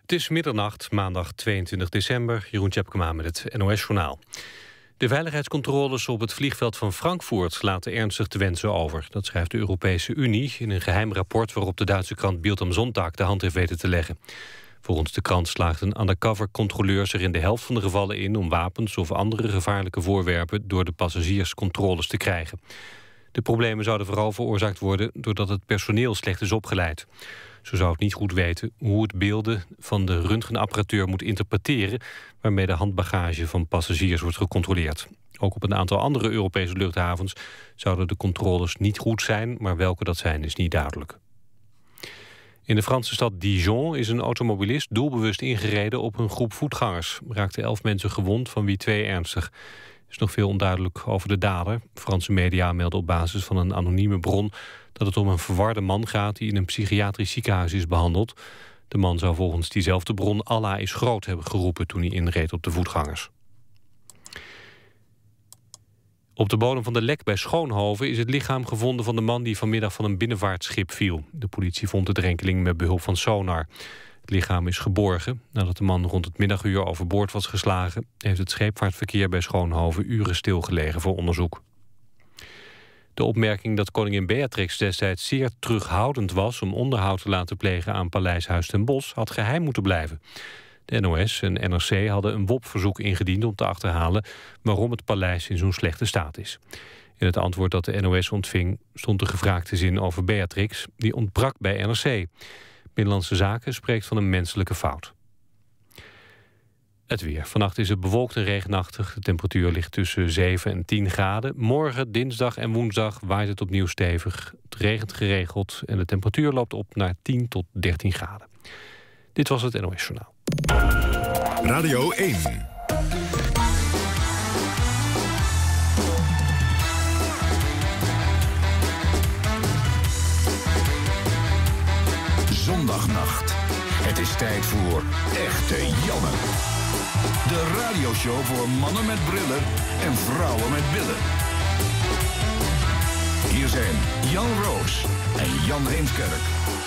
Het is middernacht, maandag 22 december. Jeroen Tjepkema met het NOS-journaal. De veiligheidscontroles op het vliegveld van Frankfurt laten ernstig te wensen over. Dat schrijft de Europese Unie in een geheim rapport waarop de Duitse krant Bild am Sonntag de hand heeft weten te leggen. Volgens de krant slaagden undercover-controleurs er in de helft van de gevallen in om wapens of andere gevaarlijke voorwerpen door de passagierscontroles te krijgen. De problemen zouden vooral veroorzaakt worden doordat het personeel slecht is opgeleid. Zo zou het niet goed weten hoe het beelden van de röntgenapparatuur moet interpreteren, waarmee de handbagage van passagiers wordt gecontroleerd. Ook op een aantal andere Europese luchthavens zouden de controles niet goed zijn, maar welke dat zijn is niet duidelijk. In de Franse stad Dijon is een automobilist doelbewust ingereden op een groep voetgangers. Raakten 11 mensen gewond, van wie 2 ernstig. Er is nog veel onduidelijk over de dader. Franse media melden op basis van een anonieme bron dat het om een verwarde man gaat die in een psychiatrisch ziekenhuis is behandeld. De man zou volgens diezelfde bron Allah is groot hebben geroepen toen hij inreed op de voetgangers. Op de bodem van de Lek bij Schoonhoven is het lichaam gevonden van de man die vanmiddag van een binnenvaartschip viel. De politie vond de drenkeling met behulp van sonar. Het lichaam is geborgen. Nadat de man rond het middaguur overboord was geslagen, heeft het scheepvaartverkeer bij Schoonhoven uren stilgelegen voor onderzoek. De opmerking dat koningin Beatrix destijds zeer terughoudend was om onderhoud te laten plegen aan Paleis Huis ten Bosch had geheim moeten blijven. De NOS en NRC hadden een WOP-verzoek ingediend om te achterhalen waarom het paleis in zo'n slechte staat is. In het antwoord dat de NOS ontving stond de gevraagde zin over Beatrix, die ontbrak bij NRC. Binnenlandse Zaken spreekt van een menselijke fout. Het weer. Vannacht is het bewolkt en regenachtig. De temperatuur ligt tussen 7 en 10 graden. Morgen, dinsdag en woensdag waait het opnieuw stevig. Het regent geregeld en de temperatuur loopt op naar 10 tot 13 graden. Dit was het NOS Journaal. Radio 1. Zondagnacht. Het is tijd voor Echte Janne. De radioshow voor mannen met brillen en vrouwen met billen. Hier zijn Jan Roos en Jan Heemskerk.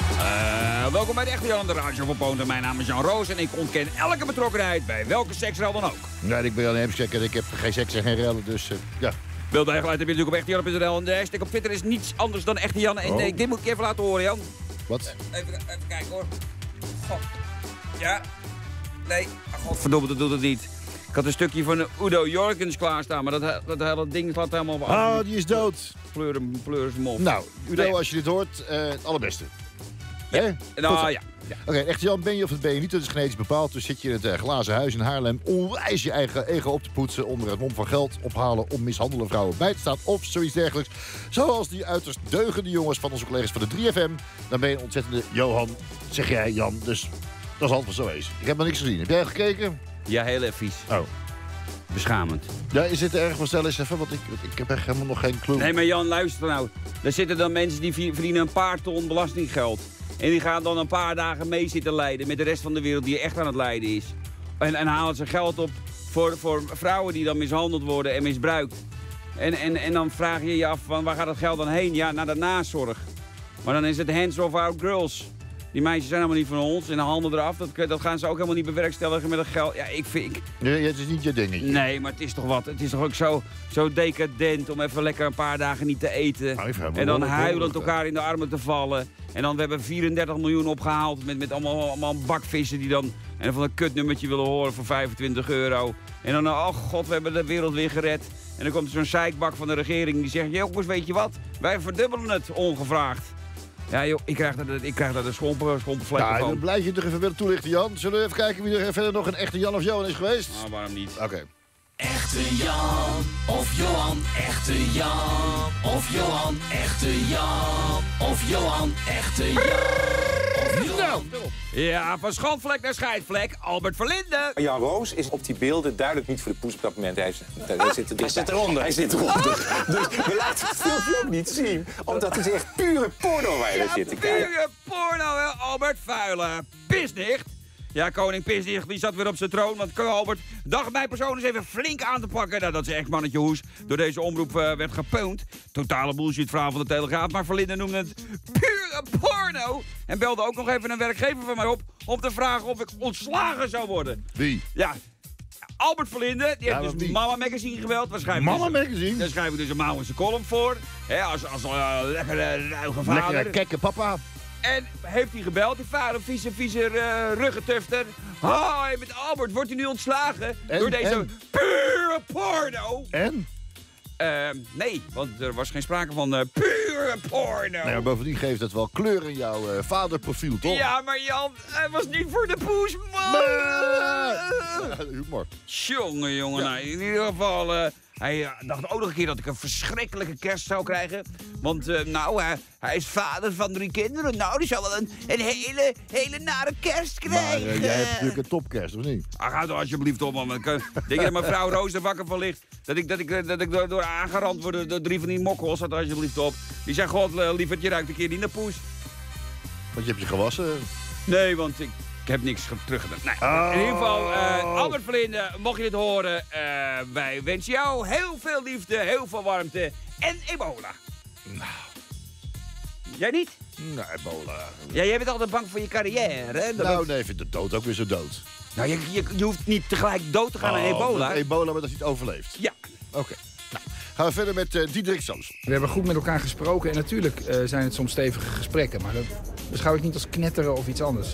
Welkom bij de Echte Jan aan de radio van Poont. Mijn naam is Jan Roos en ik ontken elke betrokkenheid bij welke seksrel dan ook. Nee, ik ben Jan Heemskerk en ik heb geen seks en geen rellen, dus ja. Beeld en geluid heb je natuurlijk op echtejan.nl en de hashtag op Twitter is niets anders dan Echte Jan. En dit moet ik je even laten horen, Jan. Wat? Even kijken hoor. God. Ja. Nee. Godverdomme, dat doet het niet. Ik had een stukje van Udo Jorkens klaarstaan, maar dat hele ding slaat helemaal op. Oh, die is dood. Pleuris mof. Nou, Udo, Nee. als je dit hoort, het allerbeste. Ja. Hè? Nou ja. Oké, Echte Jan, ben je of dat ben je niet, dat is genetisch bepaald. Dus zit je in het glazen huis in Haarlem onwijs je eigen ego op te poetsen onder het mom van geld ophalen om mishandelde vrouwen bij te staan of zoiets dergelijks. Zoals die uiterst deugende jongens van onze collega's van de 3FM. Dan ben je een ontzettende Johan, zeg jij Jan, dus dat is altijd zo eens. Ik heb nog niks gezien. Heb jij gekeken? Ja, heel erg vies. Oh. Beschamend. Ja, is dit erg? Stel eens even, want ik heb echt helemaal nog geen clue. Nee, maar Jan, luister nou. Er zitten dan mensen die verdienen een paar ton belastinggeld. En die gaan dan een paar dagen mee zitten lijden met de rest van de wereld die echt aan het lijden is. En halen ze geld op voor vrouwen die dan mishandeld worden en misbruikt. En dan vraag je je af, van waar gaat dat geld dan heen? Ja, naar de nazorg. Maar dan is het hands of our girls. Die meisjes zijn helemaal niet van ons en de handen eraf. Dat gaan ze ook helemaal niet bewerkstelligen met het geld. Ja, ik vind... Nee, het is niet je dingetje. Nee, maar het is toch wat. Het is toch ook zo decadent om even lekker een paar dagen niet te eten. En dan huilend elkaar in de armen te vallen. En dan, we hebben 34 miljoen opgehaald met allemaal bakvissen die dan een van een kutnummertje willen horen voor €25. En dan, oh god, we hebben de wereld weer gered. En dan komt er zo'n zeikbak van de regering die zegt, jongens, weet je wat? Wij verdubbelen het ongevraagd. Ja joh, ik krijg daar de schompenvlekken Nou, van. dan blijf je toch even willen toelichten, Jan. Zullen we even kijken wie er verder nog een echte Jan of Johan is geweest? Nou, waarom niet? Oké. Echte Jan of Johan, echte Jan of Johan, echte Jan of Johan, echte Jan of Johan. Ja, van schandvlek naar scheidvlek, Albert Verlinde. Jan Roos is op die beelden duidelijk niet voor de poes op dat moment. Hij zit eronder. Hij zit eronder. Dus we laten het filmpje ook niet zien. Omdat het is echt pure porno waar je daar zit te kijken. Pure porno, hè, Albert. Vuile pisnicht. Ja, koning Pisdicht, die zat weer op zijn troon. Want Albert dacht mijn persoon eens even flink aan te pakken. Nou, dat is echt mannetje hoes. Door deze omroep werd gepeund. Totale bullshit verhaal van de Telegraaf. Maar Verlinde noemde het puur pure porno. En belde ook nog even een werkgever van mij op om te vragen of ik ontslagen zou worden. Wie? Ja, Albert Verlinde, die heeft dus Mama Magazine gebeld. Mama Magazine? Daar schrijf ik dus een Mouwense column voor. Hè, als lekkere ruige vader. Lekkere kekke papa. En heeft hij gebeld, die vader, vieze ruggetufter. Hoi, met Albert, wordt hij nu ontslagen door deze pure porno? En? Nee, want er was geen sprake van pure porno. Nee, maar bovendien geeft het wel kleur in jouw vaderprofiel, toch? Ja, maar Jan, hij was niet voor de poes, man. Humor. Jongen, ja. Nou, in ieder geval... Hij dacht ook nog een keer dat ik een verschrikkelijke kerst zou krijgen. Want hij is vader van 3 kinderen. Nou, die zou wel een hele nare kerst krijgen. Maar jij hebt natuurlijk een topkerst, of niet? Ga toch alsjeblieft op, man. Denk je dat mijn vrouw Roos er wakker van ligt? Dat ik door aangerand word door 3 van die mokkels? Ga toch alsjeblieft op. Die zei, god, lieverd, je ruikt een keer niet naar poes. Want je hebt je gewassen. Nee, want ik heb niks teruggedaan. Nee. In ieder geval, Albert Verlinde, mocht je dit horen, wij wensen jou heel veel liefde, heel veel warmte en ebola. Nou. Jij niet? Nou, ebola. Ja, jij bent altijd bang voor je carrière, hè? Nou, nee, ik vind de dood ook weer zo dood. Nou, je hoeft niet tegelijk dood te gaan aan ebola. Ebola, maar dat hij het overleeft. Ja. Oké. Nou, gaan we verder met Diederik Samson. We hebben goed met elkaar gesproken en natuurlijk zijn het soms stevige gesprekken, maar dat beschouw ik niet als knetteren of iets anders.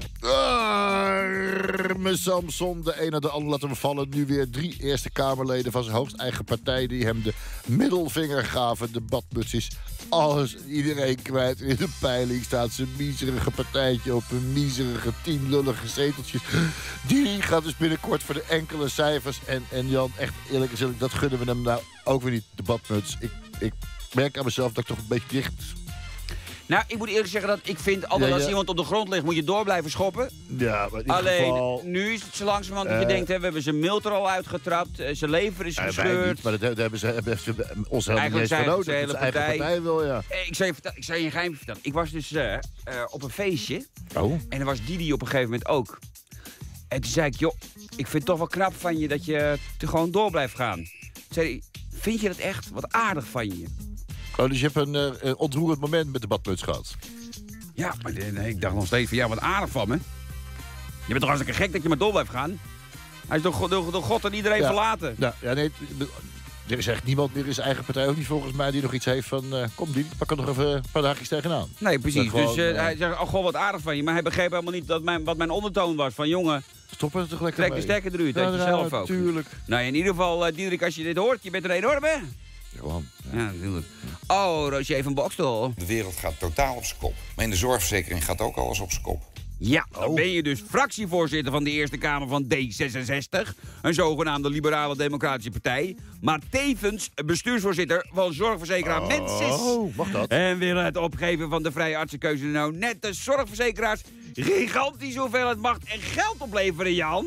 Arme Samson, de een na de ander laten we vallen. Nu weer 3 Eerste Kamerleden van zijn hoogst eigen partij die hem de middelvinger gaven. De badmuts is alles, iedereen kwijt. In de peiling staat zijn miserige partijtje op een miserige 10 lullige zeteltjes. Die gaat dus binnenkort voor de enkele cijfers. En Jan, echt eerlijk gezegd, dat gunnen we hem nou ook weer niet, de badmuts. Ik merk aan mezelf dat ik toch een beetje dicht... Nou, ik moet eerlijk zeggen dat ik vind altijd als iemand op de grond ligt, moet je door blijven schoppen. Ja, maar in ieder Alleen, geval... nu is het zo langzamerhand dat je denkt, we hebben zijn milt er al uitgetrapt, zijn lever is gescheurd. Wij niet, maar dat hebben ze ons helemaal niet eens vernodigd. Zijn hele eigen partij wil, ja. Ik zou je een geheim vertellen. Ik was dus op een feestje. Oh. En er was Didi op een gegeven moment ook. En toen zei ik, joh, ik vind het toch wel knap van je dat je gewoon door blijft gaan. Toen zei hij, vind je dat echt? Wat aardig van je. Oh, dus je hebt een ontroerend moment met de badmuts gehad? Ja, maar ik dacht nog steeds van, ja, wat aardig van me. Je bent toch hartstikke gek dat je maar door blijft gaan? Hij is door God en iedereen verlaten. Ja, nee, er is echt niemand meer in zijn eigen partij, ook niet volgens mij, die nog iets heeft van... kom, die pak er nog even een paar dagjes tegenaan. Nee, precies. Gewoon, dus hij zegt, oh god, wat aardig van je. Maar hij begreep helemaal niet wat mijn ondertoon was. Van, jongen, stoppen er toch lekker trek de stekker eruit, weet je zelf ook. Tuurlijk. Nou, in ieder geval, Diederik, als je dit hoort, je bent er enorme. Johan. Ja, natuurlijk. Oh, Roosje van Bokstel. De wereld gaat totaal op zijn kop. Maar in de zorgverzekering gaat ook alles op zijn kop. Ja, dan ben je dus fractievoorzitter van de Eerste Kamer van D66. Een zogenaamde liberale democratische partij. Maar tevens bestuursvoorzitter van zorgverzekeraar Mensis. Oh, wacht dat. En willen het opgeven van de vrije artsenkeuze nou net de zorgverzekeraars gigantische hoeveelheid macht en geld opleveren, Jan.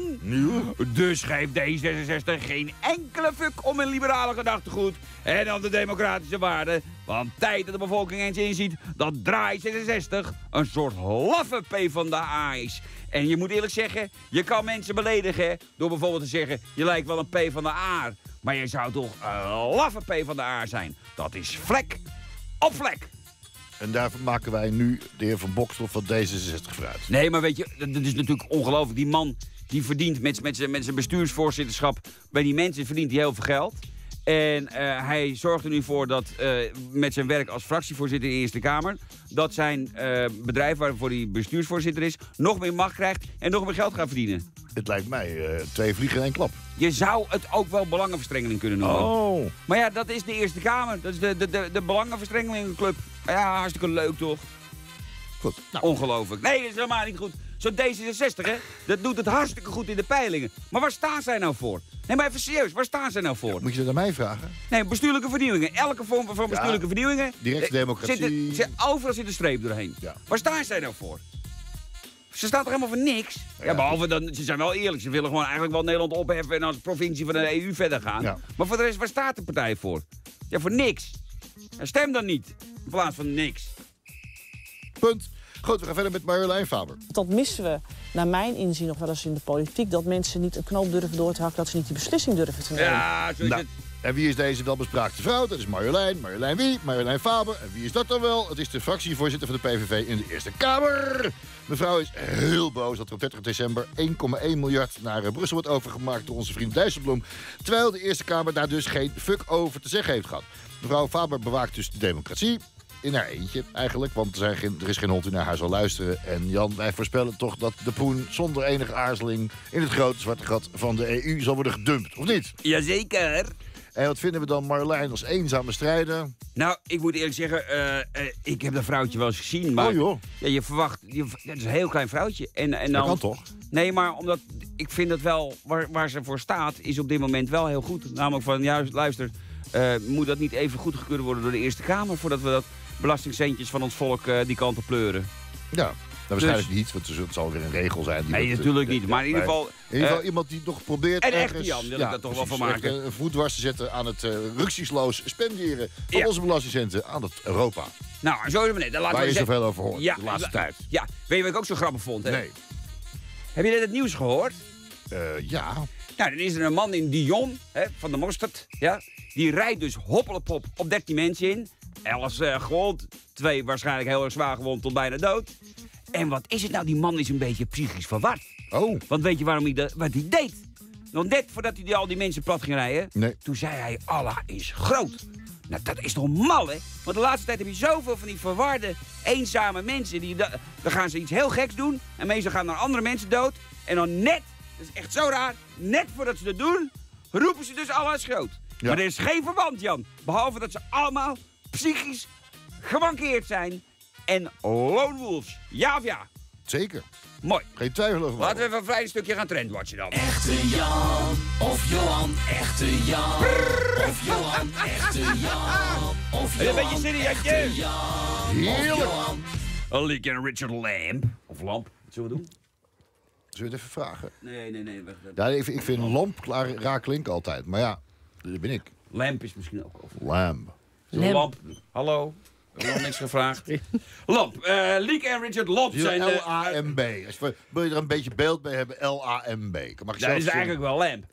Dus geeft D66 geen enkele fuck om een liberale gedachtegoed en dan de democratische waarden. Want tijd dat de bevolking eens inziet dat Draai 66 een soort laffe PvdA is. En je moet eerlijk zeggen, je kan mensen beledigen door bijvoorbeeld te zeggen, je lijkt wel een PvdA. Maar je zou toch een laffe PvdA zijn. Dat is vlek op vlek. En daarvoor maken wij nu de heer Van Bokstel van D66 vooruit. Nee, maar weet je, dat is natuurlijk ongelooflijk. Die man die verdient met zijn bestuursvoorzitterschap bij die mensen verdient hij heel veel geld. En hij zorgt er nu voor dat met zijn werk als fractievoorzitter in de Eerste Kamer, dat zijn bedrijf waarvoor hij bestuursvoorzitter is, nog meer macht krijgt en nog meer geld gaat verdienen. Het lijkt mij 2 vliegen in 1 klap. Je zou het ook wel belangenverstrengeling kunnen noemen. Oh. Maar ja, dat is de Eerste Kamer. Dat is de belangenverstrengelingenclub. Ja, hartstikke leuk toch? Goed. Nou. Ongelooflijk. Nee, dat is helemaal niet goed. Zo'n D66, hè, dat doet het hartstikke goed in de peilingen. Maar waar staan zij nou voor? Nee, maar even serieus, waar staan zij nou voor? Ja, moet je dat aan mij vragen? Nee, bestuurlijke vernieuwingen. Elke vorm van bestuurlijke vernieuwingen. Directe democratie. Overal zit een streep doorheen. Ja. Waar staan zij nou voor? Ze staan toch helemaal voor niks? Ja, behalve dan, ze zijn wel eerlijk. Ze willen gewoon eigenlijk wel Nederland opheffen en als provincie van de EU verder gaan. Ja. Maar voor de rest, waar staat de partij voor? Ja, voor niks. Ja, stem dan niet. In plaats van niks. Punt. Goed, we gaan verder met Marjolein Faber. Dat missen we, naar mijn inzien, nog wel eens in de politiek. Dat mensen niet een knoop durven door te hakken, dat ze niet die beslissing durven te nemen. Ja, zo is het. En wie is deze welbespraakte vrouw? Dat is Marjolein. Marjolein wie? Marjolein Faber. En wie is dat dan wel? Het is de fractievoorzitter van de PVV in de Eerste Kamer. Mevrouw is heel boos dat er op 30 december 1,1 miljard naar Brussel wordt overgemaakt door onze vriend Dijsselbloem. Terwijl de Eerste Kamer daar dus geen fuck over te zeggen heeft gehad. Mevrouw Faber bewaakt dus de democratie. In haar eentje eigenlijk, want er is geen hond die naar haar zal luisteren. En Jan, wij voorspellen toch dat de poen zonder enige aarzeling in het grote zwarte gat van de EU zal worden gedumpt, of niet? Jazeker. En wat vinden we dan Marjolein als eenzame strijder? Nou, ik moet eerlijk zeggen, ik heb dat vrouwtje wel eens gezien. Maar joh. Ja, je verwacht, het is een heel klein vrouwtje. En dan, Dat kan toch? Nee, maar omdat ik vind dat wel, waar ze voor staat, is op dit moment wel heel goed. Namelijk van, ja, luister, moet dat niet even goedgekeurd worden door de Eerste Kamer voordat we dat belastingcentjes van ons volk die kant op pleuren? Ja. Waarschijnlijk niet, want het zal weer een regel zijn. Die nee, natuurlijk niet. Maar in ieder geval... iemand die nog probeert en ergens... echte Jan wil ik dat toch wel van maken. Een voet dwars te zetten aan het rücksichtsloos spenderen van onze belastingcenten aan het Europa. Nou, zo is het net. Waar je zoveel over hoort de laatste tijd. Ja, weet je wat ik ook zo grappig vond? Hè? Nee. Heb je net het nieuws gehoord? Ja. Nou, dan is er een man in Dijon, van de mosterd. Ja, die rijdt dus hoppelepop op 13 mensen in. 11 gewond, 2 waarschijnlijk heel erg zwaar gewond tot bijna dood. En wat is het nou? Die man is een beetje psychisch verward. Oh. Want weet je waarom wat hij deed? Nog net voordat hij al die mensen plat ging rijden. Nee. Toen zei hij, Allah is groot. Nou, dat is toch mal, hè? Want de laatste tijd heb je zoveel van die verwarde, eenzame mensen. Dan gaan ze iets heel geks doen. En meestal gaan dan andere mensen dood. En dan net, dat is echt zo raar, net voordat ze dat doen, roepen ze dus Allah is groot. Ja. Maar er is geen verband, Jan. Behalve dat ze allemaal psychisch gemankeerd zijn. En lone wolves. Ja of ja? Zeker. Mooi. Geen twijfel over. Laten we even een vrij stukje gaan trendwatchen dan. Echte Jan of Johan, echte Jan. Of Johan, echte Jan. Of Johan, een beetje serieus. Heerlijk. Liek en Richard Lamb. Of Lamp. Wat zullen we doen? Zullen we het even vragen? Nee. Ja, ik vind lamp raar klinken altijd. Maar ja, dat ben ik. Lamp is misschien ook over. Lamb. Lamp. Hallo. Ik heb nog niks gevraagd. Lamp. Liek en Richard Lamp zijn... L-A-M-B. Wil je er een beetje beeld bij hebben? L-A-M-B. Dat is eigenlijk wel Lamp.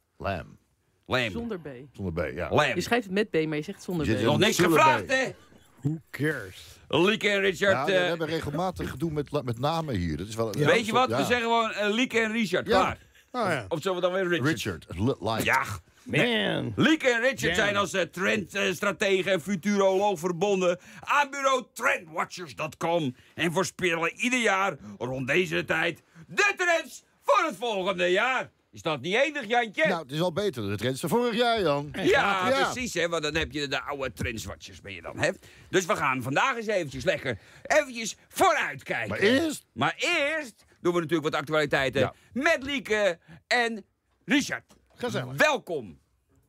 Lamb. Zonder B. Zonder B, ja. Lamp. Je schrijft het met B, maar je zegt zonder B. Nog niks gevraagd, hè? Who cares? Liek en Richard... Ja, we hebben regelmatig gedoe met namen hier. Dat is wel, weet je wat? We zeggen gewoon Liek en Richard. Klaar. Oh, ja. Of zullen we dan weer Richard? Ja. Man. Liek en Richard zijn als trendstrategen en futuroloog verbonden aan bureau trendwatchers.com en voorspellen ieder jaar rond deze tijd de trends voor het volgende jaar. Is dat niet enig, Jantje? Nou, het is al beter dan de trends van vorig jaar, Jan. Ja, precies, hè, want dan heb je de oude trendswatchers ben je dan, hè. Dus we gaan vandaag eens eventjes vooruitkijken. Maar eerst doen we natuurlijk wat actualiteiten met Lieke en Richard. Gezellig. Welkom.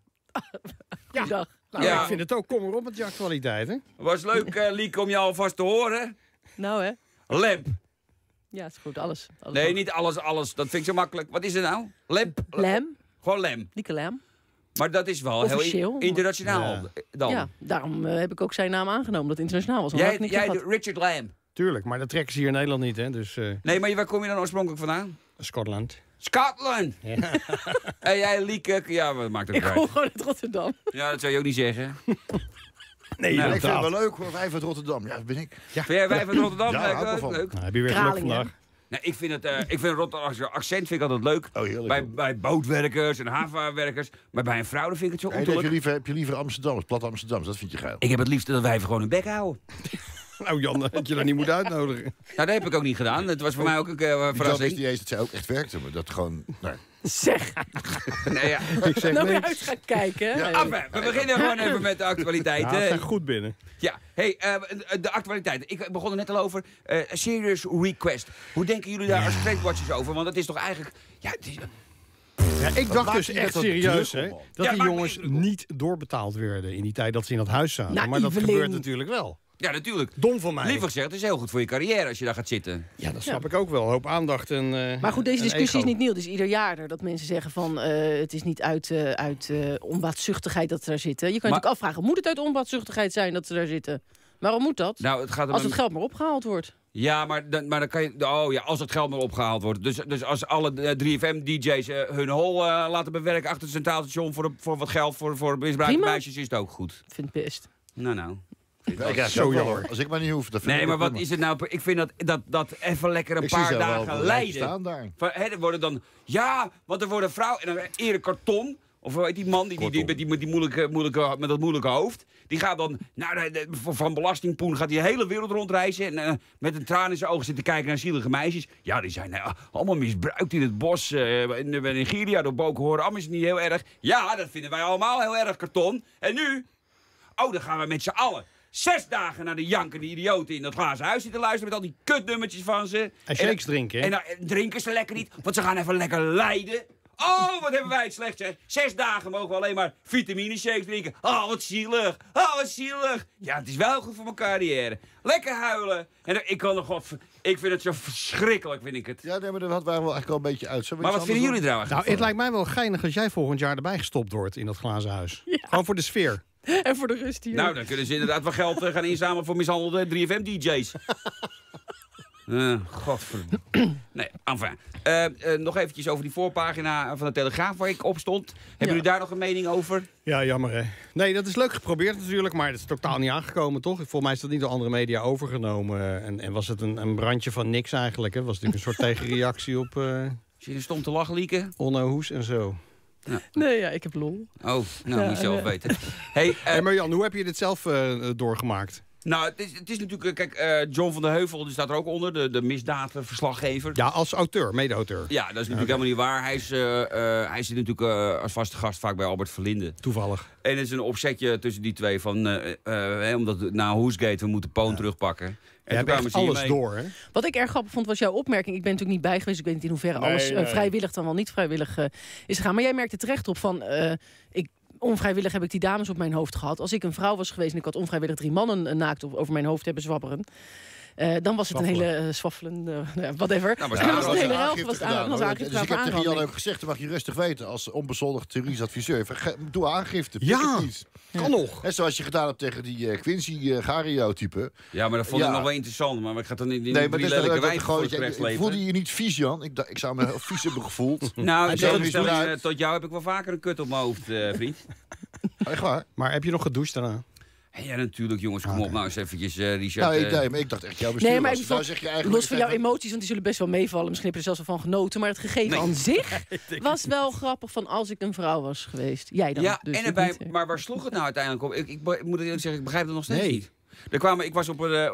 Ja. Dag. Nou, ik vind het ook. Kom erop met je actualiteiten. Was leuk, Lieke, om je alvast te horen. Nou, hè? Lamp. Ja, is goed. Alles nee, mag. niet alles. Dat vind ik zo makkelijk. Wat is het nou? Lamp? Lam. Gewoon Lam. Lieke Lam. Maar dat is wel officieel, heel internationaal dan. Ja, daarom heb ik ook zijn naam aangenomen, dat internationaal was. Jij Richard Lamb. Tuurlijk, maar dat trekken ze hier in Nederland niet, hè. Dus, nee, maar waar kom je dan oorspronkelijk vandaan? Scotland. Scotland! Ja. En jij, Lieke, ja, wat maakt het ik kom gewoon uit Rotterdam. Ja, dat zou je ook niet zeggen. Nee, nou, ik vind het wel leuk hoor, wij van Rotterdam. Ja, dat ben ik. Ja. Vind jij wij van Rotterdam? Ja, leuk. Nou, heb je weer geluk vandaag? Nee, ik vind het Rotterdamse accent vind ik altijd leuk. Oh, heerlijk. Bij bootwerkers en havenwerkers. Maar bij een vrouw vind ik het zo ontolijk. Heb je liever Amsterdam, plat Amsterdam, dat vind je geil. Ik heb het liefst dat wij gewoon hun bek houden. Nou Jan, dat je daar niet moet uitnodigen. Nou, dat heb ik ook niet gedaan. Het was voor mij ook een verrassing. Dat is niet eens dat zij ook echt werkte, maar dat gewoon... Nee. Zeg! Nee, ja. Ik zeg nou niks. weer uit gaan kijken. Ja, enfin, we beginnen gewoon even met de actualiteiten. Ja, we zijn goed binnen. Ja, hey, de actualiteiten. Ik begon er net al over. Serious Request. Hoe denken jullie daar als trendwatchers over? Want het is toch eigenlijk... Ja, het is, ja, ik dacht dus echt serieus, hè, dat ja, die jongens niet doorbetaald werden in die tijd dat ze in dat huis zaten. Nou, maar dat Evelyn. gebeurt natuurlijk wel. ja, natuurlijk. Dom van mij. Liever gezegd, het is heel goed voor je carrière als je daar gaat zitten. Ja, dat snap ik ook wel. Een hoop aandacht en maar goed, deze discussie is ego. niet nieuw. Dus ieder jaar dat mensen zeggen van het is niet uit onbaatzuchtigheid dat ze daar zitten. Je kan je natuurlijk afvragen, moet het uit onbaatzuchtigheid zijn dat ze daar zitten? Waarom moet dat? Nou, het gaat Als het geld maar opgehaald wordt. Ja, maar dan kan je... Oh ja, als het geld maar opgehaald wordt. Dus als alle 3FM-dj's hun hol laten bewerken achter het Centraal Station... voor wat geld voor misbruikte meisjes, is het ook goed. Ik vind het best. Nou. Zo jammer. Als ik maar niet hoef. Nee, maar wat is het nou? Ik vind dat even lekker een paar dagen lijden. Er worden dan... Ja, want er worden vrouwen... En dan Erik Karton... Of hoe heet die man met dat moeilijke hoofd? Die gaat dan van belastingpoen gaat die hele wereld rondreizen. En met een traan in zijn ogen zitten kijken naar zielige meisjes. Ja, die zijn allemaal misbruikt in het bos. In Nigeria door Boko Haram is het niet heel erg. Ja, dat vinden wij allemaal heel erg, Karton. En nu? Oh, dan gaan we met z'n allen 6 dagen naar de jankende idioten in dat glazen huis zitten luisteren met al die kutnummertjes van ze. En shakes drinken. En dan drinken ze lekker niet, want ze gaan even lekker lijden. Oh, wat hebben wij het slecht, zeg. 6 dagen mogen we alleen maar vitamine shakes drinken. Oh, wat zielig. Oh, wat zielig. Ja, het is wel goed voor mijn carrière. Lekker huilen. En ik vind het zo verschrikkelijk, vind ik het. Ja, nee, maar dat waren we eigenlijk al een beetje uit. Maar wat vinden jullie trouwens? Nou, het lijkt mij wel geinig als jij volgend jaar erbij gestopt wordt in dat glazen huis. Ja. Gewoon voor de sfeer. En voor de rust hier. Nou, dan kunnen ze inderdaad wel geld gaan inzamelen voor mishandelde 3FM-dj's. Godverdomme. Nee, enfin. Nog eventjes over die voorpagina van de Telegraaf waar ik op stond. Hebben jullie daar nog een mening over? Ja, jammer hè. Nee, dat is leuk geprobeerd natuurlijk, maar dat is totaal niet aangekomen, toch? Volgens mij is dat niet door andere media overgenomen. En was het een brandje van niks eigenlijk, hè? Was natuurlijk een soort tegenreactie op... Zie je er stond te lachen, Lieke? Onno Hoes en zo. Ja. Nee, ja, ik heb lol. Oh, nou, moet je zelf weten. Hey, Marjan, hoe heb je dit zelf doorgemaakt? Nou, het is natuurlijk... Kijk, John van der Heuvel, die staat er ook onder. De misdaadverslaggever. Ja, als auteur, mede-auteur. Ja, dat is natuurlijk helemaal niet waar. Hij zit natuurlijk als vaste gast vaak bij Albert Verlinde. Toevallig. En het is een opzetje tussen die twee van... omdat na Hoesgate we moeten Poon terugpakken. En je hebt echt alles door, hè? Wat ik erg grappig vond, was jouw opmerking. Ik ben natuurlijk niet bij geweest. Ik weet niet in hoeverre alles vrijwillig dan wel niet vrijwillig is gegaan. Maar jij merkte terecht op van... onvrijwillig heb ik die dames op mijn hoofd gehad. Als ik een vrouw was geweest en ik had onvrijwillig 3 mannen naakt over mijn hoofd hebben zwabberen... dan was het een hele swaffelende, whatever. Nou, dan was het een hele helft. Dus ik heb tegen Jan ook gezegd, dan mag je rustig weten... als onbezoldigd juridisch adviseur. Doe aangifte, pik het niet. Kan nog. En zoals je gedaan hebt tegen die Quincy Gario-type. Ja, maar dat vond ik nog wel interessant. Maar ik ga dan niet die lelijke wijn voor het gerecht slepen. Voelde je niet vies, Jan? Ik zou me heel vies hebben gevoeld. Nou, tot jou heb ik wel vaker een kut op mijn hoofd, vriend. Echt waar? Maar heb je nog gedoucht daarna? Ja, natuurlijk, jongens. Kom op nou eens eventjes, Richard. Nee, maar ik dacht echt jouw bestuur. Nee, maar los van jouw emoties, want die zullen best wel meevallen. Misschien heb je er zelfs wel van genoten. Maar het gegeven aan zich was wel grappig van als ik een vrouw was geweest. Jij dan. Ja, dus maar waar sloeg het nou uiteindelijk op? Ik moet eerlijk zeggen, ik begrijp het nog steeds niet. Ik was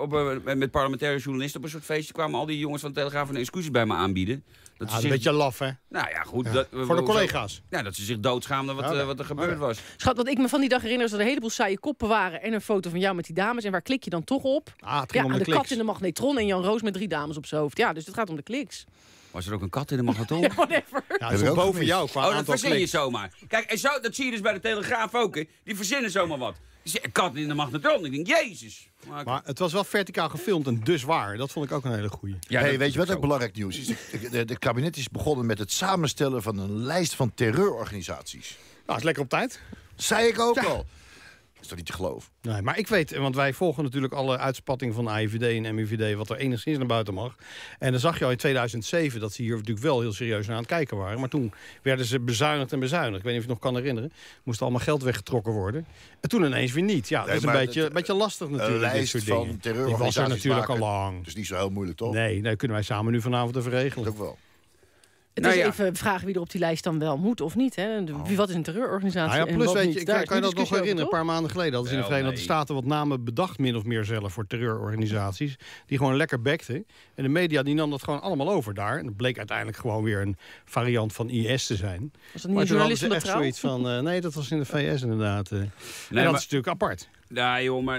met parlementaire journalisten op een soort feestje. Kwamen al die jongens van de Telegraaf een excuses bij me aanbieden. Dat is een beetje laf, hè? Nou ja, goed. Ja. Voor de collega's. Dat ze zich doodschaamden wat er gebeurd was. Schat, wat ik me van die dag herinner is dat er een heleboel saaie koppen waren. En een foto van jou met die dames. En waar klik je dan toch op? Het ging om de kat in de magnetron en Jan Roos met 3 dames op zijn hoofd. Ja, dus het gaat om de kliks. Was er ook een kat in de magnetron? Ja, whatever. Ja, dat is boven jou qua aantal dat verzin kliks. je zomaar. Kijk, en zo, dat zie je dus bij de Telegraaf ook. Hè. Die verzinnen zomaar wat. Een kat in de magnetron. Ik denk, jezus. Maar het was wel verticaal gefilmd en dus waar. Dat vond ik ook een hele goeie. Ja, weet je wat ook belangrijk nieuws is? De kabinet is begonnen met het samenstellen van een lijst van terreurorganisaties. Nou, is lekker op tijd. Zei ik ook al. Is toch niet te geloven? Nee, maar ik weet, want wij volgen natuurlijk alle uitspattingen van AIVD en MIVD... wat er enigszins naar buiten mag. En dan zag je al in 2007 dat ze hier natuurlijk wel heel serieus naar aan het kijken waren. Maar toen werden ze bezuinigd en bezuinigd. Ik weet niet of je het nog kan herinneren. Moest allemaal geld weggetrokken worden. En toen ineens weer niet. Ja, dat is een beetje lastig natuurlijk. Een lijst van terreurorganisaties die was er natuurlijk al lang. Dus niet zo heel moeilijk, toch? Nee, kunnen wij samen nu vanavond even regelen. Dat ook wel. Het is even vragen wie er op die lijst dan wel moet of niet. Hè? Wat is een terreurorganisatie? Nou ja, plus weet je, kan je dat nog herinneren? Een paar maanden geleden hadden ze in de Verenigde Staten wat namen bedacht, min of meer zelf, voor terreurorganisaties. Die gewoon lekker bekten. En de media die nam dat gewoon allemaal over daar. En dat bleek uiteindelijk gewoon weer een variant van IS te zijn. Was dat niet een journalist van de Trouw? Zoiets van, nee, dat was in de VS inderdaad. En dat is natuurlijk apart. Nou joh, maar...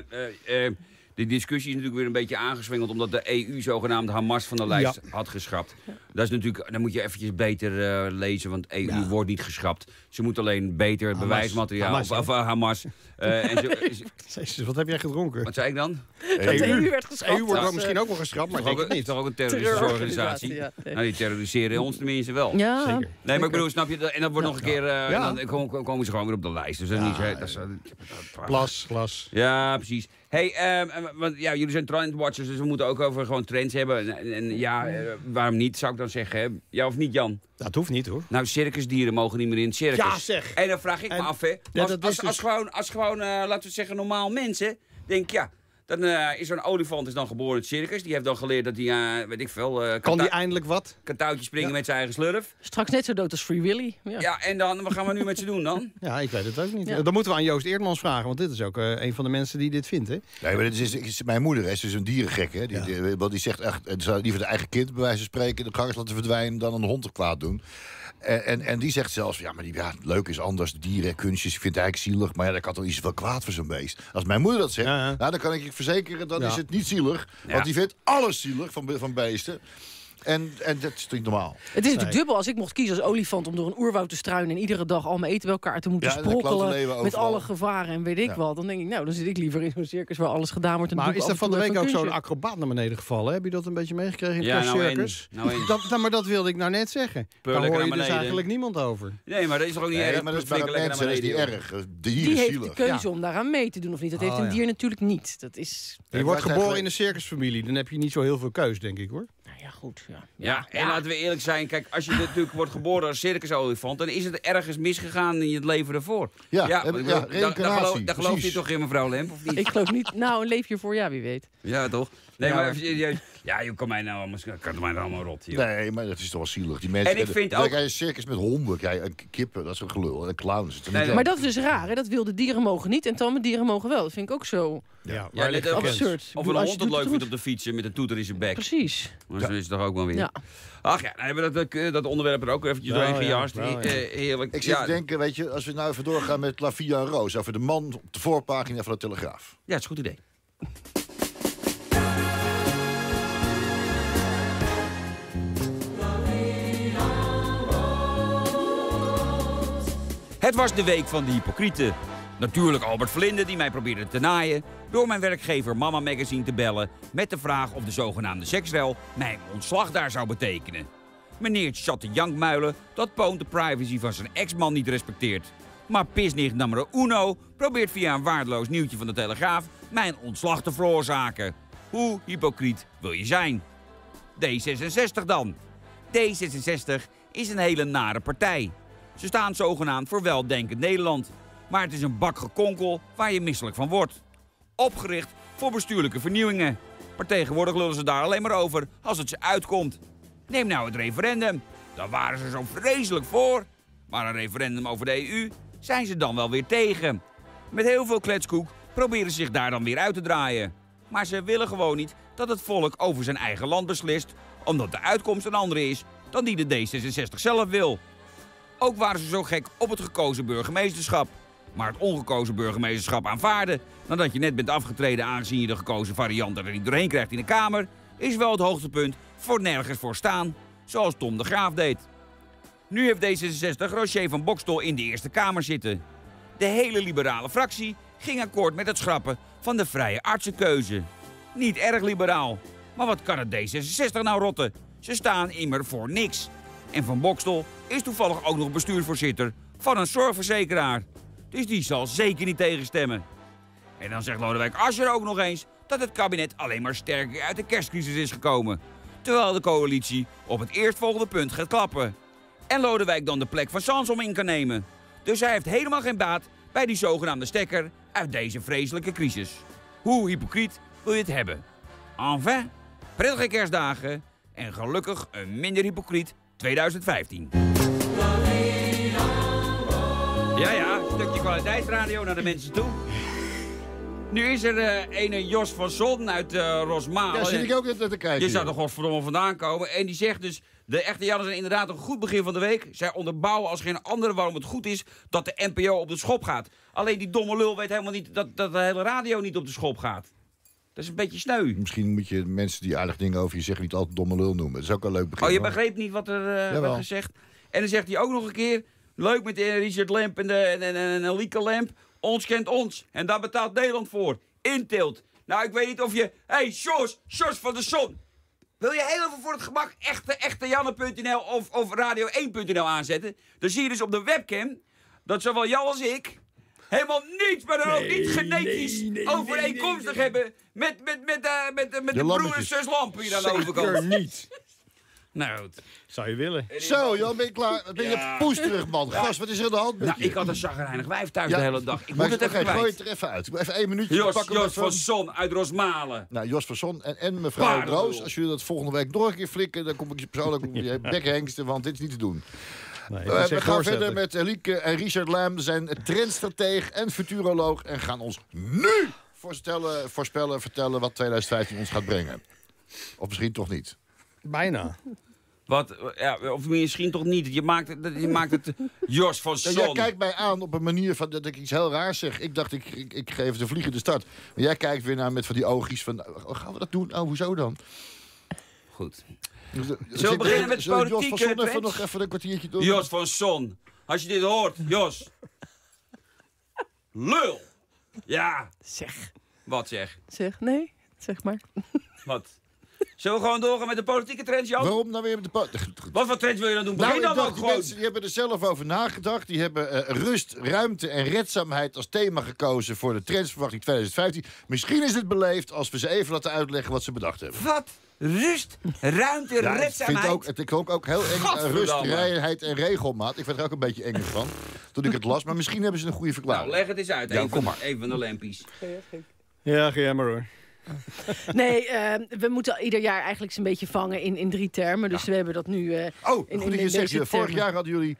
De discussie is natuurlijk weer een beetje aangezwengeld... omdat de EU zogenaamd Hamas van de lijst had geschrapt. Dat is natuurlijk, dan moet je eventjes beter lezen, want EU wordt niet geschrapt. Ze moet alleen beter bewijsmateriaal... Hamas. Wat heb jij gedronken? Wat zei ik dan? De EU werd geschrapt. De EU wordt misschien ook wel geschrapt, maar ik denk het niet. Toch ook een terroristische organisatie? Ja. Nou, die terroriseren ons tenminste wel. Ja, zeker. Nee, maar ik bedoel, snap je? En dat wordt nog een keer... Dan komen ze gewoon weer op de lijst. Dus dat is niet... Glas. Ja, precies. Hey, want ja, jullie zijn trendwatchers, dus we moeten ook over gewoon trends hebben. En waarom niet, zou ik dan zeggen. Hè? Ja of niet, Jan? Dat hoeft niet, hoor. Nou, circusdieren mogen niet meer in het circus. Ja, zeg. En dan vraag ik me af, hè. Als gewoon, laten we zeggen, normaal mensen... Denk ja, dan is zo'n olifant dan geboren in het circus. Die heeft dan geleerd dat hij, weet ik veel... kan die eindelijk wat? Kan touwtje springen met zijn eigen slurf. Straks net zo dood als Free Willy. Ja, en dan, wat gaan we nu met ze doen dan? Ja, ik weet het ook niet. Dan moeten we aan Joost Eerdmans vragen, want dit is ook een van de mensen die dit vindt, hè? Nee, maar mijn moeder is dus een dierengek, hè. Die zegt echt, liever de eigen kind bij wijze van spreken de gangers laten verdwijnen dan een hond er kwaad doen. En die zegt zelfs, leuk is anders, dieren, kunstjes, ik vind het eigenlijk zielig, maar dat kan toch niet zoveel kwaad voor zo'n beest. Als mijn moeder dat zegt, nou, dan kan ik je verzekeren, dan is het niet zielig, want die vindt alles zielig van beesten. En dat is niet normaal. Het is natuurlijk dubbel. Als ik mocht kiezen als olifant om door een oerwoud te struinen en iedere dag al mijn eten bij elkaar te moeten sprokkelen met alle gevaren en weet ik wat, dan denk ik, nou, dan zit ik liever in zo'n circus waar alles gedaan wordt. En maar is er van de week ook zo'n acrobaat naar beneden gevallen? Heb je dat een beetje meegekregen in het circus? Maar dat wilde ik nou net zeggen. Daar hoor je dus eigenlijk niemand over. Nee, maar dat is toch ook niet erg? Maar dat is bij mensen, dat is niet erg. Die heeft de keuze om daaraan mee te doen of niet. Dat heeft een dier natuurlijk niet. Dat is... Je wordt geboren in een circusfamilie, dan heb je niet zo heel veel keus, denk ik, hoor. Ja, goed. Ja, en laten we eerlijk zijn. Kijk, als je natuurlijk wordt geboren als circusolifant, dan is het ergens misgegaan in het leven ervoor. Reïncarnatie. Daar geloof je toch in, mevrouw Lemp, of niet? Ik geloof niet. Nou, een leefje voor, wie weet. Ja, toch? Nee, maar serieus. Ja, je kan mij nou allemaal rot hier. Nee, maar dat is toch wel zielig. Die mensen, en ik vind ook... Kijk, een circus met honden, kippen, dat is een gelul. En clowns. Maar dat is dus raar, hè? Dat wilde dieren mogen niet en tamme dieren mogen wel. Dat vind ik ook zo absurd. Of een hond het leuk vindt op de fietsen met een toeter in zijn bek. Precies. Maar zo is het toch ook wel weer. Ja. Ach ja, dan hebben we dat onderwerp er ook eventjes doorheen gejast. Heerlijk. Ik zit te denken, weet je, als we nou even doorgaan met La Via en Roos, over de man op de voorpagina van de Telegraaf. Ja, dat is een goed idee. Het was de week van de hypocrieten. Natuurlijk Albert Vlinde die mij probeerde te naaien door mijn werkgever Mama Magazine te bellen met de vraag of de zogenaamde seksrel mijn ontslag daar zou betekenen. Meneertje zat te jankmuilen dat Poont de privacy van zijn ex-man niet respecteert. Maar pisnicht nummer uno probeert via een waardeloos nieuwtje van de Telegraaf mijn ontslag te veroorzaken. Hoe hypocriet wil je zijn? D66 dan. D66 is een hele nare partij. Ze staan zogenaamd voor weldenkend Nederland. Maar het is een bak gekonkel waar je misselijk van wordt. Opgericht voor bestuurlijke vernieuwingen. Maar tegenwoordig lullen ze daar alleen maar over als het ze uitkomt. Neem nou het referendum. Daar waren ze zo vreselijk voor. Maar een referendum over de EU zijn ze dan wel weer tegen. Met heel veel kletskoek proberen ze zich daar dan weer uit te draaien. Maar ze willen gewoon niet dat het volk over zijn eigen land beslist, omdat de uitkomst een andere is dan die de D66 zelf wil. Ook waren ze zo gek op het gekozen burgemeesterschap. Maar het ongekozen burgemeesterschap aanvaarden, nadat je net bent afgetreden aangezien je de gekozen variant er niet doorheen krijgt in de Kamer, is wel het hoogtepunt voor nergens voor staan, zoals Tom de Graaf deed. Nu heeft D66 Roger van Boxtel in de Eerste Kamer zitten. De hele liberale fractie ging akkoord met het schrappen van de vrije artsenkeuze. Niet erg liberaal, maar wat kan het D66 nou rotten? Ze staan immer voor niks. En Van Boxtel is toevallig ook nog bestuursvoorzitter van een zorgverzekeraar. Dus die zal zeker niet tegenstemmen. En dan zegt Lodewijk Asscher ook nog eens dat het kabinet alleen maar sterker uit de kerstcrisis is gekomen. Terwijl de coalitie op het eerstvolgende punt gaat klappen. En Lodewijk dan de plek van Samson in kan nemen. Dus hij heeft helemaal geen baat bij die zogenaamde stekker uit deze vreselijke crisis. Hoe hypocriet wil je het hebben? Enfin, prettige kerstdagen en gelukkig een minder hypocriet 2015. Ja, een stukje kwaliteitsradio naar de mensen toe. Nu is er ene Jos van Zon uit Rosmalen. Ja, zit ik ook net te kijken. Je zou er godverdomme vandaan komen. En die zegt dus, de echte Jannen zijn inderdaad een goed begin van de week. Zij onderbouwen als geen andere waarom het goed is dat de NPO op de schop gaat. Alleen die domme lul weet helemaal niet dat de hele radio niet op de schop gaat. Dat is een beetje sneu. Misschien moet je mensen die aardig dingen over je zeggen niet altijd domme lul noemen. Dat is ook een leuk begin. Oh, je begreep niet wat er werd gezegd. En dan zegt hij ook nog een keer, leuk met Richard Lemp en Lieke Lemp. Ons kent ons. En daar betaalt Nederland voor. Inteelt. Nou, ik weet niet of je... Hey, Sjors van de Zon. Wil je heel even voor het gemak echtejanne.nl of radio1.nl aanzetten? Dan zie je dus op de webcam dat zowel jou als ik helemaal niets, maar dan ook niet genetisch overeenkomstig hebben met de broer en zus Lampen hier aan de overkant. Zeker niet. Nou goed. Zou je willen. Zo, Jan, ben je klaar? Ben je poesterig, man? Gast, wat is er aan de hand met je? Ik had een chagrijnig wijf thuis de hele dag. Ik maar moet het even gooi kwijt. het er even uit. Ik moet even 1 minuutje Jos pakken. van Son uit Rosmalen. Nou, Jos van Son en mevrouw Roos. Als jullie dat volgende week nog een keer flikken, dan kom ik je persoonlijk op je bekhengsten, want dit is niet te doen. Nee, we gaan verder met Lieke en Richard Lam, zijn trendstratege en futuroloog, en gaan ons nu vertellen wat 2015 ons gaat brengen. Of misschien toch niet. Bijna. Of misschien toch niet. Je maakt het Jos van Son. Jij kijkt mij aan op een manier van dat ik iets heel raars zeg. Ik dacht, ik geef de vliegende start. Maar jij kijkt weer naar met van die oogjes van, gaan we dat doen? Oh, hoezo dan? Goed. Zullen we beginnen met politiek? Jos van Son nog even een kwartiertje doen? Jos van Son. Als je dit hoort, Jos. Lul. Ja. Zeg. Wat zeg? Zeg, nee. Zeg maar. Wat? Zullen we gewoon doorgaan met de politieke trends, Jan? Waarom nou weer met de Wat voor trends wil je dan doen? Begin dan ook gewoon. Mensen die hebben er zelf over nagedacht. Die hebben rust, ruimte en redzaamheid als thema gekozen voor de trendsverwachting 2015. Misschien is het beleefd als we ze even laten uitleggen wat ze bedacht hebben. Wat? Rust, ruimte, redzaamheid? Het klonk ook heel eng. Rust, reinheid en regelmaat. Ik werd er ook een beetje eng van toen ik het las. Maar misschien hebben ze een goede verklaring. Nou, leg het eens uit. Ja, kom maar. Even van de lempies. Ja, ga jij maar hoor. Nee, we moeten ieder jaar eigenlijk een beetje vangen in 3 termen. Dus we hebben dat nu goed dat je zegt. Vorig jaar hadden jullie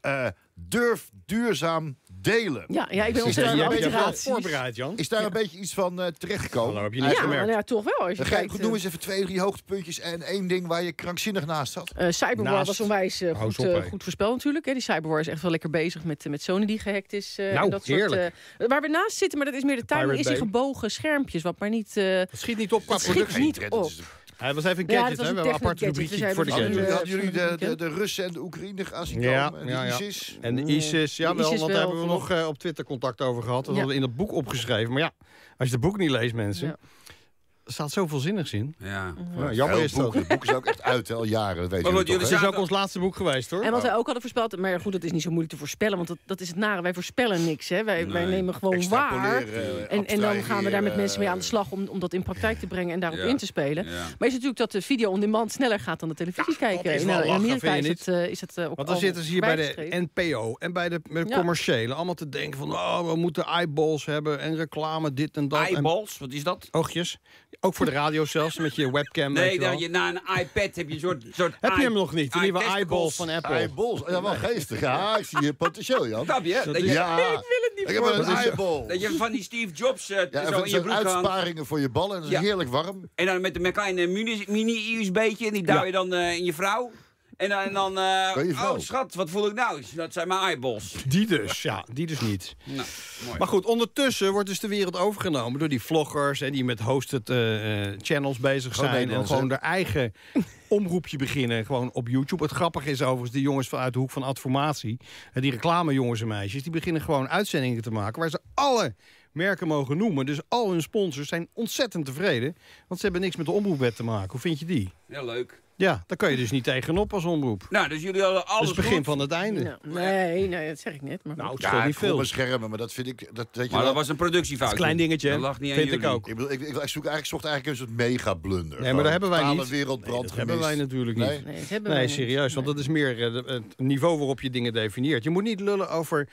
durf duurzaam delen. Ja, ik ben ontzettend voorbereid, Jan. Is daar een beetje iets van terechtgekomen? Nou, heb je niet gemerkt. Ja, toch wel. Als je kijkt, noem eens even 2, 3 hoogtepuntjes en 1 ding waar je krankzinnig naast zat. Cyberwar was onwijs goed voorspeld natuurlijk. Die Cyberwar is echt wel lekker bezig met Sony die gehackt is. Nou, dat heerlijk. Soort, waar we naast zitten, maar dat is meer de timing, is die gebogen schermpjes. Wat maar niet... Het schiet niet op qua productie. Hij was even een gadget, hè? We hebben een apart rubriekje voor de gadget. Hadden jullie de Russen en de Oekraïne gaan zien komen? En de ISIS? En de ISIS, want daar hebben we nog op Twitter contact over gehad. Dat hadden we in dat boek opgeschreven. Maar ja, als je het boek niet leest, mensen... Ja. Er staat zoveel zinnigs in. Ja. Jammer is dat. Het boek is ook echt uit, al jaren. Dat weet je toch, Het is ook ons laatste boek geweest, hoor. En wat wij ook hadden voorspeld, maar goed, dat is niet zo moeilijk te voorspellen, want dat is het nare. Wij voorspellen niks, hè. Wij nemen gewoon waar. En dan gaan we daar met mensen mee aan de slag om dat in praktijk te brengen en daarop in te spelen. Maar is natuurlijk dat de video on demand sneller gaat dan de televisie kijken. In Amerika is het ook. Want dan zitten ze hier bij de NPO en bij de commerciële allemaal te denken van, we moeten eyeballs hebben en reclame, dit en dat. Eyeballs? Wat is dat? Oogjes. Ook voor de radio zelfs, met je webcam. Nee, na een iPad heb je een soort heb je hem nog niet? De nieuwe eyeballs van Apple. Eyeballs, ja, wel geestig. Ja, ik zie je potentieel, Jan. Snap je? Ik wil het niet ik heb een eyeball. Dat je van die Steve Jobs zo in je broek uitsparingen voor je ballen. En dat is heerlijk warm. En dan met een kleine mini-USB-tje. En die duw je dan in je vrouw. En dan oh schat, wat voel ik nou? Dat zijn mijn eyeballs. Die dus niet. Nou, mooi. Maar goed, ondertussen wordt dus de wereld overgenomen door die vloggers en die met hosted channels bezig zijn. En gewoon hun eigen omroepje beginnen, gewoon op YouTube. Het grappige is overigens, de jongens vanuit de hoek van Adformatie, die reclamejongens en meisjes, die beginnen gewoon uitzendingen te maken waar ze alle merken mogen noemen. Dus al hun sponsors zijn ontzettend tevreden, want ze hebben niks met de omroepwet te maken. Hoe vind je die? Ja, leuk. Ja, daar kan je dus niet tegenop als omroep. Nou, dus jullie hadden alles het begin goed. van het einde. Nee, dat zeg ik net. Maar nou, het scheelt niet veel. Schermen, maar dat vind ik... Dat was een productiefout. Een klein dingetje, dat lag niet vind aan ik ook. Ik zocht eigenlijk een soort mega blunder. Nee, maar daar hebben wij niet. Wereldbrand dat hebben wij natuurlijk niet. Nee, serieus. Want dat is meer het niveau waarop je dingen definieert. Je moet niet lullen over...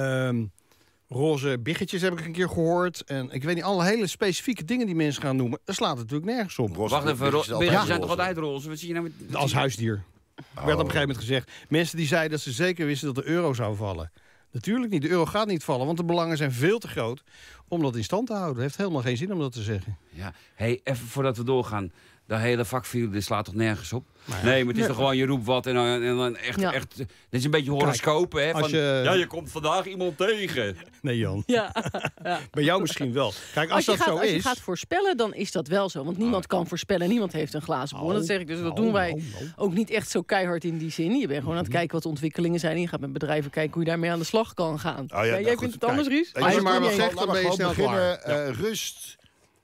roze biggetjes heb ik een keer gehoord. En ik weet niet, alle hele specifieke dingen die mensen gaan noemen. Daar slaat het natuurlijk nergens op. Wacht even, biggetjes zijn toch altijd roze? Wat zie je nou met... Als huisdier. werd op een gegeven moment gezegd. Mensen die zeiden dat ze zeker wisten dat de euro zou vallen. Natuurlijk niet. De euro gaat niet vallen, want de belangen zijn veel te groot om dat in stand te houden. Het heeft helemaal geen zin om dat te zeggen. Ja, even voordat we doorgaan. Dat hele vakvuur, dit slaat toch nergens op? Nee, maar het is toch gewoon, je roept wat en dan echt... Dit is een beetje horoscopen, hè? Van, je komt vandaag iemand tegen. Nee, Jan. Ja. Bij jou misschien wel. Kijk, als dat zo is... Als je gaat voorspellen, dan is dat wel zo. Want niemand kan voorspellen, niemand heeft een glazen bol. Dat zeg ik, dus dat doen wij ook niet echt zo keihard in die zin. Je bent gewoon aan het kijken wat de ontwikkelingen zijn. En je gaat met bedrijven kijken hoe je daarmee aan de slag kan gaan. Jij vindt het anders, Ries? Als je maar wat zegt, dan ben je snel beginnen. Rust...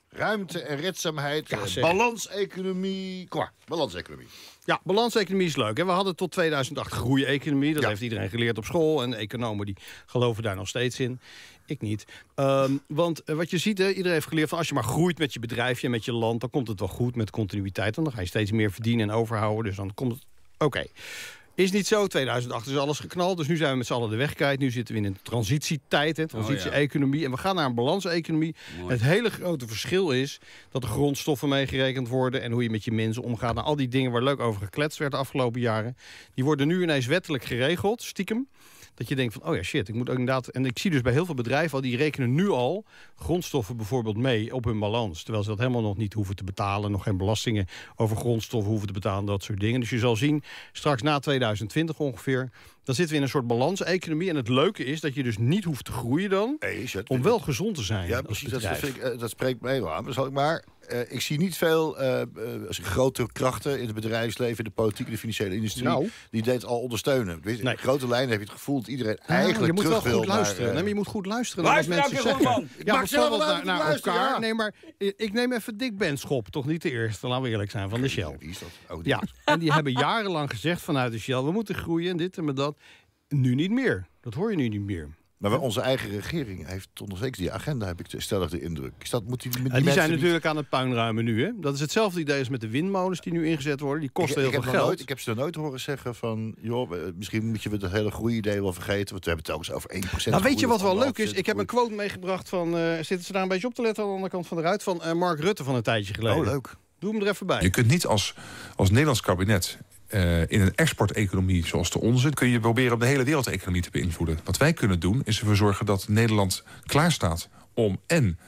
ruimte en redzaamheid, balanseconomie. Kom maar, balanseconomie. Ja, balanseconomie is leuk. Hè? We hadden tot 2008 groeieconomie. Dat heeft iedereen geleerd op school. En economen die geloven daar nog steeds in. Ik niet. Want wat je ziet, iedereen heeft geleerd van als je maar groeit met je bedrijfje en met je land, dan komt het wel goed met continuïteit. En dan ga je steeds meer verdienen en overhouden. Dus dan komt het oké. Is niet zo. 2008 is alles geknald. Dus nu zijn we met z'n allen de weg kwijt. Nu zitten we in een transitietijd, transitie-economie. En we gaan naar een balanseconomie. Het hele grote verschil is dat de grondstoffen meegerekend worden en hoe je met je mensen omgaat. Nou, al die dingen waar leuk over gekletst werd de afgelopen jaren, die worden nu ineens wettelijk geregeld, stiekem. Dat je denkt van, oh ja, shit, ik moet ook inderdaad... En ik zie dus bij heel veel bedrijven al, die rekenen nu al grondstoffen bijvoorbeeld mee op hun balans. Terwijl ze dat helemaal nog niet hoeven te betalen. Nog geen belastingen over grondstoffen hoeven te betalen, dat soort dingen. Dus je zal zien, straks na 2020 ongeveer, dan zitten we in een soort balanseconomie. En het leuke is dat je dus niet hoeft te groeien dan, om wel gezond te zijn. Ja, precies, dat spreekt me heel aan. Maar ik zie niet veel grote krachten in het bedrijfsleven, in de politiek, in de financiële industrie, die dit al ondersteunen. In grote lijnen heb je het gevoel dat iedereen eigenlijk je moet terug wel goed wil luisteren. naar... Nee, maar je moet goed luisteren naar wat mensen zeggen. Ja, bijvoorbeeld naar elkaar. Ja. Nee, maar ik neem even Dick Benschop, toch niet de eerste, laten we eerlijk zijn, van de Shell. Wie is dat? Oh, ja, en die hebben jarenlang gezegd vanuit de Shell, we moeten groeien en dit en met dat. Nu niet meer. Dat hoor je nu niet meer. Maar onze eigen regering heeft toch nog steeds die agenda, heb ik stellig de indruk. Die zijn natuurlijk aan het puinruimen nu. Hè? Dat is hetzelfde idee als met de windmolens die nu ingezet worden. Die kosten heel veel geld. Ik heb ze nooit horen zeggen van, joh, misschien moet je het hele groeidee wel vergeten. Want we hebben het telkens over 1%. Nou, weet je wat wel leuk is? Ik heb een quote meegebracht van, zitten ze daar een beetje op te letten aan de andere kant van de ruit, van Mark Rutte van een tijdje geleden. Oh, leuk. Doe hem er even bij. Je kunt niet als Nederlands kabinet in een exporteconomie zoals de onze, kun je proberen om de hele wereldeconomie te beïnvloeden. Wat wij kunnen doen, is ervoor zorgen dat Nederland klaarstaat om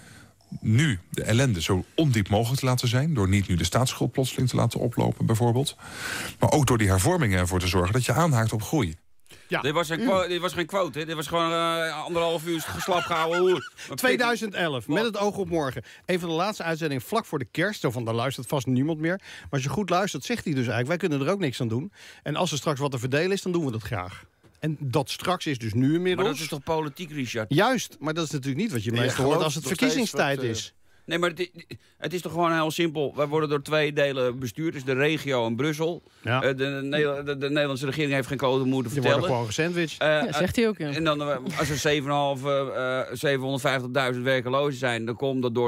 nu de ellende zo ondiep mogelijk te laten zijn, door niet nu de staatsschuld plotseling te laten oplopen bijvoorbeeld, maar ook door die hervormingen ervoor te zorgen dat je aanhaakt op groei. Ja. Dit was geen quote, hè? Dit was gewoon 1,5 uur geslap gehouden. 2011, met het oog op morgen. Een van de laatste uitzendingen vlak voor de kerst. Zo van, daar luistert vast niemand meer. Maar als je goed luistert, zegt hij dus eigenlijk, wij kunnen er ook niks aan doen. En als er straks wat te verdelen is, dan doen we dat graag. En dat straks is dus nu inmiddels. Maar dat is toch politiek, Richard? Juist, maar dat is natuurlijk niet wat je meestal hoort als het verkiezingstijd is. Nee, maar het is toch gewoon heel simpel. Wij worden door 2 delen bestuurd. Dus de regio en Brussel. Ja. De Nederlandse regering heeft geen code moeten vertellen. Die worden gewoon gesandwiched. Zegt hij ook, ja. En dan, als er 750.000 werkelozen zijn, dan komt dat door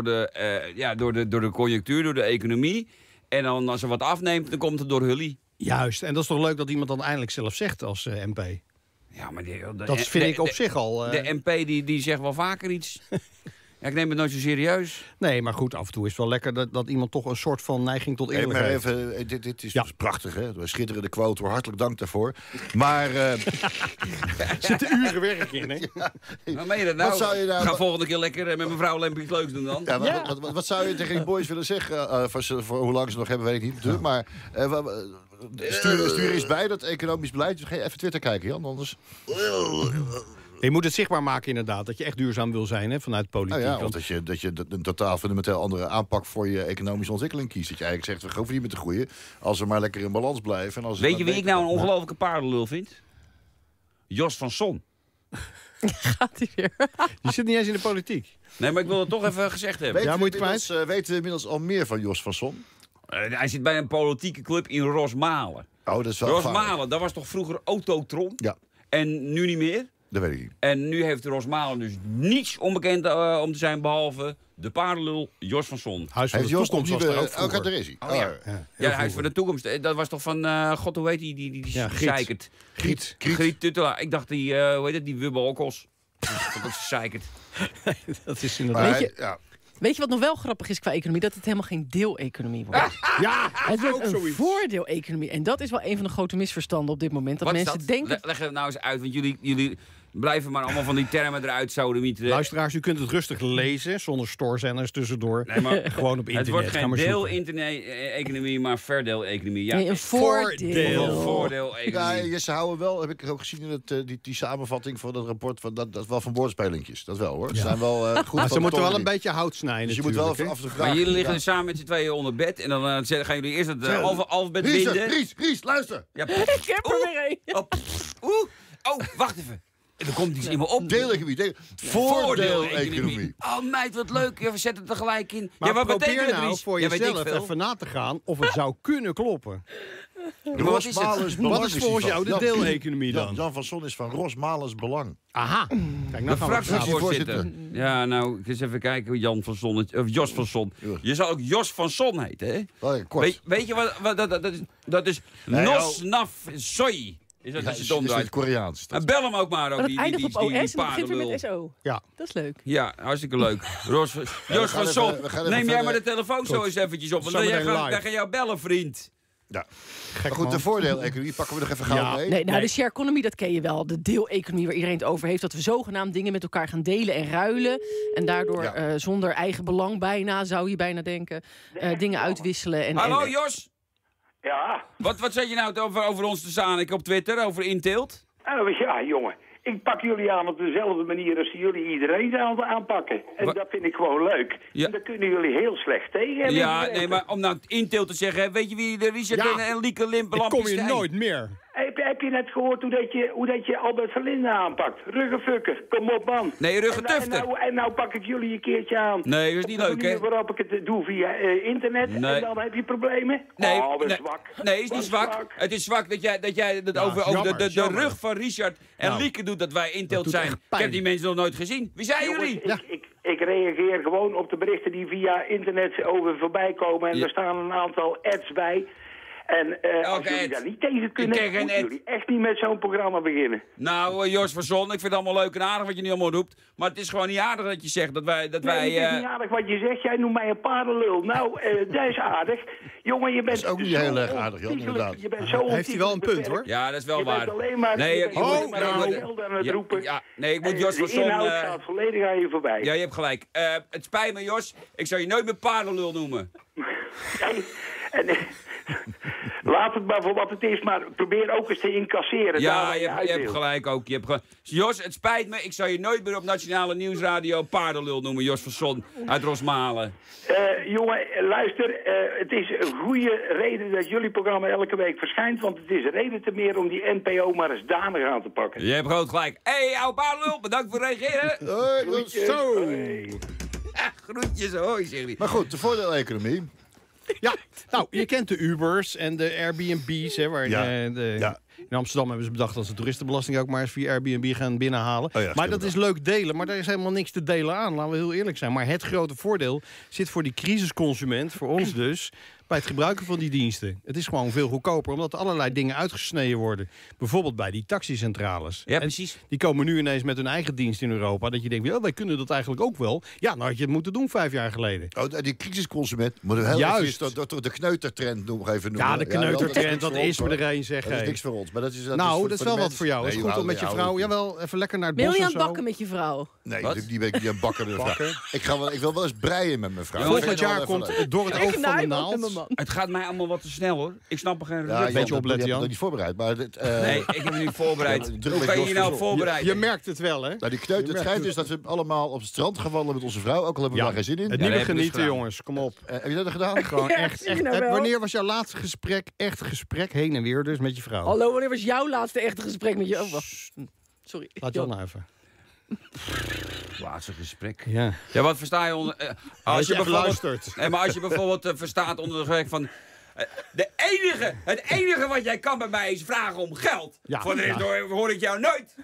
de conjunctuur, door de economie. En dan als er wat afneemt, dan komt het door Hully. Juist, en dat is toch leuk dat iemand dan eindelijk zelf zegt als MP. Ja, maar dat vind ik op zich al. De MP die zegt wel vaker iets. Ja, ik neem het nooit zo serieus. Nee, maar goed, af en toe is het wel lekker dat iemand toch een soort van neiging tot eerlijkheid heeft. Dit is prachtig, hè? Schitterende quote, hoor. Hartelijk dank daarvoor. Maar... zitten uren werk in, hè? Maar meen je dat nou? Wat zou je nou... Ga volgende keer lekker met mevrouw Lempie iets leuks doen dan. Ja, wat zou je tegen die boys willen zeggen? Voor hoe lang ze nog hebben, weet ik niet. Ja. Maar stuur eens bij dat economisch beleid. Ga je even Twitter kijken, Jan, anders... Je moet het zichtbaar maken inderdaad, dat je echt duurzaam wil zijn, hè, vanuit politiek. Nou ja, of dat je een totaal fundamenteel andere aanpak voor je economische ontwikkeling kiest. Dat je eigenlijk zegt, we hoeven niet meer te groeien als we maar lekker in balans blijven. En als weet je wie ik nou een ongelofelijke paardenlul vind? Jos van Son. Gaat hij weer? Die zit niet eens in de politiek. Nee, maar ik wil het toch even gezegd hebben. Weten we inmiddels al meer van Jos van Son? Hij zit bij een politieke club in Rosmalen. Oh, dat is wel Rosmalen, dat was toch vroeger Autotron? Ja. En nu niet meer? Dat weet ik niet. En nu heeft Rosmalen dus niets onbekend om te zijn, behalve de paardenlul Jos van Son. Huis van de toekomst was er ook vroeger. Daar is hij. Oh, ja, Huis van de toekomst. Dat was toch van, god, hoe heet die zeikert? Griet Tuttelaar. Ik dacht hoe heet het, die Wubbel-Okkels. Dat is zeikert. Dat is inderdaad... Weet je wat nog wel grappig is qua economie? Dat het helemaal geen deeleconomie wordt. Ja, het wordt een voordeeleconomie. En dat is wel een van de grote misverstanden op dit moment. Dat mensen denken... Leg het nou eens uit, want jullie blijven maar allemaal van die termen eruit sodemieten. Luisteraars, u kunt het rustig lezen, zonder stoorzenders tussendoor. Nee, maar gewoon op internet. Het wordt geen deel-economie, maar verdeeleconomie. Ja. Nee, een voordeel-economie. Ja, ze houden wel, heb ik ook gezien in die samenvatting van dat rapport, van dat wel van woordspelinkjes. Dat wel, hoor. Ze zijn wel goed. Maar ze moeten wel een beetje hout snijden. Dus je moet wel af en toe vragen. Maar jullie liggen samen met z'n tweeën onder bed en dan gaan jullie eerst het alfabet binden. Ries, luister. Ja, ik heb er weer een. Oh, wacht even. er komt iets in me op. Deeleconomie. Voordeel-economie. Oh meid, wat leuk. We zetten het er gelijk in. Maar wat probeer betekent het, nou Ries? voor jezelf even na te gaan of het zou kunnen kloppen. Wat is volgens jou de deeleconomie dan? Jan van Son is van Rosmalens Belang. Aha. Kijk, nou de fractievoorzitter. Ja, nou, eens even kijken hoe Jan van Son... Of Jos van Son. Je zou ook Jos van Son heten, hè? Weet je wat dat is? Nosnaf Soy. Is dat als je dom draait? Het Koreaans. Bel hem ook maar. Het eindigt op OS en begint weer met SO. Ja. Dat is leuk. Ja, hartstikke leuk. Jos van Son, neem jij maar de telefoon zo eens eventjes op. Want wij gaan jou bellen, vriend. Ja. Maar goed, de voordeel-economie pakken we nog even gauw mee. De share economy, dat ken je wel. De deeleconomie waar iedereen het over heeft. Dat we zogenaamd dingen met elkaar gaan delen en ruilen. En daardoor zonder eigen belang bijna, zou je bijna denken, dingen uitwisselen. Hallo Jos! Ja? Wat zeg je nou over ons te staan op Twitter, over Inteelt? Ja, jongen. Ik pak jullie aan op dezelfde manier als jullie iedereen aanpakken. En dat vind ik gewoon leuk. Ja. En daar kunnen jullie heel slecht tegen. Ja, nee, maar om nou Inteelt te zeggen, weet je wie de Richard en Lieke Limpen kom je nooit meer. Heb je net gehoord hoe dat je Albert Verlinde aanpakt? Ruggenfukker, kom op man. Nee, ruggentufter. En nou pak ik jullie een keertje aan. Nee, dat is niet leuk, hè? Waarop ik het doe via internet en dan heb je problemen. Nee, zwak. Nee, het is niet zwak. Het is zwak dat jij het over de rug van Richard en Lieke doet dat wij Inteelt zijn. Ik heb die mensen nog nooit gezien. Wie zijn jullie? Ik reageer gewoon op de berichten die via internet over voorbij komen. En er staan een aantal ads bij. En als jullie daar niet tegen kunnen, moeten jullie echt niet met zo'n programma beginnen. Nou, Jos van Son, ik vind het allemaal leuk en aardig wat je nu allemaal roept. Maar het is gewoon niet aardig dat je zegt dat wij... Het is niet aardig wat je zegt. Jij noemt mij een paardenlul. Nou, dat is aardig. Jongen, je bent... Dat is ook niet heel erg aardig, Jan, inderdaad. Je bent zo heeft hij wel een punt, hoor. Ja, dat is wel waar. Je bent alleen maar... Nee, ik moet Jos van Son... De inhoud gaat volledig aan je voorbij. Ja, je hebt gelijk. Het spijt me, Jos. Ik zou je nooit meer paardenlul noemen. Laat het maar voor wat het is, maar probeer ook eens te incasseren. Ja, je hebt gelijk ook. Jos, het spijt me, ik zou je nooit meer op Nationale Nieuwsradio paardenlul noemen, Jos van Son uit Rosmalen. Jongen, luister, het is een goede reden dat jullie programma elke week verschijnt, want het is een reden te meer om die NPO maar eens danig aan te pakken. Je hebt groot gelijk. Hé, oude paardenlul, bedankt voor het reageren. Groetjes. Zo. Groetjes, hoi, zeg je. Maar goed, de voordeel-economie. Ja, nou, je kent de Ubers en de Airbnb's. Hè, waar in Amsterdam hebben ze bedacht dat ze toeristenbelasting ook maar eens via Airbnb gaan binnenhalen. Maar dat is leuk delen, maar daar is helemaal niks te delen aan. Laten we heel eerlijk zijn. Maar het grote voordeel zit voor die crisisconsument, voor ons dus, bij het gebruiken van die diensten. Het is gewoon veel goedkoper, omdat allerlei dingen uitgesneden worden. Bijvoorbeeld bij die taxicentrales. Ja, precies. Die komen nu ineens met hun eigen dienst in Europa. Dat je denkt, wij kunnen dat eigenlijk ook wel. Ja, nou had je het moeten doen 5 jaar geleden. Oh, die crisisconsument, moet heel juist de kneutertrend nog even noemen. Ja, de kneutertrend, dat is voor de een, zeg. Dat is niks voor ons. Maar dat is wel wat voor jou. Het is goed om met je vrouw, jawel, even lekker naar het bos. Wil je aan het bakken met je vrouw? Nee, die ben ik niet aan het bakken met mijn vrouw. Ik wil wel eens breien met mijn vrouw. Volgend jaar komt door het oog van de naald. Het gaat mij allemaal wat te snel, hoor. Ik snap er geen een beetje opletten, Jan. Ik heb niet voorbereid. Maar nee, ik heb me niet voorbereid. Hoe kan je je nou voorbereiden? Je merkt het wel, hè? Nou, die kneut, het schijnt dus dat we allemaal op het strand gewandelen met onze vrouw. Ook al hebben we daar geen zin in. Het nieuwe genieten, jongens. Kom op. Heb je dat gedaan? Gewoon echt. Wanneer was jouw laatste gesprek, echt gesprek, heen en weer dus, met je vrouw? Hallo, wanneer was jouw laatste echte gesprek met je... Sorry. Laat Jan nou even. Laatste gesprek. Ja, wat versta je onder... als je luistert. Nee, maar als je bijvoorbeeld verstaat onder de gesprek van... Het enige wat jij kan bij mij is vragen om geld. Ja, voor de rest hoor ik jou nooit.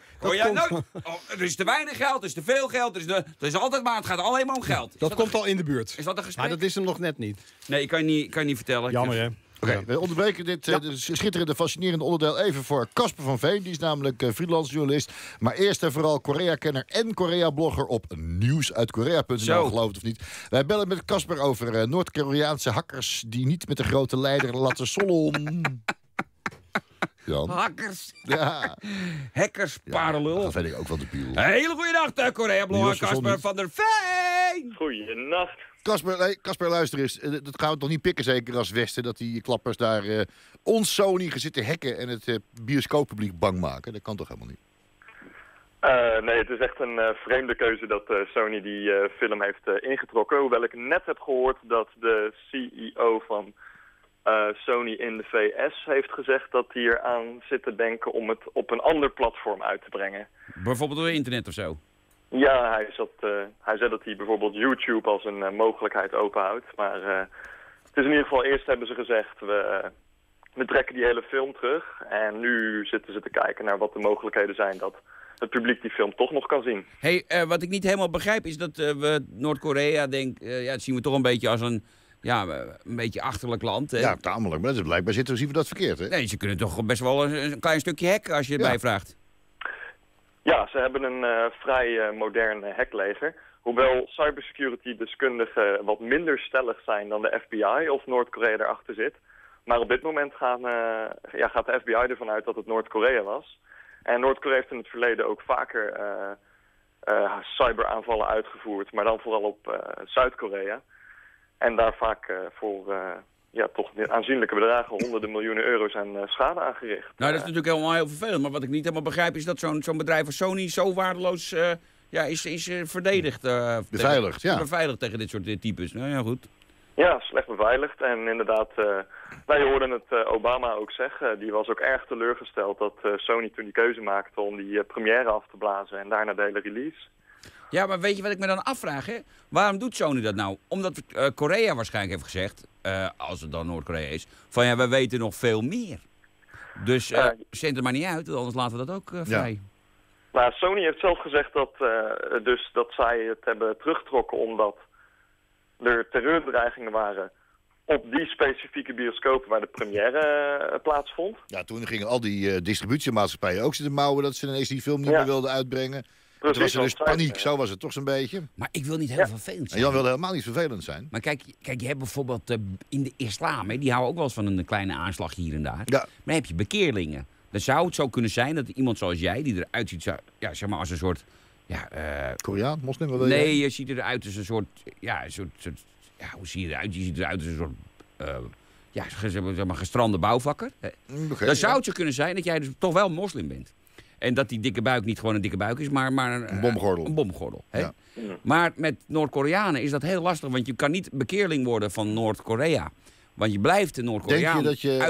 Er is te weinig geld, er is te veel geld. Er is altijd maar, het gaat alleen maar om geld. Dat komt al in de buurt. Is dat een gesprek? Maar dat is hem nog net niet. Nee, ik kan je niet vertellen. Jammer, hè? Oké, we onderbreken dit schitterende, fascinerende onderdeel even voor Casper van Veen. Die is namelijk freelance journalist. Maar eerst en vooral Korea-kenner en Korea-blogger op nieuwsuitkorea.nl, geloof het of niet. Wij bellen met Casper over Noord-Koreaanse hackers die niet met de grote leider laten sollen. Jan. Hackers. Ja. Hackers, paardenlul. Dat vind ik ook wel debiel. Hele goede dag, Korea-blogger Casper van der Veen. Goeienacht. Casper, luister eens. Dat gaan we toch niet pikken, zeker als Westen, dat die klappers daar ons Sony gaan zitten hacken en het bioscooppubliek bang maken. Dat kan toch helemaal niet? Nee, het is echt een vreemde keuze dat Sony die film heeft ingetrokken. Hoewel ik net heb gehoord dat de CEO van Sony in de VS heeft gezegd dat hij eraan zit te denken om het op een ander platform uit te brengen. Bijvoorbeeld door internet of zo? Ja, hij zei dat hij bijvoorbeeld YouTube als een mogelijkheid openhoudt. Maar het is in ieder geval, eerst hebben ze gezegd, we trekken die hele film terug. En nu zitten ze te kijken naar wat de mogelijkheden zijn dat het publiek die film toch nog kan zien. Wat ik niet helemaal begrijp is dat we Noord-Korea dat zien we toch een beetje als een beetje achterlijk land. Hè? Ja, tamelijk. Maar blijkbaar zien we dat verkeerd, hè? Nee, ze kunnen toch best wel een klein stukje hacken als je erbij vraagt. Ja, ze hebben een vrij modern hackleger. Hoewel cybersecurity-deskundigen wat minder stellig zijn dan de FBI of Noord-Korea erachter zit. Maar op dit moment gaat de FBI ervan uit dat het Noord-Korea was. En Noord-Korea heeft in het verleden ook vaker cyberaanvallen uitgevoerd, maar dan vooral op Zuid-Korea. En daar vaak voor toch aanzienlijke bedragen, honderden miljoenen euro's aan schade aangericht. Nou, dat is natuurlijk helemaal heel vervelend. Maar wat ik niet helemaal begrijp is dat zo'n bedrijf als Sony zo waardeloos is verdedigd. Beveiligd, Beveiligd tegen dit soort types. Nou ja, goed. Ja, slecht beveiligd. En inderdaad, wij hoorden het Obama ook zeggen. Die was ook erg teleurgesteld dat Sony toen die keuze maakte om die première af te blazen en daarna de hele release. Ja, maar weet je wat ik me dan afvraag, hè? Waarom doet Sony dat nou? Omdat Korea waarschijnlijk heeft gezegd, als het dan Noord-Korea is, van ja, we weten nog veel meer. Dus zend er maar niet uit, anders laten we dat ook vrij. Ja. Nou, Sony heeft zelf gezegd dat zij het hebben teruggetrokken omdat er terreurbedreigingen waren op die specifieke bioscopen waar de première plaatsvond. Ja, toen gingen al die distributiemaatschappijen ook zitten mouwen dat ze ineens die film niet meer wilden uitbrengen. Precies, toen was er dus paniek, zo was het toch zo'n beetje. Maar ik wil niet heel vervelend zijn. En Jan wilde helemaal niet vervelend zijn. Maar kijk, je hebt bijvoorbeeld in de islam, hè, die houden ook wel eens van een kleine aanslag hier en daar. Ja. Maar dan heb je bekeerlingen. Dan zou het zo kunnen zijn dat iemand zoals jij, die eruit ziet, zeg maar als een soort... Koreaan, moslim? Nee, je ziet eruit als een soort... hoe zie je eruit? Je ziet eruit als een soort... gestrande bouwvakker. Okay, dan zou het zo kunnen zijn dat jij dus toch wel moslim bent. En dat die dikke buik niet gewoon een dikke buik is, maar een bomgordel. Een bomgordel. Hè? Ja. Maar met Noord-Koreanen is dat heel lastig, want je kan niet bekeerling worden van Noord-Korea. Want je blijft een Noord-Koreaan. Denk je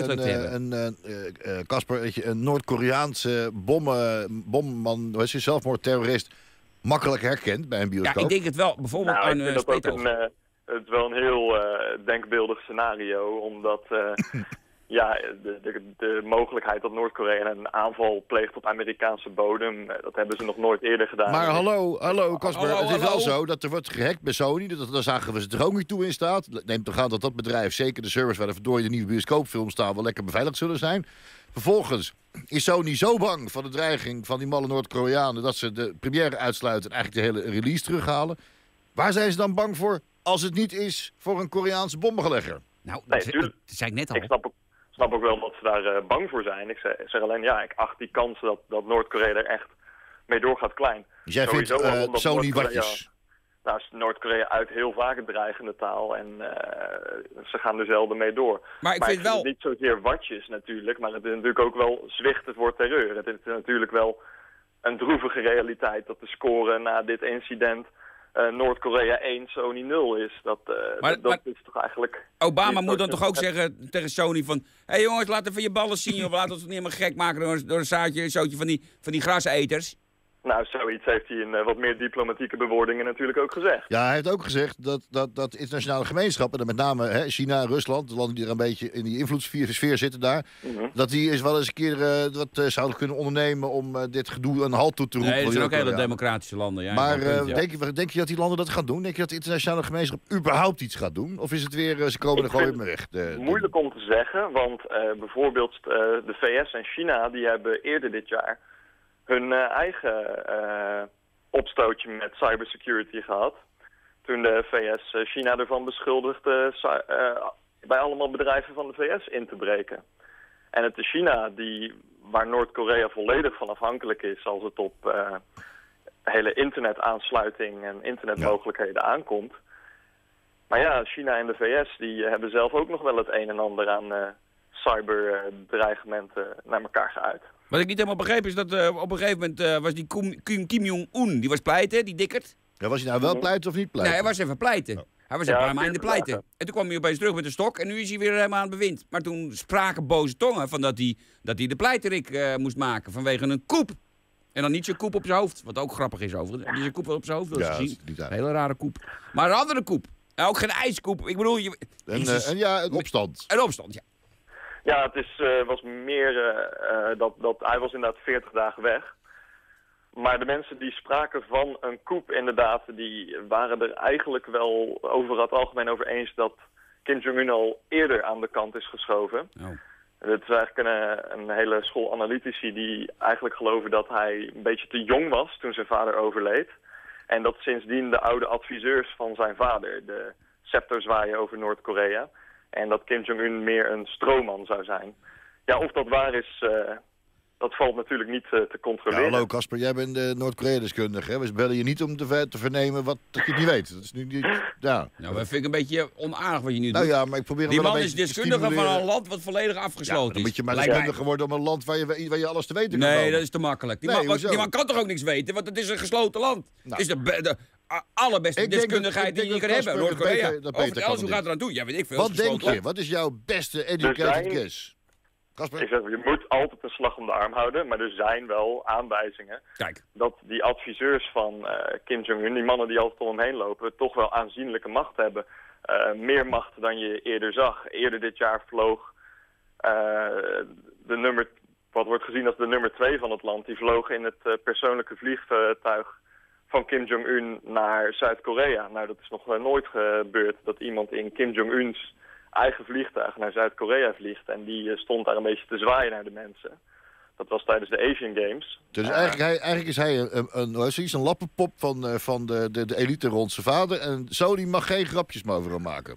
dat je een Noord-Koreaanse bomman, zelfmoordterrorist, makkelijk herkent bij een bioscoop? Ja, ik denk het wel. Bijvoorbeeld aan ik vind dat ook het wel een heel denkbeeldig scenario, omdat... de mogelijkheid dat Noord-Korea een aanval pleegt op Amerikaanse bodem, dat hebben ze nog nooit eerder gedaan. Maar hallo Casper, het is wel zo dat er wordt gehackt bij Sony. Daar zagen we ze er ook niet toe in staat. Neemt toch aan dat dat bedrijf, zeker de servers waar de verdorie de nieuwe bioscoopfilms staan, wel lekker beveiligd zullen zijn. Vervolgens is Sony zo bang van de dreiging van die malle Noord-Koreanen dat ze de première uitsluiten en eigenlijk de hele release terughalen. Waar zijn ze dan bang voor als het niet is voor een Koreaanse bommengelegger? Nou, dat zei ik net al. Ik snap ook wel dat ze daar bang voor zijn. Ik zeg alleen, ik acht die kans dat Noord-Korea er echt mee doorgaat klein. Dus jij vindt Sony watjes? Nou, Noord-Korea uit heel vaak een dreigende taal en ze gaan er zelden mee door. Maar ik vind wel... niet zozeer watjes natuurlijk, maar het is natuurlijk ook wel zwichten voor terreur. Het is natuurlijk wel een droevige realiteit dat de score na dit incident... Noord-Korea 1, Sony 0 is. Dat is toch eigenlijk... Obama moet dan toch ook zeggen tegen Sony van... Hé jongens, laat even je ballen zien. Of laat ons niet helemaal gek maken door een zootje van die graseters. Nou, zoiets heeft hij in wat meer diplomatieke bewoordingen natuurlijk ook gezegd. Ja, hij heeft ook gezegd dat de internationale gemeenschap... en dan met name China en Rusland, de landen die er een beetje in die invloedssfeer zitten daar... dat die eens wel eens een keer wat zouden kunnen ondernemen om dit gedoe een halt toe te roepen. Nee, dat zijn ook hele democratische landen. Ja, maar denk je dat die landen dat gaan doen? Denk je dat de internationale gemeenschap überhaupt iets gaat doen? Of is het weer, ze komen er gewoon weer weg? Moeilijk om te zeggen, want bijvoorbeeld de VS en China... die hebben eerder dit jaar... hun eigen opstootje met cybersecurity gehad. Toen de VS China ervan beschuldigde bij allemaal bedrijven van de VS in te breken. En het is China waar Noord-Korea volledig van afhankelijk is als het op hele internetaansluiting en internetmogelijkheden aankomt. Maar ja, China en de VS die hebben zelf ook nog wel het een en ander aan cyberdreigementen naar elkaar geuit. Wat ik niet helemaal begreep is dat op een gegeven moment was die Kim Jong-un, die was pleiten, die dikkerd. Ja, was hij nou wel pleiten of niet pleiten? Nee, hij was even pleiten. Oh. Hij was een paar maanden pleiten. En toen kwam hij opeens terug met een stok en nu is hij weer helemaal aan het bewind. Maar toen spraken boze tongen van dat hij de pleiterik moest maken vanwege een koep. En dan niet zijn koep op zijn hoofd, wat ook grappig is overigens. Die zijn koep op zijn hoofd wil zien. Een hele rare koep. Maar een andere koep. En ook geen ijskoep. Ik bedoel... een opstand. Een opstand, ja. Ja, het was meer dat hij was inderdaad 40 dagen weg. Maar de mensen die spraken van een coup inderdaad, die waren er eigenlijk wel over het algemeen over eens dat Kim Jong-un al eerder aan de kant is geschoven. Oh. Het is eigenlijk een hele school analytici die eigenlijk geloven dat hij een beetje te jong was toen zijn vader overleed. En dat sindsdien de oude adviseurs van zijn vader de scepter zwaaien over Noord-Korea. En dat Kim Jong-un meer een stroomman zou zijn. Ja, of dat waar is, dat valt natuurlijk niet te controleren. Ja, hallo Casper, jij bent Noord-Korea-deskundige. We bellen je niet om te vernemen wat dat je niet weet. Dat is nu niet... Ja. Nou, dat vind ik een beetje onaardig wat je nu doet. Nou ja, maar ik probeer die man is deskundige van een land wat volledig afgesloten is. Dan moet je maar deskundige worden om een land waar je alles te weten kan Nee, komen. dat is te makkelijk. Die man kan toch ook niks weten, want het is een gesloten land. Het is de allerbeste deskundigheid die je kan hebben. Noord-Korea. Hoe gaat het eraan toe? Ja, weet ik veel. Wat denk je? Wat is jouw beste educated guess? Ik zeg, je moet altijd een slag om de arm houden, maar er zijn wel aanwijzingen dat die adviseurs van Kim Jong-un, die mannen die altijd om hem heen lopen, toch wel aanzienlijke macht hebben. Meer macht dan je eerder zag. Eerder dit jaar vloog wat wordt gezien als de nummer 2 van het land, die vloog in het persoonlijke vliegtuig van Kim Jong-un naar Zuid-Korea. Nou, dat is nog nooit gebeurd dat iemand in Kim Jong-uns eigen vliegtuig naar Zuid-Korea vliegt. En die stond daar een beetje te zwaaien naar de mensen. Dat was tijdens de Asian Games. Dus eigenlijk is hij een lappenpop van de elite rond zijn vader. En zo, die mag geen grapjes meer over hem maken.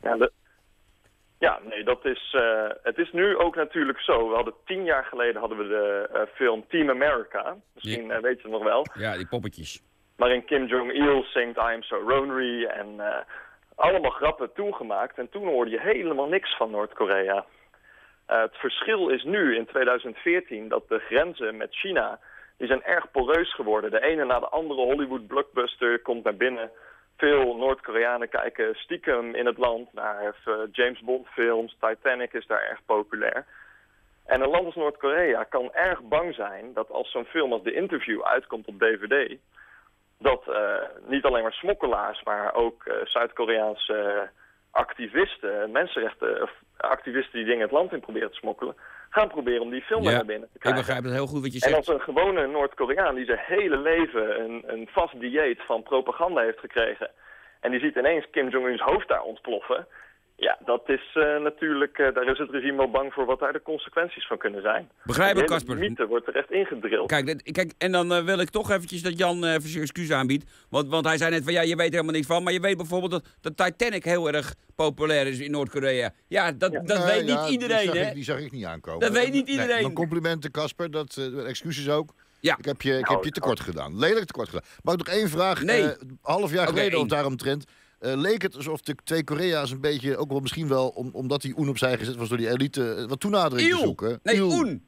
Dat is... het is nu ook natuurlijk zo. We hadden 10 jaar geleden hadden we de film Team America. Misschien weet je het nog wel. Ja, die poppetjes. Waarin Kim Jong-il zingt I am so Ronry en... allemaal grappen toegemaakt en toen hoorde je helemaal niks van Noord-Korea. Het verschil is nu in 2014 dat de grenzen met China, die zijn erg poreus geworden. De ene na de andere Hollywood-blockbuster komt naar binnen. Veel Noord-Koreanen kijken stiekem in het land naar James Bond films. Titanic is daar erg populair. En een land als Noord-Korea kan erg bang zijn dat als zo'n film als The Interview uitkomt op DVD... dat niet alleen maar smokkelaars, maar ook Zuid-Koreaanse activisten, mensenrechtenactivisten die dingen het land in proberen te smokkelen, gaan proberen om die film naar binnen te krijgen. Ik begrijp het heel goed wat je zegt. En als een gewone Noord-Koreaan die zijn hele leven een vast dieet van propaganda heeft gekregen en die ziet ineens Kim Jong-un's hoofd daar ontploffen, ja, dat is natuurlijk, daar is het regime wel bang voor wat daar de consequenties van kunnen zijn. Begrijp ik, Casper. De mythe wordt er echt ingedrild. Kijk, en dan wil ik toch eventjes dat Jan zijn excuus aanbiedt. Want hij zei net van, ja, je weet er helemaal niks van. Maar je weet bijvoorbeeld dat de Titanic heel erg populair is in Noord-Korea. Ja, dat weet niet iedereen, hè? Die zag ik niet aankomen. Dat weet niet iedereen. Mijn complimenten, Casper. Excuses ook. Ja. Ik heb je tekort gedaan. Lelijk tekort gedaan. Mag ik nog één vraag? Nee. Half jaar geleden of daaromtrent... leek het alsof de twee Korea's een beetje, ook wel misschien wel, omdat die Un opzij gezet was door die elite, wat toenadering te zoeken. Nee, Un.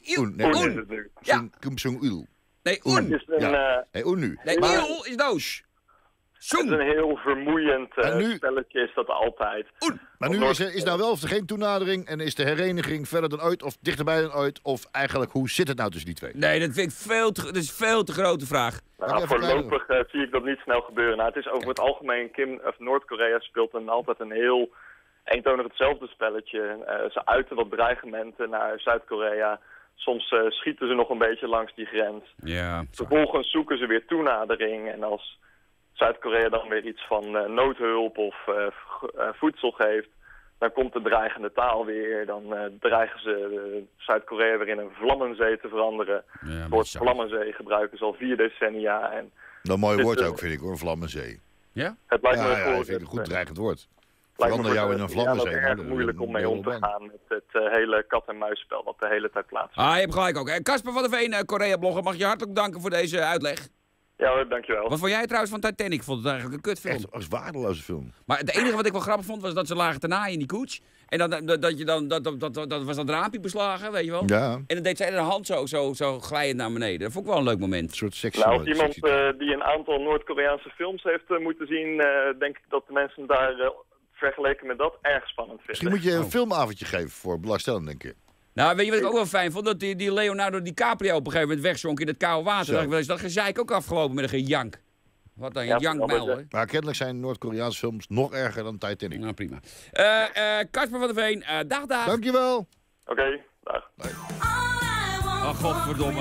Kim Jong-il. Nee, Un. Nee, Un nu. Nee, Il is doos. Het is een heel vermoeiend spelletje, is dat altijd. Maar nu is nou wel of er geen toenadering en is de hereniging verder dan ooit of dichterbij dan ooit? Of eigenlijk, hoe zit het nou tussen die twee? Nee, dat vind ik dat is veel te grote vraag. Nou, voorlopig zie ik dat niet snel gebeuren. Nou, het is over het algemeen, Noord-Korea speelt altijd een heel eentonig hetzelfde spelletje. Ze uiten wat dreigementen naar Zuid-Korea. Soms schieten ze nog een beetje langs die grens. Ja, vervolgens zoeken ze weer toenadering en als Zuid-Korea dan weer iets van noodhulp of voedsel geeft, dan komt de dreigende taal weer. Dan dreigen ze Zuid-Korea weer in een vlammenzee te veranderen. Ja, het woord vlammenzee gebruiken ze al 4 decennia. En dat een mooi woord ook, vind ik hoor, vlammenzee. Ja? Het lijkt me vind ik een goed dreigend woord. Verander jou in een vlammenzee. Het is erg moeilijk om mee om te gaan met het hele kat-en-muisspel wat de hele tijd plaatsvindt. Je hebt gelijk ook. Casper van der Veen, Korea-blogger, mag je hartelijk danken voor deze uitleg. Ja hoor, dankjewel. Wat vond jij trouwens van Titanic? Ik vond het eigenlijk een kutfilm. Echt een waardeloze film. Maar het enige wat ik wel grappig vond was dat ze lagen te naaien in die koets. En dat was dat raampje beslagen, weet je wel. Ja. En dan deed zij de hand zo glijend naar beneden. Dat vond ik wel een leuk moment. Een soort sexy. Nou, als iemand die een aantal Noord-Koreaanse films heeft moeten zien, denk ik dat de mensen daar vergeleken met dat erg spannend vinden. Misschien moet je een filmavondje geven voor belangstellenden, denk ik. Nou, weet je wat ik ook wel fijn vond? Dat die Leonardo DiCaprio op een gegeven moment wegzonk in het koude water. Dacht ik wel eens, dat gezeik ook afgelopen met een gejank. Wat dan, een jankmijl, hoor. Maar kennelijk zijn Noord-Koreaanse films nog erger dan Titanic. Nou, prima. Kasper van der Veen, dag. Dankjewel. Oké, dag. Oh, godverdomme.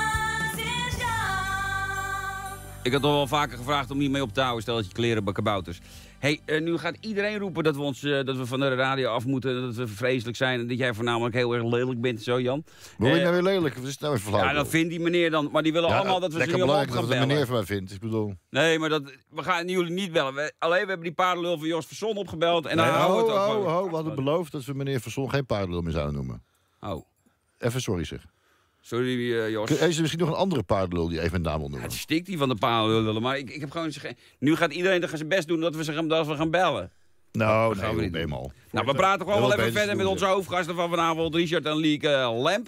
Ik had al wel vaker gevraagd om hiermee op te houden, stel dat je kleren bij kabouters. Nu gaat iedereen roepen dat we van de radio af moeten, dat we vreselijk zijn en dat jij voornamelijk heel erg lelijk bent, zo Jan. Word je nou weer lelijk? Wat is het nou weer verlaten? Ja, dat vindt die meneer dan, maar die willen allemaal dat we ze nu allemaal gaan bellen. Lekker belangrijk dat de meneer van mij vindt, ik bedoel. Nee, maar we gaan jullie niet bellen. We hebben die paardenlul van Jos Verson opgebeld en dan houden we het ook. We hadden beloofd dat we meneer Verson geen paardenlul meer zouden noemen. Oh. Even sorry zeg. Sorry, Jos. Is er misschien nog een andere paardenlul die even een naam wil noemen? Het stikt die van de paardenlullen, maar ik heb gewoon... Nu gaat iedereen zijn best doen dat we gaan bellen. Nou, gaan we niet eenmaal. Nou, we praten gewoon wel even verder met onze hoofdgasten van vanavond, Richard en Lieke Lemp.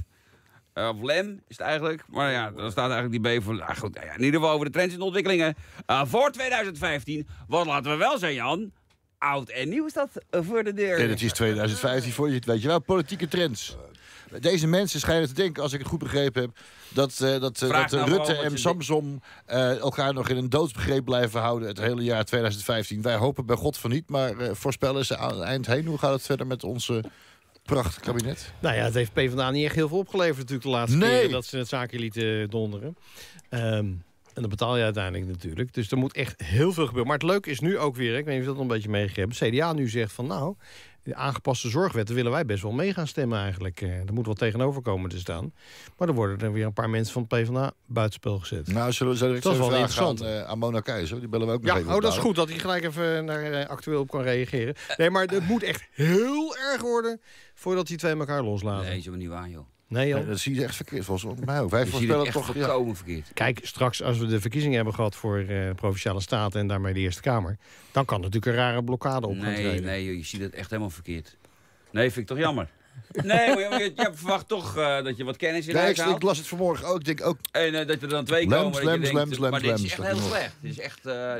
Of Lem is het eigenlijk. Maar ja, dan staat eigenlijk die B voor... Nou goed, in ieder geval over de trends en de ontwikkelingen. Voor 2015, wat laten we wel zijn, Jan? Oud en nieuw staat voor de deur. Nee, dat is 2015 voor je het weet je wel. Politieke trends. Deze mensen schijnen te denken, als ik het goed begrepen heb, dat Rutte en Samsom elkaar nog in een doodsbegreep blijven houden het hele jaar 2015. Wij hopen bij God van niet, maar voorspellen ze aan het eind heen. Hoe gaat het verder met onze prachtig kabinet? Nou ja, het heeft PvdA niet echt heel veel opgeleverd natuurlijk de laatste keren dat ze het zaakje lieten donderen. En dat betaal je uiteindelijk natuurlijk. Dus er moet echt heel veel gebeuren. Maar het leuke is nu ook weer, ik weet niet of je dat nog een beetje meegegeven, CDA nu zegt van nou, de aangepaste zorgwetten willen wij best wel mee gaan stemmen eigenlijk. Er moet wel tegenover komen te staan. Maar dan worden er weer een paar mensen van het PvdA buitenspel gezet. Nou, zullen we dat is wel interessant aan Mona Keizer. Die bellen we ook nog even. Dat is goed dat hij gelijk even naar actueel op kan reageren. Nee, maar het moet echt heel erg worden voordat die twee elkaar loslaten. Nee, zo niet waar, joh. Nee, dat zie je echt verkeerd volgens mij ook. Wij voorspellen toch volkomen verkeerd. Kijk, straks als we de verkiezingen hebben gehad voor Provinciale Staten en daarmee de Eerste Kamer, dan kan natuurlijk een rare blokkade op gaan treden. Nee, je ziet het echt helemaal verkeerd. Nee, vind ik toch jammer. Nee, maar je verwacht toch dat je wat kennis in huis haalt. Ik las het vanmorgen ook. Ik denk ook. En dat er dan twee komen. Maar dit is echt heel slecht. Dit is echt,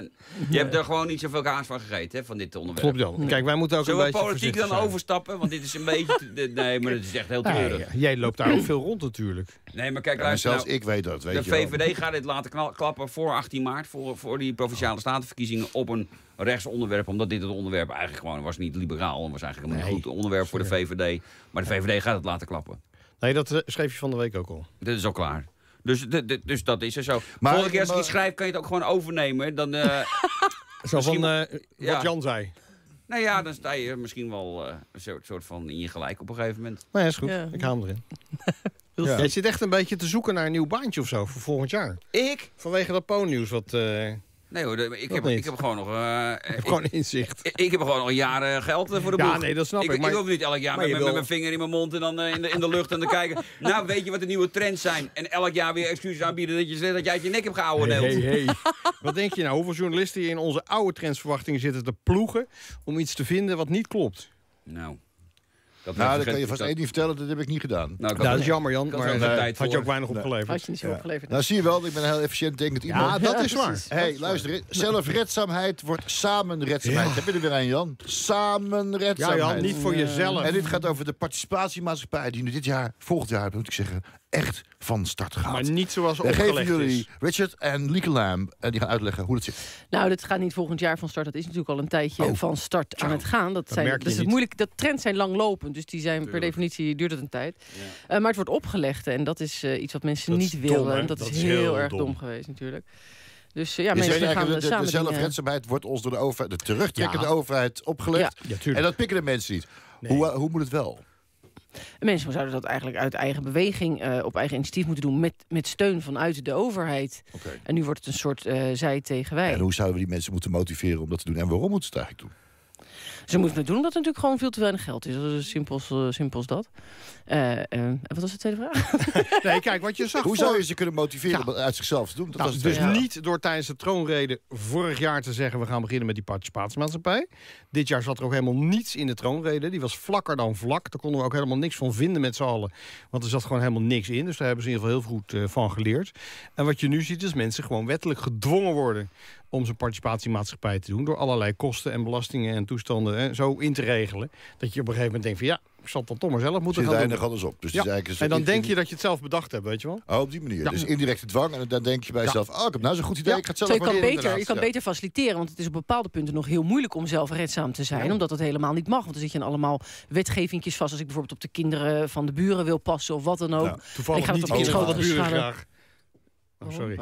je hebt er gewoon niet zoveel kaas van gegeten, hè, van dit onderwerp. Klopt, Jan. Kijk, wij moeten ook zullen een beetje politiek dan overstappen? Want dit is een beetje... Nee, maar het is echt heel treurig. Ja. Jij loopt daar ook veel rond natuurlijk. Nee, maar kijk, luister, zelfs ik weet dat. De VVD gaat dit laten klappen voor 18 maart. Voor die Provinciale Statenverkiezingen op een rechtsonderwerp. Omdat dit het onderwerp eigenlijk gewoon was niet liberaal. Het was eigenlijk een goed onderwerp voor de VVD. Maar de VVD gaat het laten klappen. Nee, dat schreef je van de week ook al. Dit is al klaar. Dus dat is er zo. Volgende keer als je iets schrijft, kan je het ook gewoon overnemen. Dan, zo van wat Jan zei. Nou ja, dan sta je misschien wel een soort van in je gelijk op een gegeven moment. Nee, is goed. Ja. Ik haal hem erin. Ja. Jij zit echt een beetje te zoeken naar een nieuw baantje of zo voor volgend jaar. Ik? Vanwege dat Po-nieuws wat... Nee hoor, ik heb gewoon nog... gewoon inzicht. Ik heb gewoon nog jaren geld voor de boeg. Ja, nee, dat snap ik. Ik hoef niet elk jaar met mijn vinger in mijn mond en dan in de lucht en te kijken. Nou, weet je wat de nieuwe trends zijn? En elk jaar weer excuses aanbieden dat jij uit je nek hebt gehouden. Hey. Wat denk je nou? Hoeveel journalisten hier in onze oude trendsverwachtingen zitten te ploegen om iets te vinden wat niet klopt? Nou... Dat kan je vast één ding vertellen, dat heb ik niet gedaan. Nou, dat is jammer, Jan, maar had je ook weinig opgeleverd. Had je niet zo opgeleverd. Nou, zie je wel, ik ben een heel efficiënt denkend iemand. Ja, dat is waar. Hey, luister, zelfredzaamheid wordt samenredzaamheid. Ja. Heb je er weer een, Jan? Samenredzaamheid. Ja, Jan, niet voor jezelf. En dit gaat over de participatiemaatschappij die nu volgend jaar, moet ik zeggen, echt van start gaat. Maar niet zoals opgelegd is. Geven jullie Richard en Lieke Lam en die gaan uitleggen hoe dat zit. Nou, dat gaat niet volgend jaar van start. Dat is natuurlijk al een tijdje van start aan het gaan. Dat is het moeilijk. Dat trends zijn langlopend, dus die zijn per definitie duurt het een tijd. Ja. Maar het wordt opgelegd en dat is iets wat mensen niet willen. En dat is heel erg dom geweest natuurlijk. Dus ja, mensen gaan de zelfredzaamheid wordt ons door de overheid, de terugtrekkende overheid opgelegd. Ja, en dat pikken de mensen niet. Nee. Hoe moet het wel? Mensen zouden dat eigenlijk uit eigen beweging op eigen initiatief moeten doen met steun vanuit de overheid. Okay. En nu wordt het een soort zij tegen wij. En hoe zouden we die mensen moeten motiveren om dat te doen? En waarom moeten ze het eigenlijk doen? Ze moeten het doen omdat er natuurlijk gewoon veel te weinig geld is. Dat is simpel als dat. Wat was de tweede vraag? Nee, kijk, wat je zag... Hoe zou je ze kunnen motiveren om uit zichzelf te doen? Dat was dus niet door tijdens de troonrede vorig jaar te zeggen... we gaan beginnen met die participatiemaatschappij. Dit jaar zat er ook helemaal niets in de troonrede. Die was vlakker dan vlak. Daar konden we ook helemaal niks van vinden met z'n allen. Want er zat gewoon helemaal niks in. Dus daar hebben ze in ieder geval heel goed van geleerd. En wat je nu ziet is mensen gewoon wettelijk gedwongen worden... om zijn participatiemaatschappij te doen... door allerlei kosten en belastingen en toestanden zo in te regelen... dat je op een gegeven moment denkt van... ja, ik zal het dan toch maar zelf moeten gaan doen. Alles op. Dus en dan denk je dat je het zelf bedacht hebt, weet je wel? Oh, op die manier. Ja. Dus indirecte dwang. En dan denk je bij jezelf... ik heb nou zo'n goed idee, ik ga het zelf je kan beter faciliteren. Want het is op bepaalde punten nog heel moeilijk om zelfredzaam te zijn. Omdat het helemaal niet mag. Want dan zit je aan allemaal wetgevingjes vast. Als ik bijvoorbeeld op de kinderen van de buren wil passen of wat dan ook. Toevallig ik ga niet op van de buren graag. Sorry.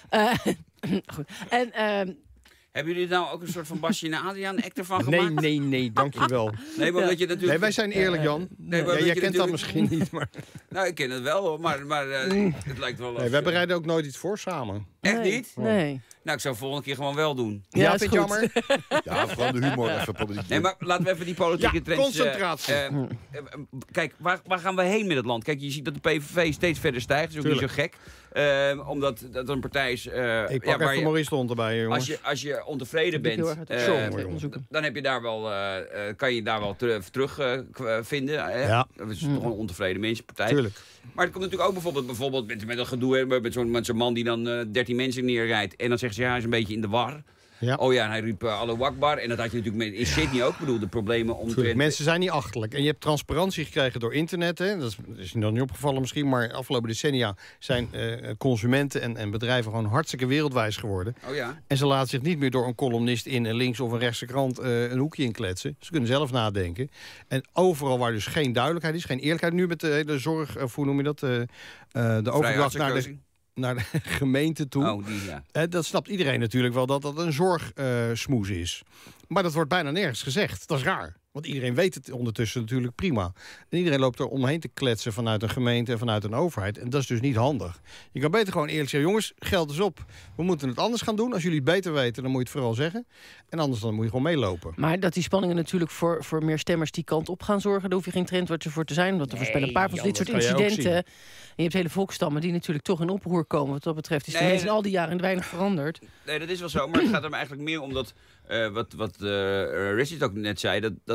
Goed. En... Hebben jullie nou ook een soort van Basje en Adriaan act ervan gemaakt? Nee, dankjewel. Nee, maar dat je natuurlijk... Nee, wij zijn eerlijk, Jan. Jij kent dat misschien niet, maar... Nou, ik ken het wel, maar het lijkt wel... Nee, wij bereiden ook nooit iets voor samen. Echt niet? Nee. Nou, ik zou volgende keer gewoon wel doen. Ja, vind je jammer? Ja, gewoon de humor even politiek. Nee, maar laten we even die politieke trends... concentratie. Kijk, waar gaan we heen met het land? Kijk, je ziet dat de PVV steeds verder stijgt. Dat is ook niet zo gek. Omdat dat een partij is... ik pak even Maurice de Hond erbij, jongens. Als je ontevreden bent, dan heb je daar wel, kan je daar wel terug vinden. Ja. Dat is toch een ontevreden mensenpartij. Tuurlijk. Maar het komt natuurlijk ook bijvoorbeeld met dat gedoe met zo'n man die dan 13 mensen neerrijdt. En dan zeggen ze, hij is een beetje in de war. Ja. Oh ja, en hij riep Allahu Akbar. En dat had je natuurlijk in Sydney ook. Ik bedoel, de problemen omtrent... Mensen zijn niet achterlijk. En je hebt transparantie gekregen door internet. Hè. Dat is nog niet opgevallen misschien. Maar afgelopen decennia zijn consumenten en bedrijven gewoon hartstikke wereldwijs geworden. Oh ja. En ze laten zich niet meer door een columnist in een links- of een rechtse krant een hoekje inkletsen. Ze kunnen zelf nadenken. En overal waar dus geen duidelijkheid is, geen eerlijkheid. Nu met de hele zorg, hoe noem je dat? De overdracht naar de gemeente toe. Oh, dat snapt iedereen natuurlijk wel dat dat een zorgsmoes is. Maar dat wordt bijna nergens gezegd. Dat is raar. Want iedereen weet het ondertussen natuurlijk prima. En iedereen loopt er omheen te kletsen vanuit een gemeente en vanuit een overheid. En dat is dus niet handig. Je kan beter gewoon eerlijk zeggen, jongens, geld is op. We moeten het anders gaan doen. Als jullie het beter weten, dan moet je het vooral zeggen. En anders dan moet je gewoon meelopen. Maar dat die spanningen natuurlijk voor meer stemmers die kant op gaan zorgen, daar hoef je geen trendwatcher voor te zijn. Want er voorspellen een paar van dit soort incidenten. En je hebt hele volksstammen die natuurlijk toch in oproer komen. Wat dat betreft is de mensen al die jaren weinig veranderd. Nee, dat is wel zo. Maar het gaat er eigenlijk meer om dat... wat Richard ook net zei, dat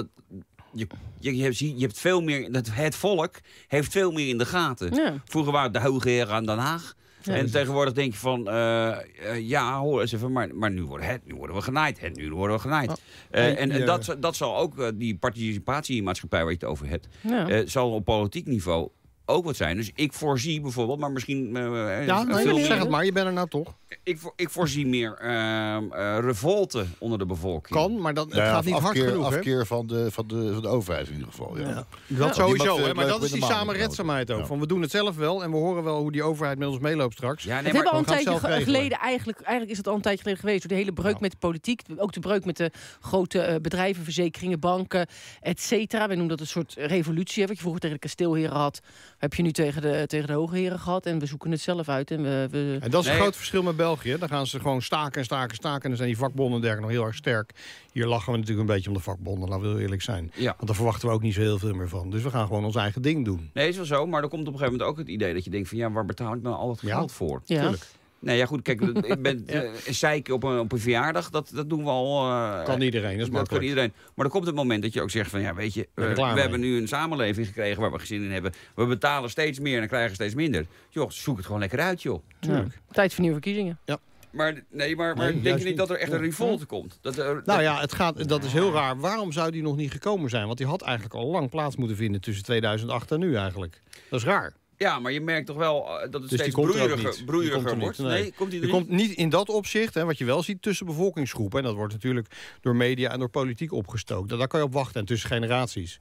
je hebt veel meer... Het volk heeft veel meer in de gaten. Ja. Vroeger waren het de hoge heren aan Den Haag. Ja, en tegenwoordig denk je van... hoor eens even, maar nu worden we genaaid. Nu worden we genaaid. Dat zal ook die participatiemaatschappij waar je het over hebt... zal op politiek niveau... ook wat zijn. Dus ik voorzie bijvoorbeeld, maar misschien... zeg het maar, je bent er nou toch. Ik voorzie meer revolte onder de bevolking. Kan, maar dat gaat niet hard genoeg. Afkeer van de overheid in ieder geval. Ja. Dat sowieso, maar dat is die samenredzaamheid ook. Van, we doen het zelf wel en we horen wel hoe die overheid met ons meeloopt straks. Ja, het hebben al een tijdje geleden, eigenlijk is het al een tijdje geleden geweest. De hele breuk met de politiek, ook de breuk met de grote bedrijven, verzekeringen, banken, et cetera. We noemen dat een soort revolutie. Wat je vroeger tegen de kasteelheren had, heb je nu tegen de hoge heren gehad. En we zoeken het zelf uit. En dat is een groot verschil met België. Dan gaan ze gewoon staken. En dan zijn die vakbonden en dergelijke nog heel erg sterk. Hier lachen we natuurlijk een beetje om de vakbonden, laten we heel eerlijk zijn. Ja. Want daar verwachten we ook niet zo heel veel meer van. Dus we gaan gewoon ons eigen ding doen. Nee, is wel zo. Maar er komt op een gegeven moment ook het idee dat je denkt van... waar betaal ik nou al het geld voor? Ja. Tuurlijk. Nee, ja goed, kijk, ik ben zeiken op een verjaardag, dat doen we al... kan iedereen, dat is makkelijk. Kan iedereen. Maar er komt het moment dat je ook zegt van, weet je, we hebben nu een samenleving gekregen waar we geen zin in hebben. We betalen steeds meer en krijgen steeds minder. Joh, zoek het gewoon lekker uit, joh. Ja. Tijd voor nieuwe verkiezingen. Ja. Maar denk je niet dat er echt een revolte komt? Dat is heel raar. Waarom zou die nog niet gekomen zijn? Want die had eigenlijk al lang plaats moeten vinden tussen 2008 en nu eigenlijk. Dat is raar. Ja, maar je merkt toch wel dat het dus steeds broeieriger wordt. Nee, komt niet in dat opzicht, hè, wat je wel ziet tussen bevolkingsgroepen. En dat wordt natuurlijk door media en door politiek opgestookt. Daar kan je op wachten en tussen generaties.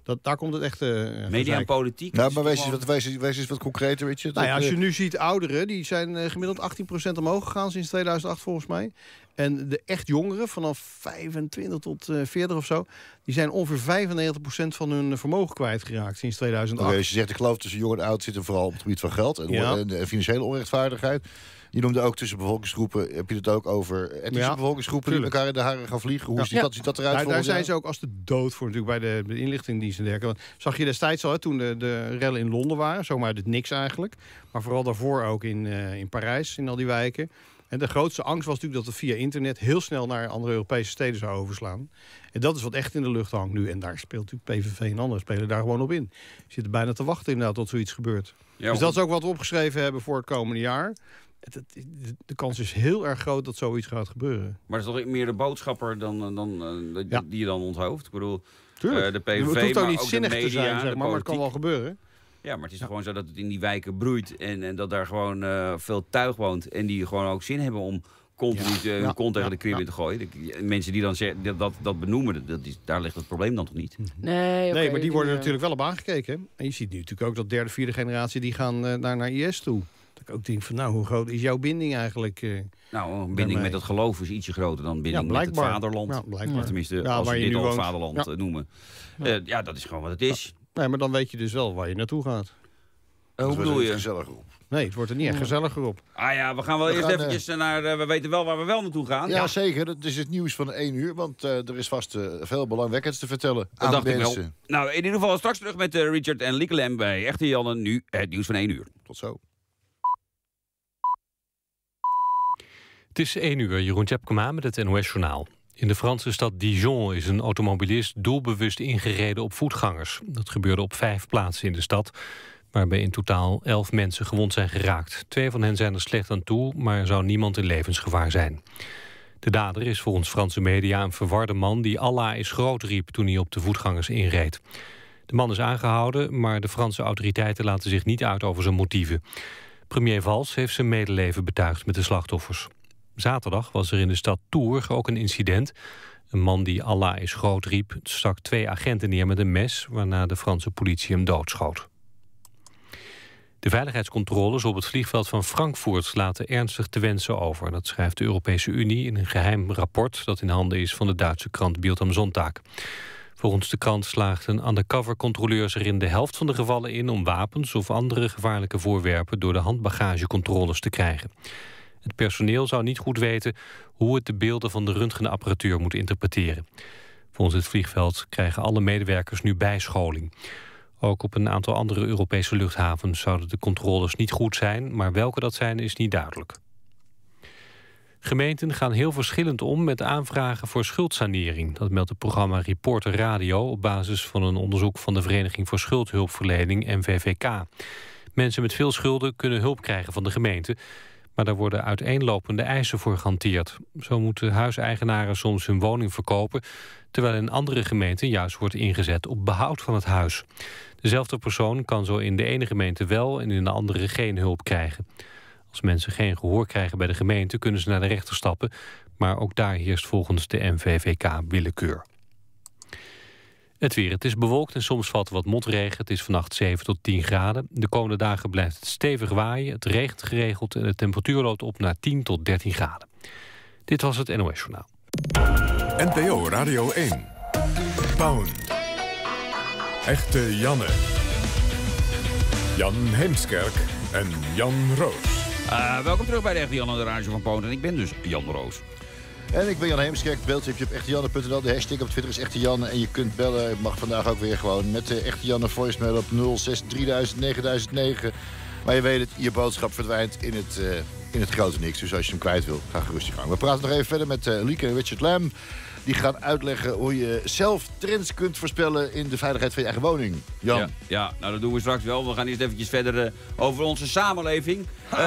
Daar komt het echt... Media en politiek. Nou, maar wees eens wat concreter, Richard. Nou ja, als je nu ziet ouderen, die zijn gemiddeld 18% omhoog gegaan sinds 2008 volgens mij. En de echt jongeren, vanaf 25 tot 40 of zo, die zijn ongeveer 95% van hun vermogen kwijtgeraakt sinds 2008. Als je zegt, ik geloof tussen jong en oud zitten vooral op het gebied van geld en financiële onrechtvaardigheid. Je noemde ook tussen bevolkingsgroepen, heb je het ook over etnische bevolkingsgroepen die elkaar in de haren gaan vliegen? Hoe ziet dat eruit? Daar zijn ze ook als de dood voor natuurlijk bij de inlichtingendiensten en dergelijke. Zag je destijds al, toen de rellen in Londen waren, zomaar uit het niks eigenlijk. Maar vooral daarvoor ook in Parijs, in al die wijken. En de grootste angst was natuurlijk dat het via internet heel snel naar andere Europese steden zou overslaan. En dat is wat echt in de lucht hangt nu. En daar speelt natuurlijk PVV en anderen spelen daar gewoon op in. Ze zitten bijna te wachten inderdaad tot zoiets gebeurt. Ja, dus dat is ook wat we opgeschreven hebben voor het komende jaar. De kans is heel erg groot dat zoiets gaat gebeuren. Maar het is toch meer de boodschapper die je dan onthoofd? Ik bedoel, de PVV, het hoeft ook maar niet ook zinnig de media, te zijn, zeg maar het kan wel gebeuren. Ja, maar het is gewoon zo dat het in die wijken broeit en dat daar gewoon veel tuig woont. En die gewoon ook zin hebben om continu hun kont tegen de krib in te gooien. Mensen die dan zeggen, dat benoemen, daar ligt het probleem dan toch niet? Nee, maar die worden natuurlijk wel op aangekeken. Hè? En je ziet nu natuurlijk ook dat derde, vierde generatie die gaan naar IS toe. Dat ik ook denk van, hoe groot is jouw binding eigenlijk? Een binding met het geloof is ietsje groter dan binding met het vaderland. Ja, blijkbaar. Tenminste, als we dit al vaderland noemen. Dat is gewoon wat het is. Nee, maar dan weet je dus wel waar je naartoe gaat. Hoe bedoel je? Gezelliger op. Nee, het wordt er niet echt gezelliger op. We gaan wel eerst eventjes naar... we weten wel waar we wel naartoe gaan. Ja, zeker. Dat is het nieuws van 1 uur. Want er is vast veel belangwekkends te vertellen aan de mensen. Nou, in ieder geval straks terug met Richard en Liekelem bij Echte Janne. Nu het nieuws van 1 uur. Tot zo. Het is 1 uur, Jeroen Tjepkema met het NOS-journaal. In de Franse stad Dijon is een automobilist doelbewust ingereden op voetgangers. Dat gebeurde op 5 plaatsen in de stad, waarbij in totaal 11 mensen gewond zijn geraakt. 2 van hen zijn er slecht aan toe, maar er zou niemand in levensgevaar zijn. De dader is volgens Franse media een verwarde man die Allah is groot riep toen hij op de voetgangers inreed. De man is aangehouden, maar de Franse autoriteiten laten zich niet uit over zijn motieven. Premier Valls heeft zijn medeleven betuigd met de slachtoffers. Zaterdag was er in de stad Tours ook een incident. Een man die Allah is groot riep stak 2 agenten neer met een mes, waarna de Franse politie hem doodschoot. De veiligheidscontroles op het vliegveld van Frankfurt laten ernstig te wensen over. Dat schrijft de Europese Unie in een geheim rapport dat in handen is van de Duitse krant Bild am Sonntag. Volgens de krant slaagden undercover-controleurs er in de helft van de gevallen in om wapens of andere gevaarlijke voorwerpen door de handbagagecontroles te krijgen. Het personeel zou niet goed weten hoe het de beelden van de röntgenapparatuur moet interpreteren. Volgens het vliegveld krijgen alle medewerkers nu bijscholing. Ook op een aantal andere Europese luchthavens zouden de controles niet goed zijn, maar welke dat zijn is niet duidelijk. Gemeenten gaan heel verschillend om met aanvragen voor schuldsanering. Dat meldt het programma Reporter Radio op basis van een onderzoek van de Vereniging voor Schuldhulpverlening (VVK). Mensen met veel schulden kunnen hulp krijgen van de gemeente, maar daar worden uiteenlopende eisen voor gehanteerd. Zo moeten huiseigenaren soms hun woning verkopen, terwijl in andere gemeenten juist wordt ingezet op behoud van het huis. Dezelfde persoon kan zo in de ene gemeente wel en in de andere geen hulp krijgen. Als mensen geen gehoor krijgen bij de gemeente kunnen ze naar de rechter stappen, maar ook daar heerst volgens de NVVK willekeur. Het weer. Het is bewolkt en soms valt er wat motregen. Het is vannacht 7 tot 10 graden. De komende dagen blijft het stevig waaien. Het regent geregeld en de temperatuur loopt op naar 10 tot 13 graden. Dit was het NOS Journaal. NPO Radio 1. Pound. Echte Janne. Jan Heemskerk en Jan Roos. Welkom terug bij de Echte Janne, de radio van Pound. En ik ben dus Jan Roos. En ik ben Jan Heemskerk. Het beeldje heb je op echtejanne.nl. De hashtag op Twitter is Echte Janne. En je kunt bellen. Het mag vandaag ook weer gewoon met de Echte Janne voicemail op 06 3000 9009. Maar je weet het, je boodschap verdwijnt in het grote niks. Dus als je hem kwijt wil, ga gerust je gang. We praten nog even verder met Lieke en Richard Lam. Die gaan uitleggen hoe je zelf trends kunt voorspellen in de veiligheid van je eigen woning. Jan. Ja, nou dat doen we straks wel. We gaan eerst eventjes verder over onze samenleving.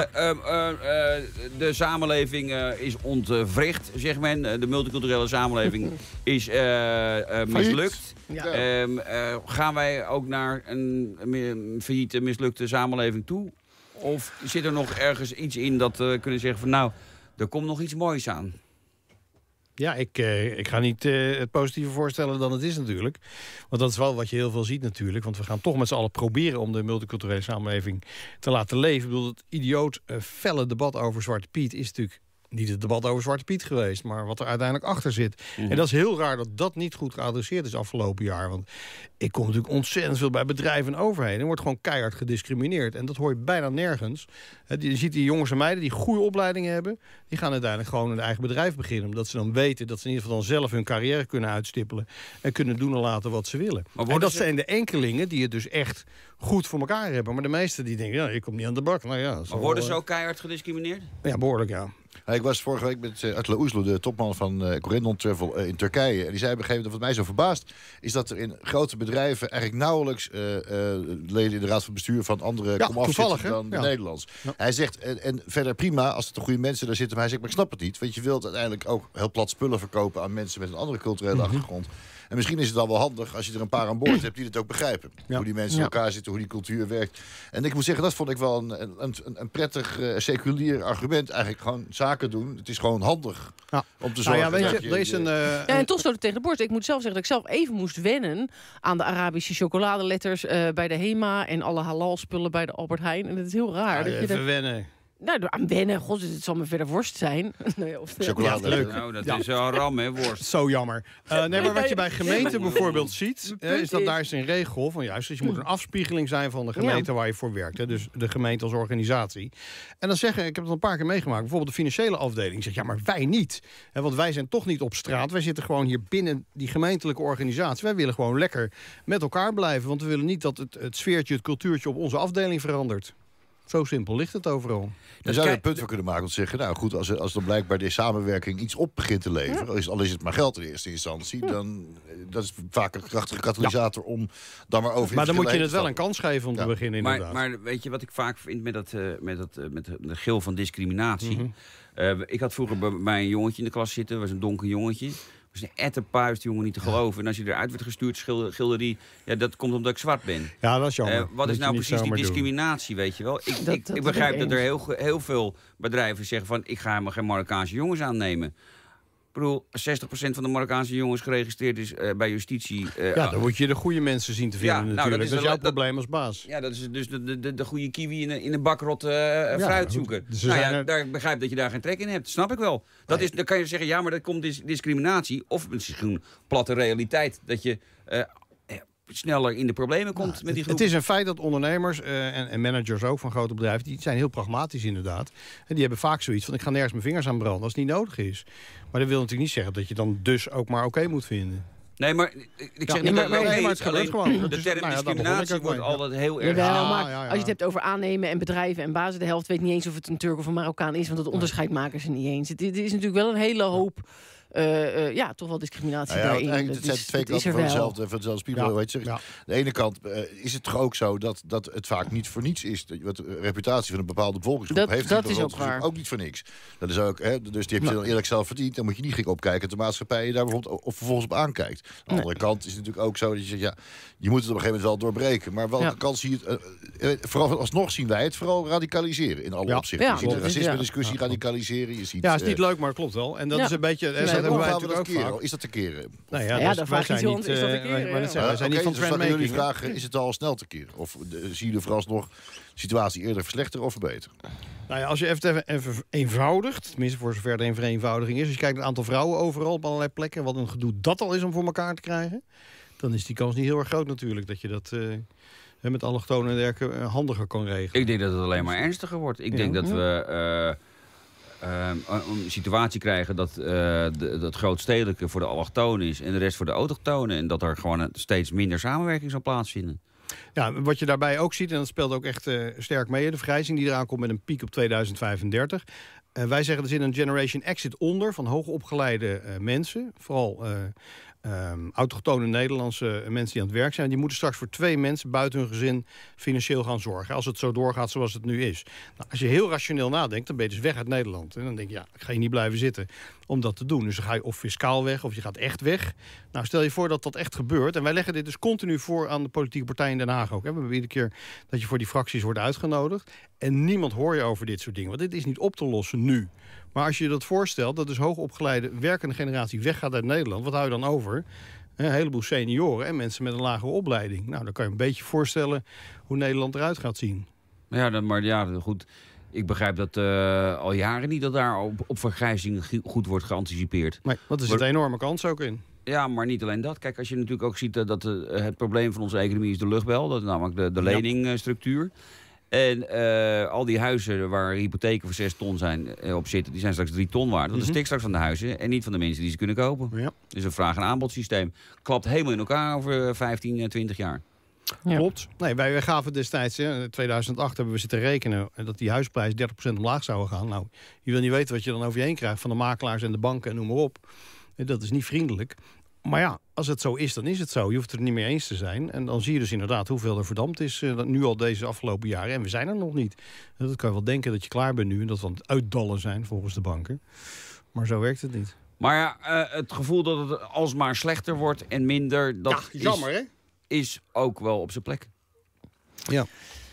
De samenleving is ontwricht, zegt men. De multiculturele samenleving is mislukt. Ja. Gaan wij ook naar een failliete, mislukte samenleving toe? Of zit er nog ergens iets in dat we kunnen zeggen van nou, er komt nog iets moois aan? Ja, ik ga niet het positieve voorstellen dan het is natuurlijk. Want dat is wel wat je heel veel ziet natuurlijk. Want we gaan toch met z'n allen proberen om de multiculturele samenleving te laten leven. Ik bedoel, het idioot felle debat over Zwarte Piet is natuurlijk niet het debat over Zwarte Piet geweest, maar wat er uiteindelijk achter zit. En dat is heel raar dat dat niet goed geadresseerd is afgelopen jaar. Want ik kom natuurlijk ontzettend veel bij bedrijven en overheden. Er wordt gewoon keihard gediscrimineerd. En dat hoor je bijna nergens. Je ziet die jongens en meiden die goede opleidingen hebben, die gaan uiteindelijk gewoon een eigen bedrijf beginnen. Omdat ze dan weten dat ze in ieder geval dan zelf hun carrière kunnen uitstippelen en kunnen doen en laten wat ze willen. En dat zijn de enkelingen die het dus echt goed voor elkaar hebben. Maar de meesten die denken, ja, ik kom niet aan de bak. Nou ja, maar worden ze ook keihard gediscrimineerd? Ja, behoorlijk, ja. Ik was vorige week met Attila Oeslo, de topman van Corendon Travel in Turkije. En die zei op een gegeven moment, wat mij zo verbaast, is dat er in grote bedrijven eigenlijk nauwelijks leden in de raad van bestuur van andere komaf zitten dan de Nederlands. Ja. Hij zegt, en verder prima, als er toch goede mensen daar zitten, maar hij zegt, maar ik snap het niet. Want je wilt uiteindelijk ook heel plat spullen verkopen aan mensen met een andere culturele achtergrond. En misschien is het dan wel handig als je er een paar aan boord hebt die het ook begrijpen. Ja. Hoe die mensen in elkaar zitten, hoe die cultuur werkt. En ik moet zeggen, dat vond ik wel een prettig seculier argument. Eigenlijk gewoon zaken doen. Het is gewoon handig om te zorgen en toch stoot het tegen de borst. Ik moet zelf zeggen dat ik zelf even moest wennen aan de Arabische chocoladeletters bij de Hema en alle halal spullen bij de Albert Heijn. En het is heel raar. Dat je even wennen. Nou, aan wennen. God, het zal me verder worst zijn. Chocolade. Leuk. Nou, dat is een ram, hè, worst. Zo jammer. Nee, maar wat je bij gemeenten bijvoorbeeld ziet, is dat daar is een regel van juist. Dus je moet een afspiegeling zijn van de gemeente waar je voor werkt. Hè, dus de gemeente als organisatie. En dan zeggen, ik heb het al een paar keer meegemaakt, bijvoorbeeld de financiële afdeling zegt, ja, maar wij niet. Hè, want wij zijn toch niet op straat. Wij zitten gewoon hier binnen die gemeentelijke organisatie. Wij willen gewoon lekker met elkaar blijven. Want we willen niet dat het sfeertje, het cultuurtje op onze afdeling verandert. Zo simpel ligt het overal. Daar zou je een punt van kunnen maken om te zeggen, nou goed, als dan blijkbaar de samenwerking iets op begint te leveren, al is het maar geld in eerste instantie, dan dat is vaak een krachtige katalysator om dan maar over. Maar dan moet je het wel een kans geven om te beginnen, inderdaad. Maar weet je wat ik vaak vind met de gil van discriminatie? Ik had vroeger bij mij een jongetje in de klas zitten, was een donker jongetje. Dat was een etterpuist, jongen, niet te geloven. En als je eruit werd gestuurd, schilder die, ja, dat komt omdat ik zwart ben. Ja, dat is jammer. Wat is nou precies die discriminatie, weet je wel? Ik begrijp dat er heel veel bedrijven zeggen van, ik ga helemaal geen Marokkaanse jongens aannemen. Ik bedoel, 60% van de Marokkaanse jongens geregistreerd is bij justitie. Dan moet je de goede mensen zien te vinden natuurlijk. Dat is jouw probleem als baas. Ja, dat is dus de goede kiwi in een bakrot fruit zoeken. Dus ik begrijp dat je daar geen trek in hebt. Snap ik wel. Dan kan je zeggen, ja, maar dat komt discriminatie. Of misschien platte realiteit. Dat je sneller in de problemen komt met die groep. Het is een feit dat ondernemers en managers ook van grote bedrijven, die zijn heel pragmatisch inderdaad. En die hebben vaak zoiets van, ik ga nergens mijn vingers aan branden als het niet nodig is. Maar dat wil natuurlijk niet zeggen dat je dan dus ook maar oké moet vinden. Nee, maar ik zeg niet dat het gebeurt gewoon. De term discriminatie wordt altijd heel erg. Maar als je het hebt over aannemen en bedrijven en bazen, de helft weet niet eens of het een Turk of een Marokkaan is, want dat onderscheid maken ze niet eens. Het is natuurlijk wel een hele hoop toch wel discriminatie daarin. Het zijn twee kanten van dezelfde spiegel. De ene kant is het toch ook zo dat het vaak niet voor niets is. Wat de reputatie van een bepaalde bevolkingsgroep heeft. Dat is ook waar. Ook niet voor niks. Dat is ook, dus die heb je dan eerlijk zelf verdiend. Dan moet je niet gek opkijken dat de maatschappij je daar bijvoorbeeld of vervolgens op aankijkt. Aan de andere kant is het natuurlijk ook zo dat je zegt, ja, je moet het op een gegeven moment wel doorbreken. Maar welke kant zie je het? Vooral alsnog zien wij het vooral radicaliseren in alle opzichten. Je ziet de racisme-discussie radicaliseren. Je ziet, het is niet leuk, maar het klopt wel. En dat is een beetje. Is dat te keren? Nou ja, dus wij zijn niet. Wij zijn niet van trendmaking. Jullie vragen, is het al snel te keren? Of zie je er vooralsnog de situatie eerder verslechteren of verbeteren? Nou ja, als je even eenvoudigt, tenminste voor zover er een vereenvoudiging is, als je kijkt naar het aantal vrouwen overal op allerlei plekken, wat een gedoe dat al is om voor elkaar te krijgen, dan is die kans niet heel erg groot natuurlijk dat je dat met allochtonen en dergelijke handiger kan regelen. Ik denk dat het alleen maar ernstiger wordt. Ik denk dat we een situatie krijgen dat dat grootstedelijke voor de allochtonen is en de rest voor de autochtonen. En dat er gewoon steeds minder samenwerking zal plaatsvinden. Ja, wat je daarbij ook ziet, en dat speelt ook echt sterk mee, de vergrijzing die eraan komt met een piek op 2035. Wij zeggen er zit een generation exit onder van hoogopgeleide mensen, vooral autochtone Nederlandse mensen die aan het werk zijn. Die moeten straks voor 2 mensen buiten hun gezin financieel gaan zorgen. Als het zo doorgaat zoals het nu is. Nou, als je heel rationeel nadenkt, dan ben je dus weg uit Nederland. En dan denk je, ja, ik ga hier niet blijven zitten om dat te doen. Dus dan ga je of fiscaal weg, of je gaat echt weg. Nou, stel je voor dat dat echt gebeurt. En wij leggen dit dus continu voor aan de politieke partijen in Den Haag ook. We hebben iedere keer dat je voor die fracties wordt uitgenodigd. En niemand hoor je over dit soort dingen. Want dit is niet op te lossen nu. Maar als je je dat voorstelt, dat dus hoogopgeleide werkende generatie weggaat uit Nederland, wat hou je dan over? Een heleboel senioren en mensen met een lagere opleiding. Nou, dan kan je een beetje voorstellen hoe Nederland eruit gaat zien. Ja, goed. Ik begrijp dat al jaren niet dat daar op vergrijzing goed wordt geanticipeerd. Nee, want er zit een enorme kans ook in. Ja, maar niet alleen dat. Kijk, als je natuurlijk ook ziet dat het probleem van onze economie is de luchtbel. Dat is namelijk de leningstructuur. En al die huizen waar hypotheken voor 6 ton op zitten, die zijn straks 3 ton waard. Dat is stik straks van de huizen en niet van de mensen die ze kunnen kopen. Ja. Dus een vraag- en aanbodsysteem klapt helemaal in elkaar over 15, 20 jaar. Ja. Klopt. Nee, wij gaven destijds, in 2008 hebben we zitten rekenen dat die huisprijs 30% omlaag zou gaan. Nou, je wil niet weten wat je dan over je heen krijgt van de makelaars en de banken en noem maar op. Dat is niet vriendelijk. Maar ja, als het zo is, dan is het zo. Je hoeft het er niet mee eens te zijn. En dan zie je dus inderdaad hoeveel er verdampt is nu al deze afgelopen jaren. En we zijn er nog niet. Dat kan je wel denken dat je klaar bent nu en dat we aan het uitdallen zijn volgens de banken. Maar zo werkt het niet. Maar ja, het gevoel dat het alsmaar slechter wordt en minder, dat jammer, hè? Is ook wel op zijn plek. Ja.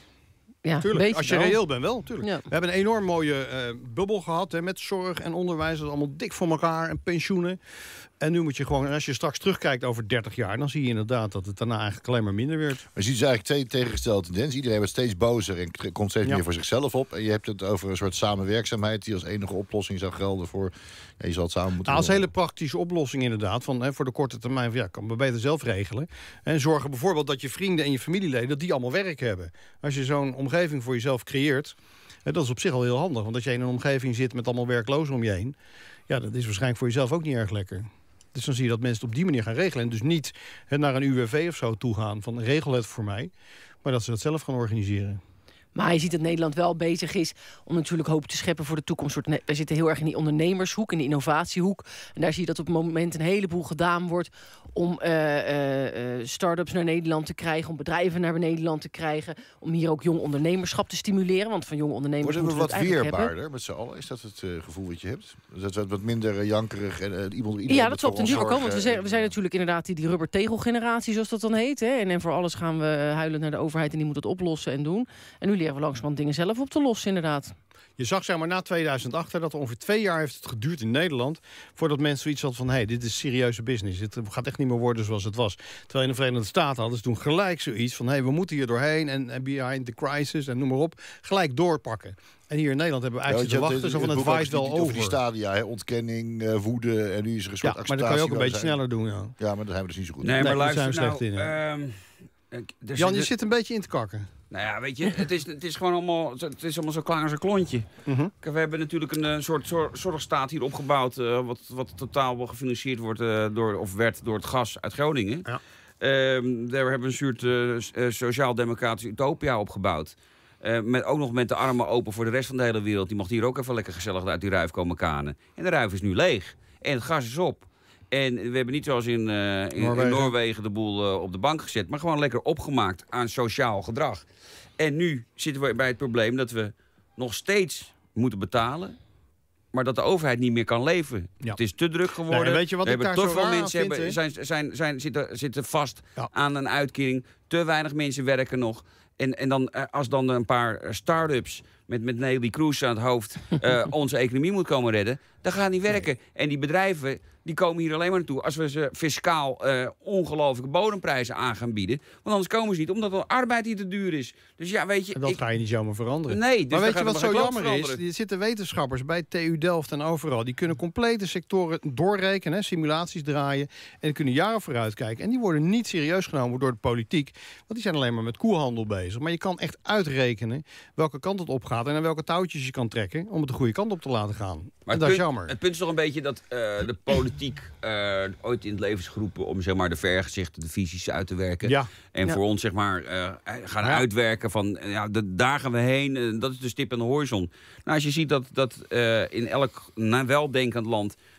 Ja, tuurlijk, als je reëel bent wel, tuurlijk. Ja. We hebben een enorm mooie bubbel gehad met zorg en onderwijs. Dat is allemaal dik voor elkaar en pensioenen. En nu moet je gewoon, als je straks terugkijkt over 30 jaar... dan zie je inderdaad dat het daarna eigenlijk alleen maar minder werd. Maar je ziet dus eigenlijk twee tegengestelde tendensen. Iedereen wordt steeds bozer en komt steeds meer voor zichzelf op. En je hebt het over een soort samenwerkzaamheid die als enige oplossing zou gelden voor... Ja, je zal het samen moeten als hele praktische oplossing inderdaad. Voor de korte termijn, kan we beter zelf regelen. En zorgen bijvoorbeeld dat je vrienden en je familieleden... dat die allemaal werk hebben. Als je zo'n omgeving voor jezelf creëert... dat is op zich al heel handig. Want als je in een omgeving zit met allemaal werklozen om je heen... ja, dat is waarschijnlijk voor jezelf ook niet erg lekker. Dus dan zie je dat mensen het op die manier gaan regelen. En dus niet naar een UWV of zo toe gaan van regel het voor mij. Maar dat ze dat zelf gaan organiseren. Maar je ziet dat Nederland wel bezig is om natuurlijk hoop te scheppen voor de toekomst. Wij zitten heel erg in die ondernemershoek, in de innovatiehoek. En daar zie je dat op het moment een heleboel gedaan wordt om start-ups naar Nederland te krijgen, om bedrijven naar Nederland te krijgen, om hier ook jong ondernemerschap te stimuleren. Want van jonge ondernemers worden we moeten wat we het weerbaarder met z'n allen? Is dat het gevoel wat je hebt? Dat het wat minder jankerig en iedereen ja, dat zal op den duur komen. Want we zijn natuurlijk inderdaad die rubbertegelgeneratie, zoals dat dan heet. Hè? En voor alles gaan we huilen naar de overheid en die moet het oplossen en doen. En nu leren we langzamerhand dingen zelf op te lossen, inderdaad. Je zag zeg maar na 2008 dat ongeveer 2 jaar heeft het geduurd in Nederland... voordat mensen zoiets hadden van, dit is serieuze business. Het gaat echt niet meer worden zoals het was. Terwijl in de Verenigde Staten hadden ze toen gelijk zoiets van... we moeten hier doorheen en behind the crisis en noem maar op. Gelijk doorpakken. En hier in Nederland hebben we eigenlijk te wachten. Zo van het waait wel over. Die stadia, ontkenning, woede en nu is er een soort acceptatie. Maar dat kan je ook een beetje sneller doen. Ja, maar daar zijn we dus niet zo goed. Nee, maar luister, zijn we slecht in. Jan, je zit een beetje in te kakken. Nou ja, weet je, het is gewoon allemaal zo klaar als een klontje. Kijk, we hebben natuurlijk een soort zorgstaat hier opgebouwd... wat totaal gefinancierd wordt werd door het gas uit Groningen. Ja. Daar hebben we een soort sociaal-democratisch utopia opgebouwd. Ook nog met de armen open voor de rest van de hele wereld. Die mag hier ook even lekker gezellig uit die ruif komen kanen. En de ruif is nu leeg. En het gas is op. En we hebben niet zoals in Noorwegen de boel op de bank gezet... maar gewoon lekker opgemaakt aan sociaal gedrag. En nu zitten we bij het probleem dat we nog steeds moeten betalen... maar dat de overheid niet meer kan leven. Ja. Het is te druk geworden. Nee, weet je wat we ik hebben daar te zo veel mensen zitten vast aan een uitkering. Te weinig mensen werken nog. En dan, als dan een paar start-ups met Nelly Kroes aan het hoofd... onze economie moet komen redden, dan gaat het niet werken. Nee. En die bedrijven die komen hier alleen maar naartoe... als we ze fiscaal ongelooflijke bodemprijzen aan gaan bieden. Want anders komen ze niet, omdat de arbeid hier te duur is. Dus ja, weet je... En dat ga je niet zomaar veranderen. Nee, dus maar weet je wat zo jammer is? Er zitten wetenschappers bij TU Delft en overal. Die kunnen complete sectoren doorrekenen, simulaties draaien... en kunnen jaren vooruit kijken. En die worden niet serieus genomen door de politiek. Want die zijn alleen maar met koehandel bezig. Maar je kan echt uitrekenen welke kant het op gaat... en aan welke touwtjes je kan trekken om het de goede kant op te laten gaan. Maar en dat is jammer. Het punt is toch een beetje dat de politiek ooit in het leven is geroepen... om zeg maar de vergezichten, de visies uit te werken. Ja. En voor ons zeg maar gaan uitwerken van... daar gaan we heen, dat is de stip aan de horizon. Nou, als je ziet dat in elk weldenkend land...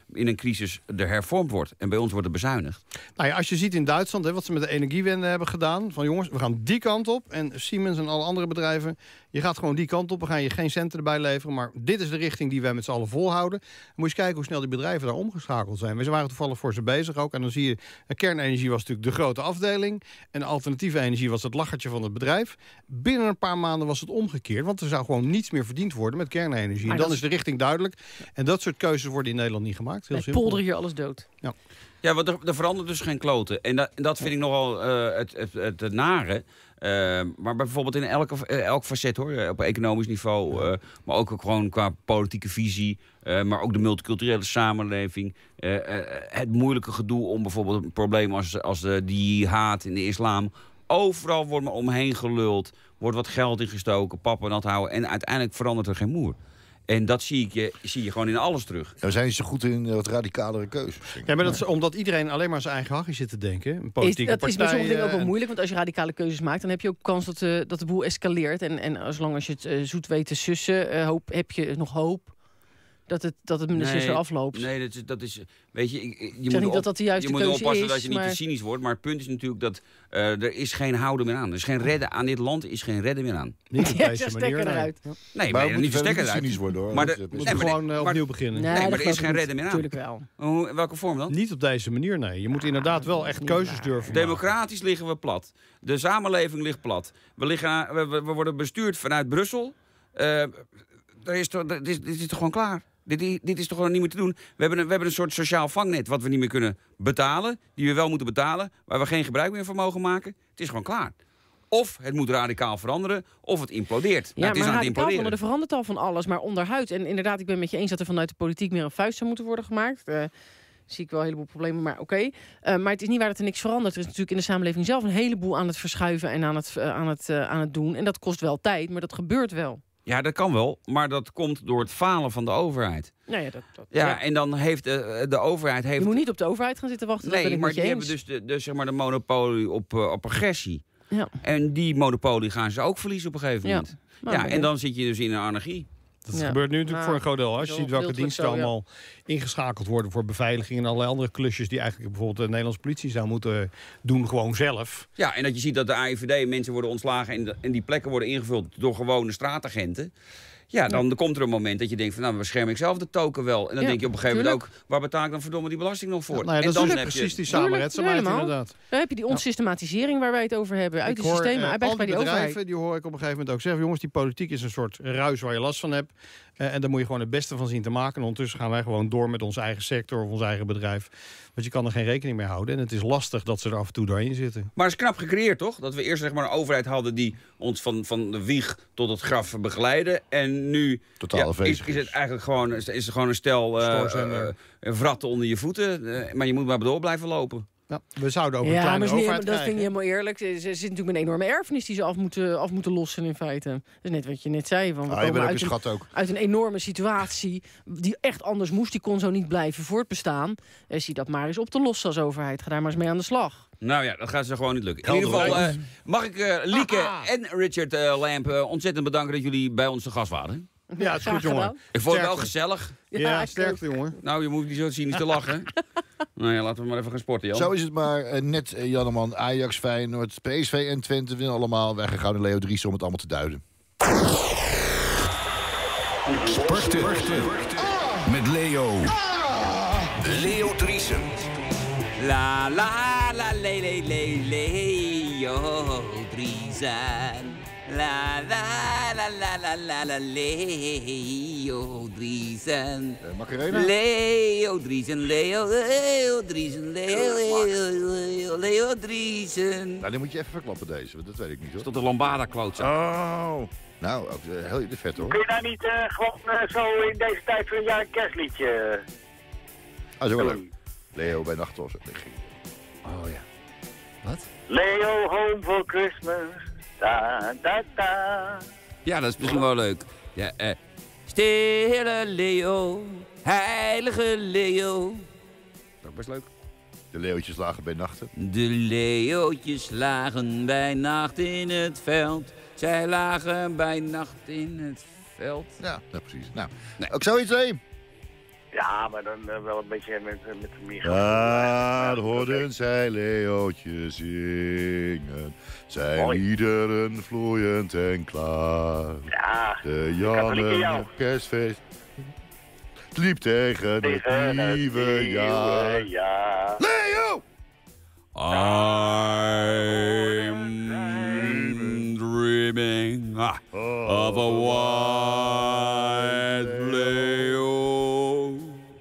in een crisis er hervormd wordt. En bij ons wordt het bezuinigd. Nou ja, als je ziet in Duitsland wat ze met de energiewende hebben gedaan. Van jongens, we gaan die kant op. En Siemens en alle andere bedrijven, je gaat gewoon die kant op. We gaan je geen centen erbij leveren. Maar dit is de richting die wij met z'n allen volhouden. Dan moet je eens kijken hoe snel die bedrijven daar omgeschakeld zijn. We waren toevallig voor ze bezig ook. En dan zie je, kernenergie was natuurlijk de grote afdeling. En alternatieve energie was het lachertje van het bedrijf. Binnen een paar maanden was het omgekeerd. Want er zou gewoon niets meer verdiend worden met kernenergie. Maar en dan is de richting duidelijk. En dat soort keuzes worden in Nederland niet gemaakt. Heel simpel. Polderen hier alles dood. Ja. Ja, want er verandert dus geen kloten. En dat vind ik nogal het nare. Maar bijvoorbeeld in elk facet, hoor, op economisch niveau, maar ook gewoon qua politieke visie, maar ook de multiculturele samenleving. Het moeilijke gedoe om bijvoorbeeld een probleem als die haat in de islam. Overal wordt maar omheen geluld, wordt wat geld ingestoken, papa nat houden en uiteindelijk verandert er geen moer. En dat zie je gewoon in alles terug. We zijn niet zo goed in wat radicalere keuzes. Ja, maar dat is omdat iedereen alleen maar zijn eigen hachje zit te denken. Politieke dat is bij sommige dingen ook wel moeilijk. Want als je radicale keuzes maakt, dan heb je ook kans dat de boel escaleert. En zolang als je het zoet weet te sussen, heb je nog hoop dat het minder zo afloopt. Nee, dat is weet je, je moet oppassen dat je niet te cynisch wordt. Maar het punt is natuurlijk dat er is geen houden meer aan. Er is geen redden aan dit land, is geen redden meer aan. Niet op deze manier. Eruit. Nee, maar niet stekker eruit. Cynisch worden, hoor. Maar we gewoon opnieuw beginnen. Nee, maar er is geen redden meer aan. Natuurlijk wel. In welke vorm dan? Niet op deze manier, nee. Je moet inderdaad wel echt keuzes durven maken. Democratisch liggen we plat. De samenleving ligt plat. We worden bestuurd vanuit Brussel. Dit is toch gewoon klaar? Dit is toch gewoon niet meer te doen. We hebben een soort sociaal vangnet wat we niet meer kunnen betalen. Die we wel moeten betalen. Waar we geen gebruik meer van mogen maken. Het is gewoon klaar. Of het moet radicaal veranderen. Of het implodeert. Ja, het is maar aan het imploderen. Er verandert al van alles. Maar onderhuid. En inderdaad, ik ben met je eens dat er vanuit de politiek meer een vuist zou moeten worden gemaakt. Zie ik wel een heleboel problemen, maar oké. Maar het is niet waar dat er niks verandert. Er is natuurlijk in de samenleving zelf een heleboel aan het verschuiven en aan het doen. En dat kost wel tijd, maar dat gebeurt wel. Ja, dat kan wel, maar dat komt door het falen van de overheid. Nou ja, en dan heeft de overheid... Je moet niet op de overheid gaan zitten wachten. Nee, maar die hebben dus zeg maar de monopolie op agressie. Ja. En die monopolie gaan ze ook verliezen op een gegeven moment. Ja, en dan zit je dus in een anarchie. Dat gebeurt nu natuurlijk voor een groot deel. Als je ziet welke diensten allemaal ingeschakeld worden voor beveiliging en allerlei andere klusjes die eigenlijk bijvoorbeeld de Nederlandse politie zou moeten doen gewoon zelf. Ja, en dat je ziet dat de AIVD mensen worden ontslagen en die plekken worden ingevuld door gewone straatagenten. Ja, dan komt er een moment dat je denkt van, nou, bescherm ik zelf de token wel. En dan denk je op een gegeven moment ook, waar betaal ik dan verdomme die belasting nog voor? Ja, nou ja, en dat dan is precies die samenretzaamheid inderdaad. Dan heb je die onsystematisering waar wij het over hebben. Uit de systemen, bij die overheid. Die hoor ik op een gegeven moment ook zeggen, jongens, die politiek is een soort ruis waar je last van hebt. En daar moet je gewoon het beste van zien te maken. En ondertussen gaan wij gewoon door met onze eigen sector of ons eigen bedrijf. Want je kan er geen rekening mee houden. En het is lastig dat ze er af en toe doorheen zitten. Maar het is knap gecreëerd, toch? Dat we eerst zeg maar een overheid hadden die ons van de wieg tot het graf begeleiden. En nu is het eigenlijk gewoon een stel vratten onder je voeten. Maar je moet maar door blijven lopen. Ja, we zouden ook een kleine overheid krijgen. Dat vind ik helemaal eerlijk. Ze zit natuurlijk met een enorme erfenis die ze af moeten lossen in feite. Dat is net wat je net zei. Van, we komen uit een enorme situatie die echt anders moest. Die kon zo niet blijven voortbestaan. Zie dat maar eens op te lossen als overheid. Ga daar maar eens mee aan de slag. Nou ja, dat gaat ze gewoon niet lukken. In ieder geval mag ik Lieke en Richard Lamp ontzettend bedanken dat jullie bij ons te gast waren. Ja, het is goed, jongen. Ik vond het wel gezellig. Ja, sterkte, jongen. Nou, je moet niet zo cynisch te lachen. Nou ja, laten we maar even gaan sporten, Jan. Zo is het maar. Net, Janneman, Ajax, Feyenoord, PSV en Twente winnen allemaal. Wij gaan gauw naar Leo Dries om het allemaal te duiden. Sporten. Met Leo. Leo Driesen. La la la le le le Leo Driesen. La la la la la la la Leo Driesen. Macarena? Leo Driesen, Leo Driesen, Leo Driesen. Nou, die moet je even verklappen deze, want dat weet ik niet hoor. Tot de Lambada-klootzak. Oh. Nou, ook heel vet hoor. Kun je nou niet gewoon zo in deze tijd van een jaar een kerstliedje? Zo wel leuk. Leo bij nacht of zo. Oh ja. Wat? Leo home for Christmas. Da, da, da. Ja, dat is misschien wel leuk. Ja, stille Leo, heilige Leo. Dat is best leuk. De leeuwtjes lagen bij nachten. De leeuwtjes lagen bij nacht in het veld. Zij lagen bij nacht in het veld. Ja, precies. Nou, ook zoiets heen. Ja, maar dan wel een beetje met meer... Daar hoorden zij Leootje zingen. Zijn liederen vloeiend en klaar. Ja, de Janne kerstfeest. Het liep tegen het nieuwe jaar. Leo! I'm dreaming of a white Leo.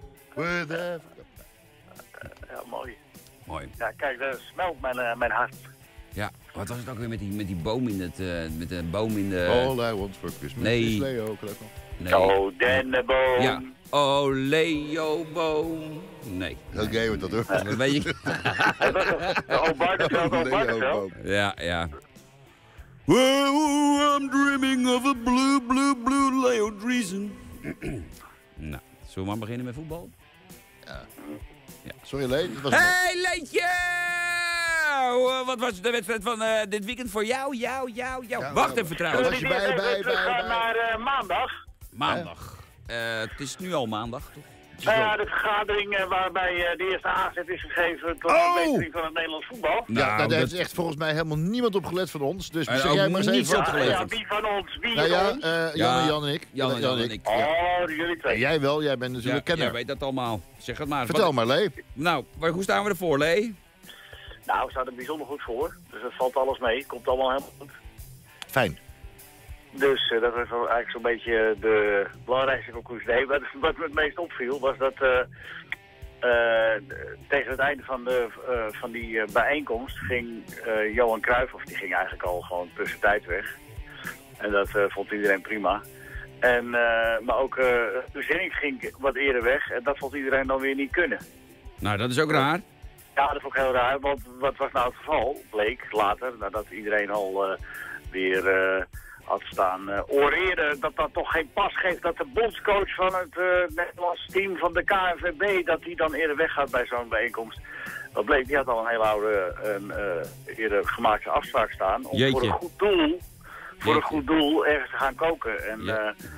Ja, mooi. Mooi. Ja, kijk, dat smelt mijn hart. Ja, wat was het ook weer met die boom in het... met de boom in de... All I want for Christmas is Leo. Nee. Oh, dennenboom. Ja. Oh, Leo boom. Nee. Heel gay wordt dat hoor. Dat weet je. Oh, Bartenveld. Ja. Well, I'm dreaming of a blue, blue, blue Leo Driesen. Nou, zullen we maar beginnen met voetbal? Ja. Sorry, Lee. Hey, Leetje! Wat was de wedstrijd van dit weekend voor jou? Ja, wacht even trouwens. Zullen we even teruggaan naar maandag? Maandag. Het is nu al maandag, toch? Ja, de vergadering waarbij de eerste aanzet is gegeven tot de verbetering van het Nederlands voetbal. Ja, daar heeft echt volgens mij helemaal niemand op gelet van ons. Dus zeg jij maar eens even. Ja, wie van ons? Wie Jan en ik. Jan en ik. Oh, jullie twee. En jij wel, jij bent natuurlijk kenner. Jij weet dat allemaal. Zeg het maar. Vertel maar, Lee. Nou, hoe staan we ervoor, Lee? Nou, we staan er bijzonder goed voor. Dus dat valt alles mee. Komt allemaal helemaal goed. Fijn. Dus dat was eigenlijk zo'n beetje de belangrijkste conclusie. Nee, wat me het meest opviel was dat tegen het einde van die bijeenkomst ging Johan Cruijff, of die ging eigenlijk al gewoon tussentijd weg. En dat vond iedereen prima. En, maar ook de zinning ging wat eerder weg en dat vond iedereen dan weer niet kunnen. Nou, dat is ook raar. Ja, dat vond ik heel raar, want wat was nou het geval? Bleek later, nadat iedereen al weer had staan oreren, dat toch geen pas geeft dat de bondscoach van het Nederlandse team van de KNVB, dat die dan eerder weggaat bij zo'n bijeenkomst. Dat bleek, die had al een hele oude, eerder gemaakte afspraak staan om voor een goed doel... Voor een goed doel ergens te gaan koken. En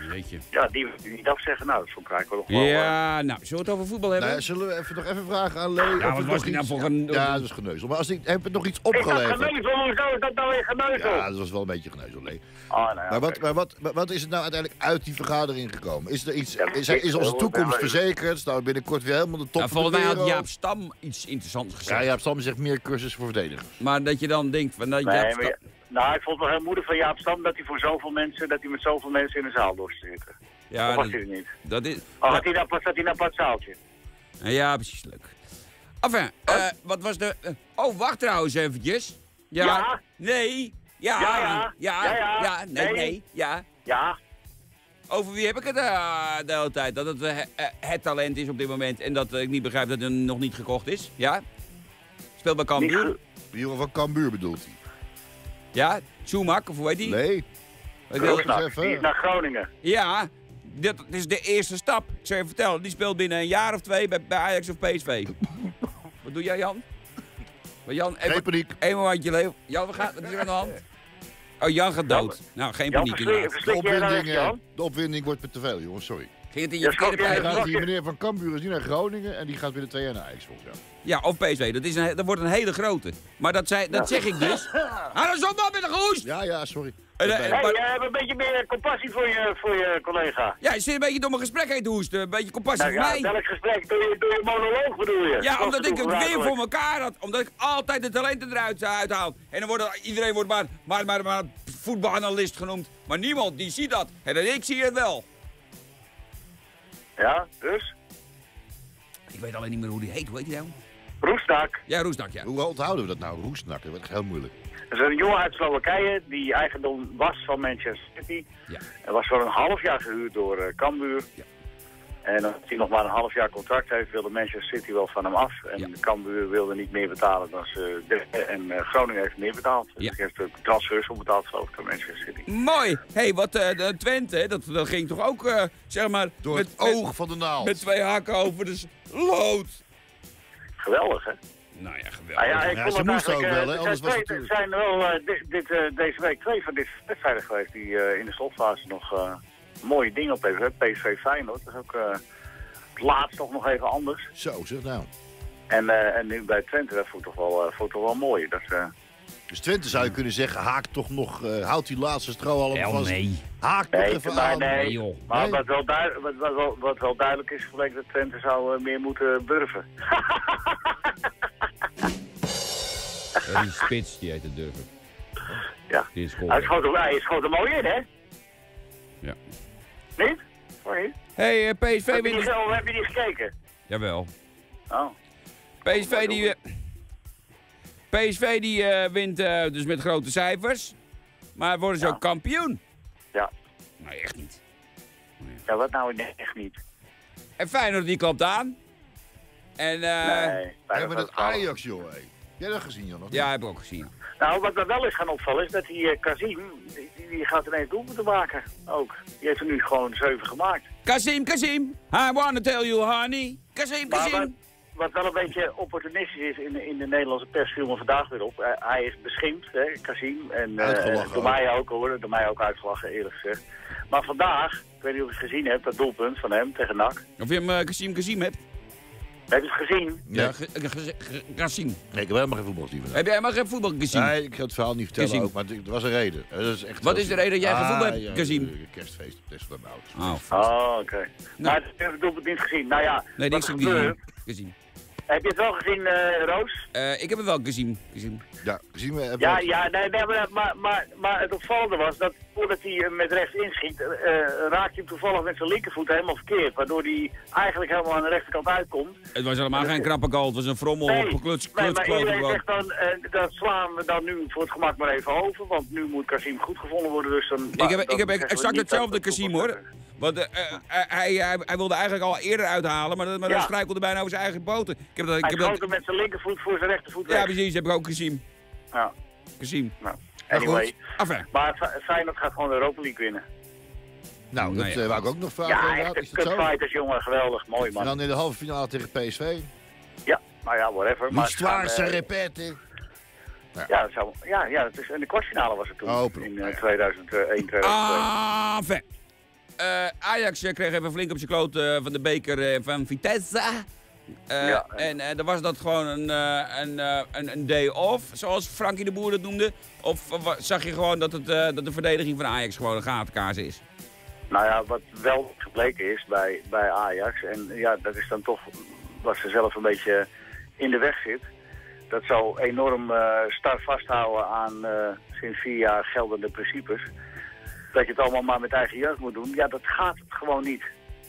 die niet afzeggen. Nou, dat vond ik eigenlijk wel nog wel... Ja, nou, zullen we het over voetbal hebben? Nou, zullen we nog even vragen aan Lee? Ja, wat was die nou voor een... Ja, dat is geneuzel. Maar heb het nog iets opgeleverd? Ik had geneuzel, hoezo is dat nou weer geneuzel? Ja, dat was wel een beetje geneuzel, Lee. Oh, nou ja, maar wat is het nou uiteindelijk uit die vergadering gekomen? Is er iets? Is onze toekomst verzekerd? Staan we binnenkort weer helemaal de top van de wereld? Volgens mij had Jaap Stam iets interessants gezegd. Ja, Jaap Stam zegt meer cursus voor verdedigers. Maar dat je dan denkt van... Nou, ik vond het wel heel moedig van Jaap Stam dat hij voor zoveel mensen, dat hij met zoveel mensen in een zaal door zitten. Ja, of was hij er niet? Dat is... Zat hij nou een apart zaaltje? Ja, precies, leuk. Enfin, wat was de... Oh, wacht trouwens eventjes. Ja. Nee. Ja. Nee. Ja. Over wie heb ik het de hele tijd? Dat het het talent is op dit moment en dat ik niet begrijp dat het nog niet gekocht is. Ja? Speelt bij Cambuur. Die jongen van Cambuur bedoelt hij. Ja, Schumak, of hoe heet die? Nee. Die is naar Groningen. Ja, dit is de eerste stap. Ik zou je vertellen, die speelt binnen een jaar of 2 bij Ajax of PSV. Wat doe jij, Jan? Jan, geen paniek. Een momentje, Leo. Jan, wat is er aan de hand? Oh, Jan gaat dood. Nou, geen paniek inderdaad. De opwinding wordt te veel, jongens, sorry. Ging het in je verkeerde pijp? Die meneer van Cambuur is nu naar Groningen en die gaat binnen 2 jaar naar Ajax volgens jou. Ja, of PSV. Dat wordt een hele grote. Maar dat zeg ik dus. Hou eens op, man, met een goes! Ja, sorry. Jij hebt een beetje meer compassie voor je collega. Ja, je zit een beetje door mijn gesprek heen te hoesten. Een beetje compassie voor mij. Welk gesprek? Door je monoloog bedoel je? Ja, omdat ik het weer voor elkaar had. Omdat ik altijd de talenten eruit uithaal. En dan iedereen wordt maar voetbalanalist genoemd. Maar niemand die ziet dat. En ik zie het wel. Ja, dus? Ik weet alleen niet meer hoe die heet. Hoe heet die nou? Roesnak. Ja, Roesnak, ja. Hoe onthouden we dat nou? Roesnak, dat wordt heel moeilijk. Dat is een jongen uit Slowakije die eigendom was van Manchester City. Ja. Hij was voor een half jaar gehuurd door Cambuur. Ja. En als hij nog maar een half jaar contract heeft, wilde Manchester City wel van hem af. En Cambuur wilde niet meer betalen dan ze... En Groningen heeft meer betaald. Ja. Dus heeft de transfers betaald, geloof ik, door Manchester City. Mooi! Hé, wat de Twente, dat ging toch ook, zeg maar... Door het oog van de naald. Met 2 hakken over de lood. Geweldig, hè? Nou ja, geweldig. Ze moesten ook wel, hè? Anders was het er zijn wel deze week 2 van dit wedstrijden geweest die in de slotfase nog mooie dingen op hebben. PSV Feyenoord, dat is ook laatst toch nog even anders. Zo, zeg nou. En nu bij Twente, dat vond ik toch wel mooi. Dus Twente zou je kunnen zeggen, haak toch nog, houd die laatste strohalm vast. Nee. Haak nog even aan. Nee, joh. Maar Nee? wat wel duidelijk is, gelijk dat Twente zou meer moeten burven. Die spits, die heet het durven. Ja. Die is Hij schoot er mooi in, hè? Ja. Niet? Sorry. Hey, PSV Heb wint... je die gekeken? Jawel. Oh. PSV die wint dus met grote cijfers. Maar worden ze ook kampioen? Ja. Nee, echt niet. Ja, wat nou echt niet? En Feyenoord die klopt aan. En nee. Ja, maar dat Ajax, joh. Hé. Jij dat gezien, joh? Ja, heb ik ook gezien. Nou, wat me wel is gaan opvallen is dat die Kazim, die gaat ineens doelpunten maken. Ook. Die heeft er nu gewoon 7 gemaakt. Kazim, I wanna tell you, honey. Kazim. Wat wel een beetje opportunistisch is in de Nederlandse pers, viel me vandaag weer op. Hij is beschimpt, hè, Kazim. En door mij ook, hoor. Door mij ook uitgelachen, eerlijk gezegd. Maar vandaag, ik weet niet of je het gezien hebt, dat doelpunt van hem tegen NAC. Of je hem Kazim hebt? Heb je het gezien? Ja, Kazim. Nee, ik heb helemaal geen voetbal gezien. Heb jij helemaal geen voetbal gezien? Nee, ik ga het verhaal niet vertellen Kazim. ook, maar er was een reden. Dat is echt Wat is de reden dat jij geen voetbal hebt, Kazim? Kerstfeest op Tesla van mijn ouders. Oh, oké. Maar ik heb het doelpunt niet gezien. Nou ja, nee, wat niks ook gebeurt... niet gezien. Heb je het wel gezien, Roos? Ik heb het wel gezien. Ja, gezien we. Maar het opvallende was dat voordat hij met rechts inschiet, raakte hij hem toevallig met zijn linkervoet helemaal verkeerd. Waardoor hij eigenlijk helemaal aan de rechterkant uitkomt. Het was helemaal geen knappe goal, het was een frommel op kluts. Maar iedereen zegt dan, dat slaan we dan nu voor het gemak maar even over. Want nu moet Kazim goed gevonden worden. Dus dan, ik heb exact hetzelfde Kazim, hoor. Want hij wilde eigenlijk al eerder uithalen, maar dan struikelde bijna over zijn eigen poten. Hij schoot hem met zijn linkervoet voor zijn rechtervoet weg. Ja, precies, heb ik ook gezien. Ja. Gezien. Nou, anyway. Enfin. Maar Feyenoord gaat gewoon de Europa League winnen. Nou, dat wou ik ook nog vragen. Ja, echt de cupfighters, jongen. Geweldig. Mooi, man. En dan in de halve finale tegen PSV. Ja, nou ja, whatever. L'histoire se répète. Ja, dat is, in de kwartfinale was het toen. In 2001, Enfin. Ajax kreeg even flink op zijn kloot van de beker van Vitesse. En dan was dat gewoon een day off, zoals Frankie de Boer dat noemde? Of zag je gewoon dat de verdediging van Ajax gewoon een gatenkaas is? Nou ja, wat wel gebleken is bij Ajax, en ja, dat is dan toch wat ze zelf een beetje in de weg zit. Dat zo enorm star vasthouden aan sinds 4 jaar geldende principes. Dat je het allemaal maar met eigen jeugd moet doen. Ja, dat gaat gewoon niet.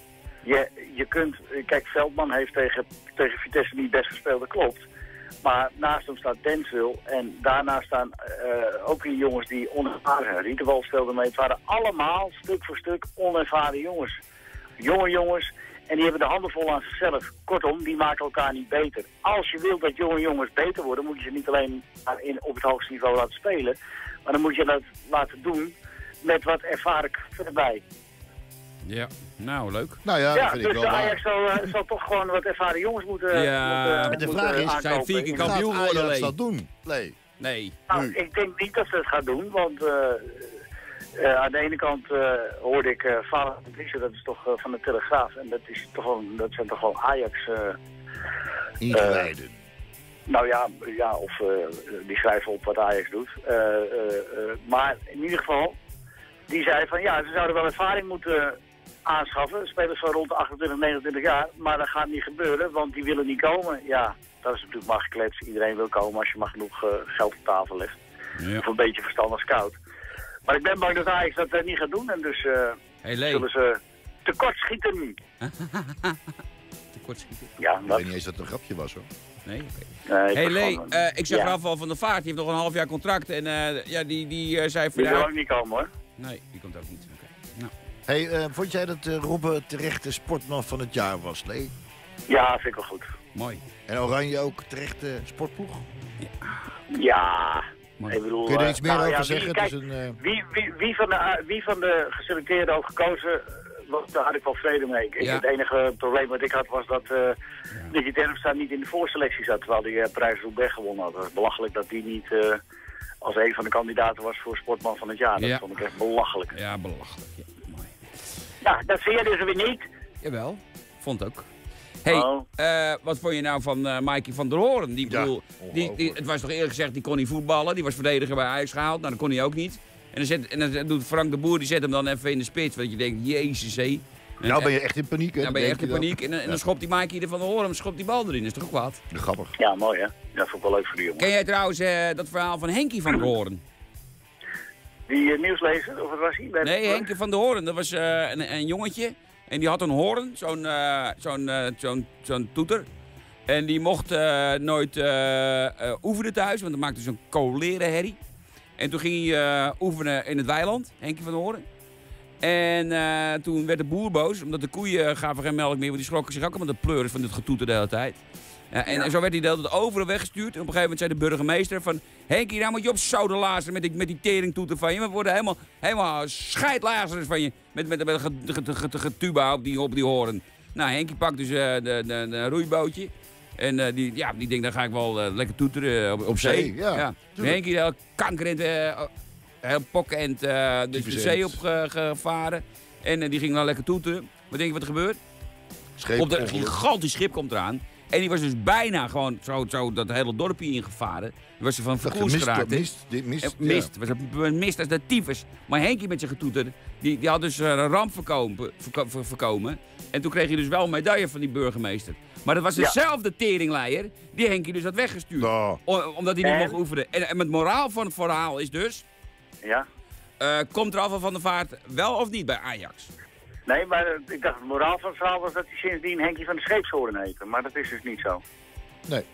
Je kunt... Kijk, Veldman heeft tegen Vitesse niet best gespeeld, dat klopt. Maar naast hem staat Denzel. En daarna staan ook die jongens die onervaren zijn. Rietewald speelde mee. Het waren allemaal, stuk voor stuk, onervaren jongens. Jonge jongens. En die hebben de handen vol aan zichzelf. Kortom, die maken elkaar niet beter. Als je wilt dat jonge jongens beter worden, moet je ze niet alleen op het hoogste niveau laten spelen. Maar dan moet je dat laten doen met wat ervaren erbij. Ja, nou leuk. Nou ja, dat vind ik wel waar. Ajax zal toch gewoon wat ervaren jongens moeten. Ja, de vraag is: zijn 4 keer kampioen worden? Gaat Ajax dat doen? Nee. Nou, ik denk niet dat ze het gaat doen, want aan de ene kant hoorde ik Vader de Vries, dat is toch van de Telegraaf, en dat zijn toch gewoon Ajax ingewijden. Nou ja, of die schrijven op wat Ajax doet. Maar in ieder geval, die zei van ja, ze zouden wel ervaring moeten aanschaffen. Spelers van rond de 28, 29 jaar. Maar dat gaat niet gebeuren, want die willen niet komen. Ja, dat is natuurlijk maar geklets. Iedereen wil komen als je maar genoeg geld op tafel legt. Ja. Of een beetje verstandig scout. Maar ik ben bang dat Ajax dat niet gaat doen. En dus zullen ze tekortschieten. Tekortschieten? Ja, ik weet niet eens dat het een grapje was, hoor. Nee, oké. Hey Lee, ik zag Rafael van der Vaart, die heeft nog een half jaar contract en die zei van... Die wil ook niet komen, hoor. Nee, die komt ook niet. Okay. Nou. Hey, vond jij dat Robben terecht de sportman van het jaar was, Lee? Ja, vind ik wel goed. Mooi. En Oranje ook terecht de sportploeg? Ja. Ik bedoel, kun je er iets meer over zeggen? Kijk, wie van de geselecteerden ook gekozen... Daar had ik wel vrede mee. Het enige probleem wat ik had was dat Nicky Terpstra niet in de voorselectie zat, terwijl hij Parijs-Roubaix gewonnen had. Het was belachelijk dat hij niet als een van de kandidaten was voor sportman van het jaar. Dat vond ik echt belachelijk. Ja, belachelijk. Ja, mooi. Ja, dat zie je dus weer niet. Jawel. vond ook. Hey, wat vond je nou van Mikey van der Hoorn? Het was toch eerlijk gezegd, die kon niet voetballen. Die was verdediger bij Ajax gehaald. Nou, dat kon hij ook niet. En dan doet Frank de Boer, die zet hem dan even in de spits. Want je denkt, jezus, hé. Nou ben je echt in paniek, hè? Nou ben je echt in paniek. En dan schopt die Mikey er van der Hoorn, schopt die bal erin. Dat is toch ook wat? Grappig. Ja, mooi hè. Dat vond ik wel leuk voor die jongen. Ken jij trouwens dat verhaal van Henkie van der Hoorn? Die nieuwslezer, of wat was hij? Nee, Henkie van der Hoorn. Dat was een jongetje. En die had een hoorn, zo'n toeter. En die mocht nooit oefenen thuis, want dat maakte zo'n koleren herrie. En toen ging hij oefenen in het weiland, Henkie van der Hoorn. En toen werd de boer boos, omdat de koeien gaven geen melk meer, want die schrokken zich ook allemaal de pleuris van dit getoeter de hele tijd. Ja, en zo werd hij de hele tijd overal weggestuurd. En op een gegeven moment zei de burgemeester van... Henkie, nou moet je op zouden lazeren met die teringtoeter van je. We worden helemaal scheidlazers van je. Met getuba op die hoorn. Nou, Henkie pakt dus een roeibootje. En die denkt, dan ga ik wel lekker toeteren op zee. Ja. Henkie heel kankerend, heel pokkend dus de zee opgevaren. En die ging dan lekker toeteren. Wat denk je wat er gebeurt? Op een gigantisch schip komt eraan. En die was dus bijna gewoon zo dat hele dorpje ingevaren. Die was er van verkoers geraakt. Mist. Was een mist als de tyfus. Maar Henkie met zijn getoeter, die had dus een ramp voorkomen. En toen kreeg hij dus wel een medaille van die burgemeester. Maar dat was dezelfde teringleier die Henkie dus had weggestuurd. Omdat hij niet mocht oefenen. En het moraal van het verhaal is dus... Ja? Komt Rafael van der Vaart wel of niet bij Ajax? Nee, maar ik dacht het moraal van het verhaal was dat hij sindsdien Henkie van de Scheepshoorn heette. Maar dat is dus niet zo. Nee.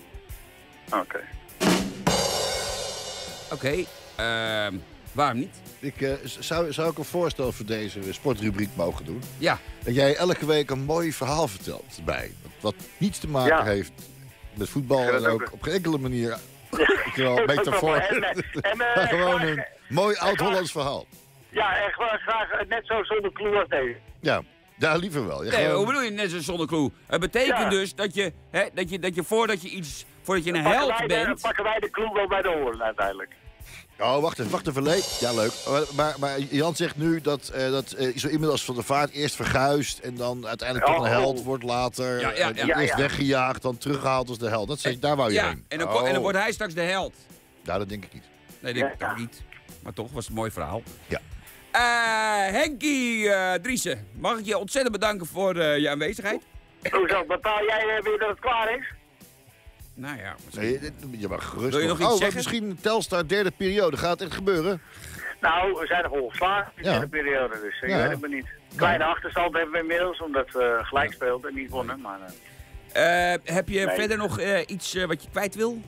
Oké. Waarom niet? Zou ik een voorstel voor deze sportrubriek mogen doen? Ja. Dat jij elke week een mooi verhaal vertelt erbij. Wat niets te maken heeft met voetbal en ook op geen enkele manier... metafoor. Maar gewoon een mooi oud-Hollands verhaal. Ja, en gewoon graag net zo zonder clue als deze. Ja, liever wel. Hoe bedoel je net zo zonder clue? Het betekent dus dat je voordat je een held bent... pakken wij de clue wel bij de oren uiteindelijk. Oh, wacht even. Ja, leuk. Maar Jan zegt nu dat zo iemand als Van der Vaart eerst verguist... en dan uiteindelijk toch een held wordt later. Eerst weggejaagd, dan teruggehaald als de held. Daar wou je heen. En dan wordt hij straks de held. Ja, dat denk ik niet. Nee, dat denk ik ook niet. Maar toch was het een mooi verhaal. Ja. Henkie Driessen, mag ik je ontzettend bedanken voor je aanwezigheid? Hoezo, bepaal jij weer dat het klaar is? Nou ja. Je mag gerust. Wil je nog iets zeggen? Misschien Telstar derde periode. Gaat het echt gebeuren? Nou, we zijn nog ongeslagen in de derde periode, dus ik weet het maar niet. Kleine achterstand hebben we inmiddels, omdat we gelijk speelden en niet wonnen. Maar, heb je verder nog iets wat je kwijt wil?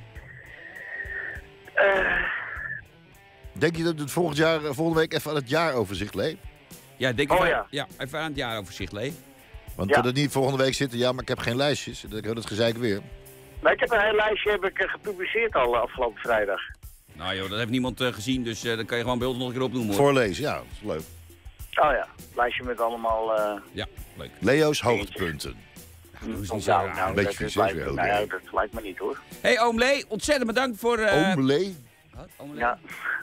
Denk je dat het volgende week even aan het jaaroverzicht leed? Ja, even aan het jaaroverzicht leed. Want we er niet volgende week zitten, maar ik heb geen lijstjes. Dat gezeik weer. Maar ik heb een heel lijstje gepubliceerd al afgelopen vrijdag. Nou joh, dat heeft niemand gezien, dus dat kan je gewoon bij ons nog een keer opnoemen. Voorlezen, ja, dat is leuk. Oh ja, lijstje met allemaal... Ja, leuk. Leo's hoogtepunten. Een beetje vies, dat lijkt me niet hoor. Hey oom Lee, ontzettend bedankt voor... Oom Lee? Wat? Oom Lee? Ja.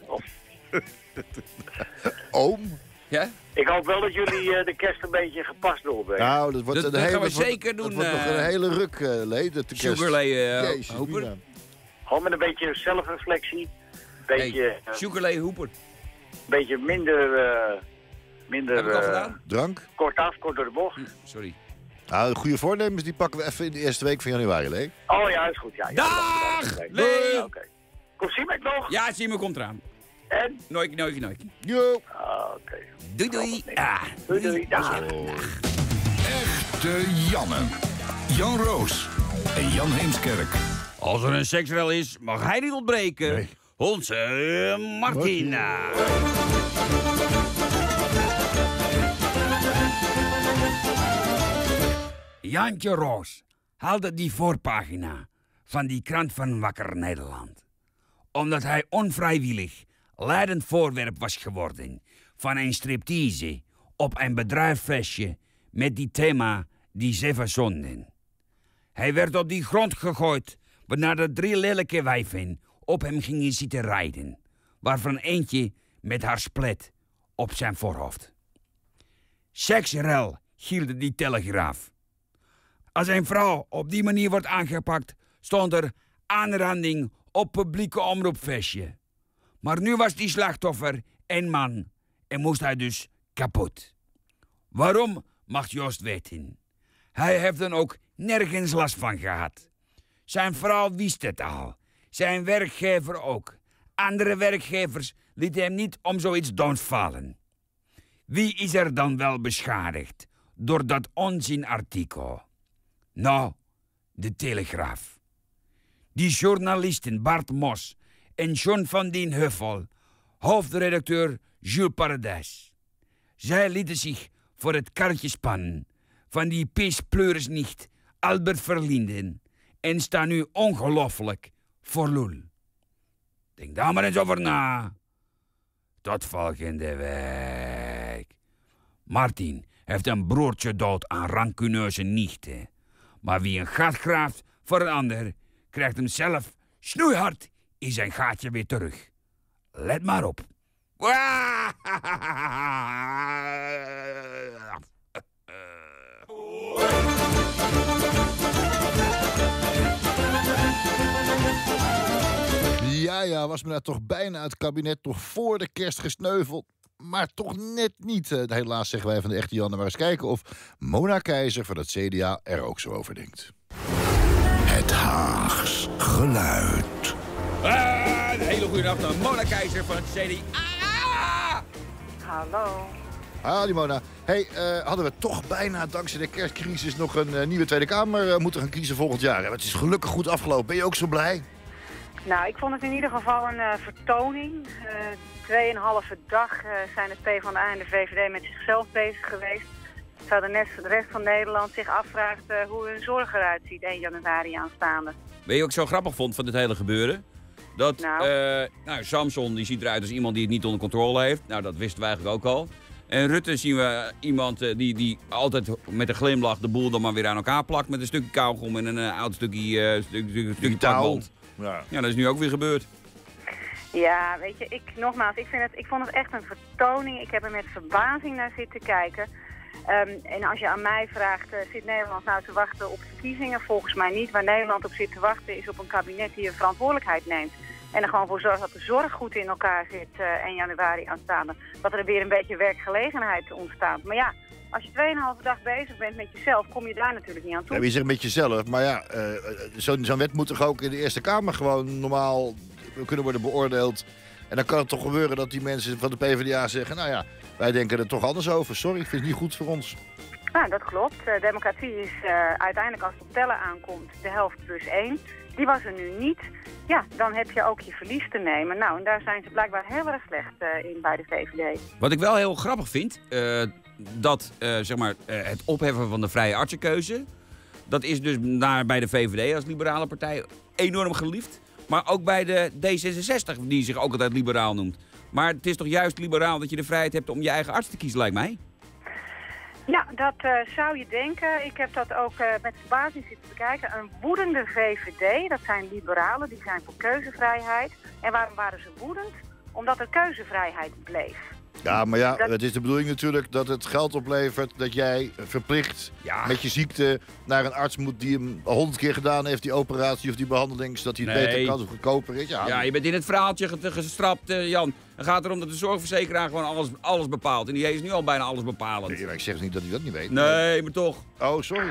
Oom? Ja? Ik hoop wel dat jullie de kerst een beetje gepast doorbrengen. Nou, dat gaan we zeker doen. Dat wordt nog een hele ruk, Lee. Sugar Lee Hooper. Gewoon met een beetje zelfreflectie. Sugar Lee Hooper. Een beetje minder Heb ik al gedaan? Drank? Kort door de bocht. Sorry. Nou, de goede voornemens die pakken we even in de eerste week van januari, Lee. Oh ja, is goed. Ja, Dag, Lee! Oké. Komt Siemek nog? Ja, Siemek komt eraan. En? Nooikie. Jo. Oké. Doei. Doei. Dag. Echte Janne. Jan Roos en Jan Heemskerk. Als er een seksrel is, mag hij niet ontbreken. Nee. Onze Martina. Jantje Roos haalde die voorpagina van die krant van Wakker Nederland. Omdat hij onvrijwillig leidend voorwerp was geworden van een striptease op een bedrijffestje met die thema die ze verzonden. Hij werd op die grond gegooid, waarna de 3 lelijke wijven op hem gingen zitten rijden, waarvan eentje met haar splet op zijn voorhoofd. Seksrel, gielde die telegraaf. Als een vrouw op die manier wordt aangepakt, stond er aanranding op publieke omroepfestje. Maar nu was die slachtoffer een man en moest hij dus kapot. Waarom, mag Joost weten. Hij heeft dan ook nergens last van gehad. Zijn vrouw wist het al. Zijn werkgever ook. Andere werkgevers lieten hem niet om zoiets doodvallen. Wie is er dan wel beschadigd door dat onzinartikel? Nou, de Telegraaf. Die journalisten Bart Mos en John van den Huffel, hoofdredacteur Jules Paradijs. Zij lieten zich voor het karretje spannen van die pispleurisnicht Albert Verlinden en staan nu ongelooflijk voor lul. Denk daar maar eens over na. Tot volgende week. Martin heeft een broertje dood aan rancuneuze nichten. Maar wie een gat graaft voor een ander, krijgt hem zelf snoeihard in zijn gaatje weer terug. Let maar op. Ja, was me daar toch bijna het kabinet nog voor de kerst gesneuveld. Maar toch net niet. Helaas zeggen wij van de echte Janne. Maar eens kijken of Mona Keizer van het CDA er ook zo over denkt. Het Haags geluid. Een hele goede nacht aan Mona Keizer van het CDA. Hallo. Die Mona. Hey, hadden we toch bijna dankzij de kerstcrisis nog een nieuwe Tweede Kamer moeten gaan kiezen volgend jaar. Het is gelukkig goed afgelopen. Ben je ook zo blij? Nou, ik vond het in ieder geval een vertoning. 2,5 dag zijn het PvdA en de VVD met zichzelf bezig geweest. Terwijl de rest van Nederland zich afvraagt hoe hun zorg eruit ziet 1 januari aanstaande. Weet je wat ik zo grappig vond van dit hele gebeuren? Dat Samson die ziet eruit als iemand die het niet onder controle heeft. Nou, dat wisten we eigenlijk ook al. En Rutte zien we iemand die altijd met een glimlach de boel dan maar weer aan elkaar plakt met een stukje kauwgom en een oud stukje plakband. Ja, dat is nu ook weer gebeurd. Ja, weet je, ik vond het echt een vertoning. Ik heb er met verbazing naar zitten kijken. En als je aan mij vraagt, zit Nederland nou te wachten op verkiezingen? Volgens mij niet. Waar Nederland op zit te wachten is op een kabinet die een verantwoordelijkheid neemt. En er gewoon voor zorgt dat de zorg goed in elkaar zit 1 januari aanstaande. Dat er weer een beetje werkgelegenheid ontstaat. Maar ja, als je 2,5 dag bezig bent met jezelf, kom je daar natuurlijk niet aan toe. Ja, je zegt met jezelf, maar ja, zo'n wet moet toch ook in de Eerste Kamer gewoon normaal kunnen worden beoordeeld. En dan kan het toch gebeuren dat die mensen van de PvdA zeggen, nou ja, wij denken er toch anders over. Sorry, ik vind het niet goed voor ons. Nou, dat klopt. Democratie is uiteindelijk als het op tellen aankomt de helft plus 1. Die was er nu niet. Ja, dan heb je ook je verlies te nemen. Nou, en daar zijn ze blijkbaar heel erg slecht in bij de VVD. Wat ik wel heel grappig vind, dat het opheffen van de vrije artsenkeuze, dat is dus bij de VVD als liberale partij enorm geliefd. Maar ook bij de D66, die zich ook altijd liberaal noemt. Maar het is toch juist liberaal dat je de vrijheid hebt om je eigen arts te kiezen, lijkt mij? Ja, dat zou je denken. Ik heb dat ook met verbazing zitten bekijken. Een woedende VVD, dat zijn liberalen, die zijn voor keuzevrijheid. En waarom waren ze woedend? Omdat er keuzevrijheid bleef. Ja, maar ja, het is de bedoeling natuurlijk dat het geld oplevert dat jij verplicht met je ziekte naar een arts moet die hem 100 keer gedaan heeft, die operatie of die behandeling, zodat hij het beter kan of goedkoper is. Ja, je bent in het verhaaltje gestrapt, Jan. Het gaat erom dat de zorgverzekeraar gewoon alles bepaalt. En die is nu al bijna alles bepalend. Nee, maar ik zeg niet dat hij dat niet weet. Nee, maar toch. Oh, sorry.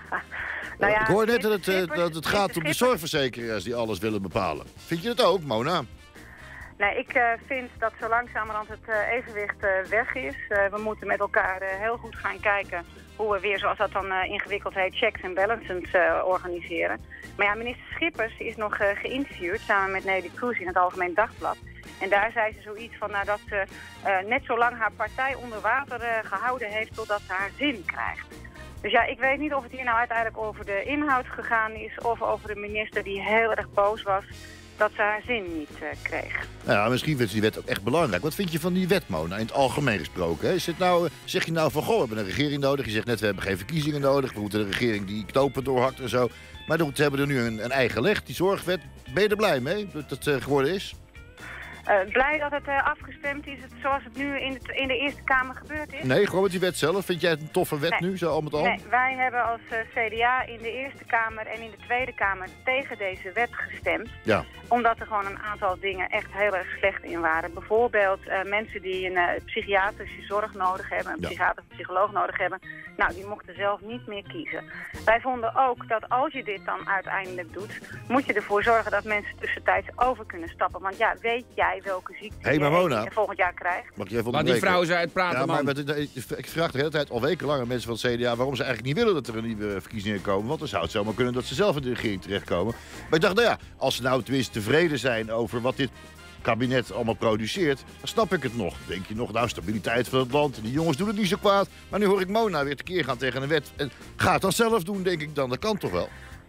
Nou ja, ik hoor net dat het gaat om de zorgverzekeraars die alles willen bepalen. Vind je dat ook, Mona? Nee, ik vind dat zo langzamerhand het evenwicht weg is. We moeten met elkaar heel goed gaan kijken hoe we weer, zoals dat dan ingewikkeld heet, checks en balances organiseren. Maar ja, minister Schippers is nog geïnterviewd samen met Nelly Kroes in het Algemeen Dagblad. En daar zei ze zoiets van dat ze net zo lang haar partij onder water gehouden heeft totdat ze haar zin krijgt. Dus ja, ik weet niet of het hier nou uiteindelijk over de inhoud gegaan is of over de minister die heel erg boos was dat ze haar zin niet kreeg. Nou ja, misschien vindt ze die wet ook echt belangrijk. Wat vind je van die wet, Mona, in het algemeen gesproken? Hè? Zeg je nou van, goh, we hebben een regering nodig. Je zegt net, we hebben geen verkiezingen nodig. We moeten een regering die knopen doorhakt en zo. Maar ze hebben er nu een eigen leg, die zorgwet. Ben je er blij mee dat het geworden is? Blij dat het afgestemd is, zoals het nu in de Eerste Kamer gebeurd is. Nee, gewoon met die wet zelf. Vind jij het een toffe wet nu, zo al met al? Nee, wij hebben als CDA in de Eerste Kamer en in de Tweede Kamer tegen deze wet gestemd. Ja. Omdat er gewoon een aantal dingen echt heel erg slecht in waren. Bijvoorbeeld mensen die een psychiatrische zorg nodig hebben, een psychiater of psycholoog nodig hebben. Nou, die mochten zelf niet meer kiezen. Wij vonden ook dat als je dit dan uiteindelijk doet, moet je ervoor zorgen dat mensen tussentijds over kunnen stappen. Want ja, weet jij welke ziekte je volgend jaar krijgt? Laat die vrouw eens uitpraten, ja, man. Maar ik vraag de hele tijd al wekenlang aan mensen van het CDA waarom ze eigenlijk niet willen dat er een nieuwe verkiezingen komen. Want dan zou het zomaar kunnen dat ze zelf in de regering terechtkomen. Maar ik dacht, nou ja, als ze nou tenminste tevreden zijn over wat dit kabinet allemaal produceert, dan snap ik het nog. Denk je nog, nou, stabiliteit van het land, die jongens doen het niet zo kwaad. Maar nu hoor ik Mona weer tekeer gaan tegen een wet. En ga het dan zelf doen, denk ik dan. Dat kan toch wel?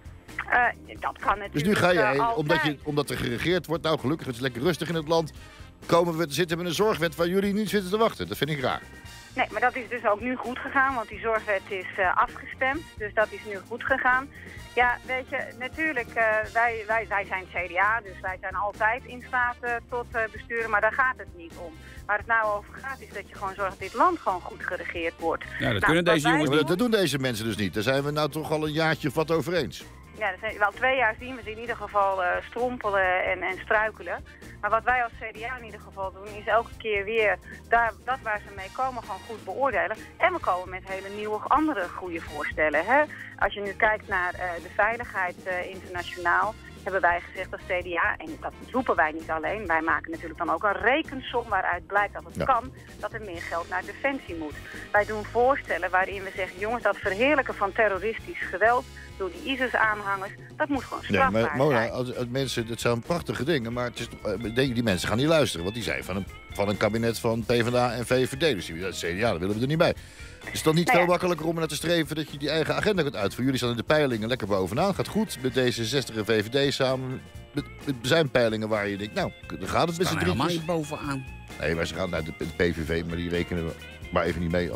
Dat kan natuurlijk. Dus nu ga jij, omdat er geregeerd wordt, nou gelukkig, het is lekker rustig in het land, komen we te zitten met een zorgwet waar jullie niet zitten te wachten. Dat vind ik raar. Nee, maar dat is dus ook nu goed gegaan, want die zorgwet is afgestemd. Dus dat is nu goed gegaan. Ja, weet je, natuurlijk, wij zijn CDA, dus wij zijn altijd in staat tot besturen, maar daar gaat het niet om. Waar het nou over gaat is dat je gewoon zorgt dat dit land gewoon goed geregeerd wordt. Ja, dat kunnen deze jongens niet. Dat doen deze mensen dus niet. Daar zijn we nou toch al een jaartje of wat over eens. Ja, dat zijn wel 2 jaar zien we ze in ieder geval strompelen en struikelen. Maar wat wij als CDA in ieder geval doen, is elke keer weer dat waar ze mee komen gewoon goed beoordelen. En we komen met hele nieuwe, andere goede voorstellen. Hè? Als je nu kijkt naar de veiligheid internationaal, hebben wij gezegd als CDA, en dat roepen wij niet alleen, wij maken natuurlijk dan ook een rekensom waaruit blijkt dat het kan, dat er meer geld naar defensie moet. Wij doen voorstellen waarin we zeggen, jongens, dat verheerlijken van terroristisch geweld door die ISIS-aanhangers, dat moet gewoon strafbaar zijn. Nee, maar Mona, mensen, dat zijn prachtige dingen, maar het is, die mensen gaan niet luisteren, want die zijn van een kabinet van PvdA en VVD, dus die CDA, daar willen we er niet bij. Is het dan niet veel makkelijker om naar te streven dat je die eigen agenda kunt uitvoeren? Jullie staan in de peilingen lekker bovenaan. Gaat goed met D66 en VVD samen. Er zijn peilingen waar je denkt, nou, dan gaat het met z'n drietjes. Helemaal niet bovenaan. Nee, maar ze gaan naar de PVV, maar die rekenen we maar even niet mee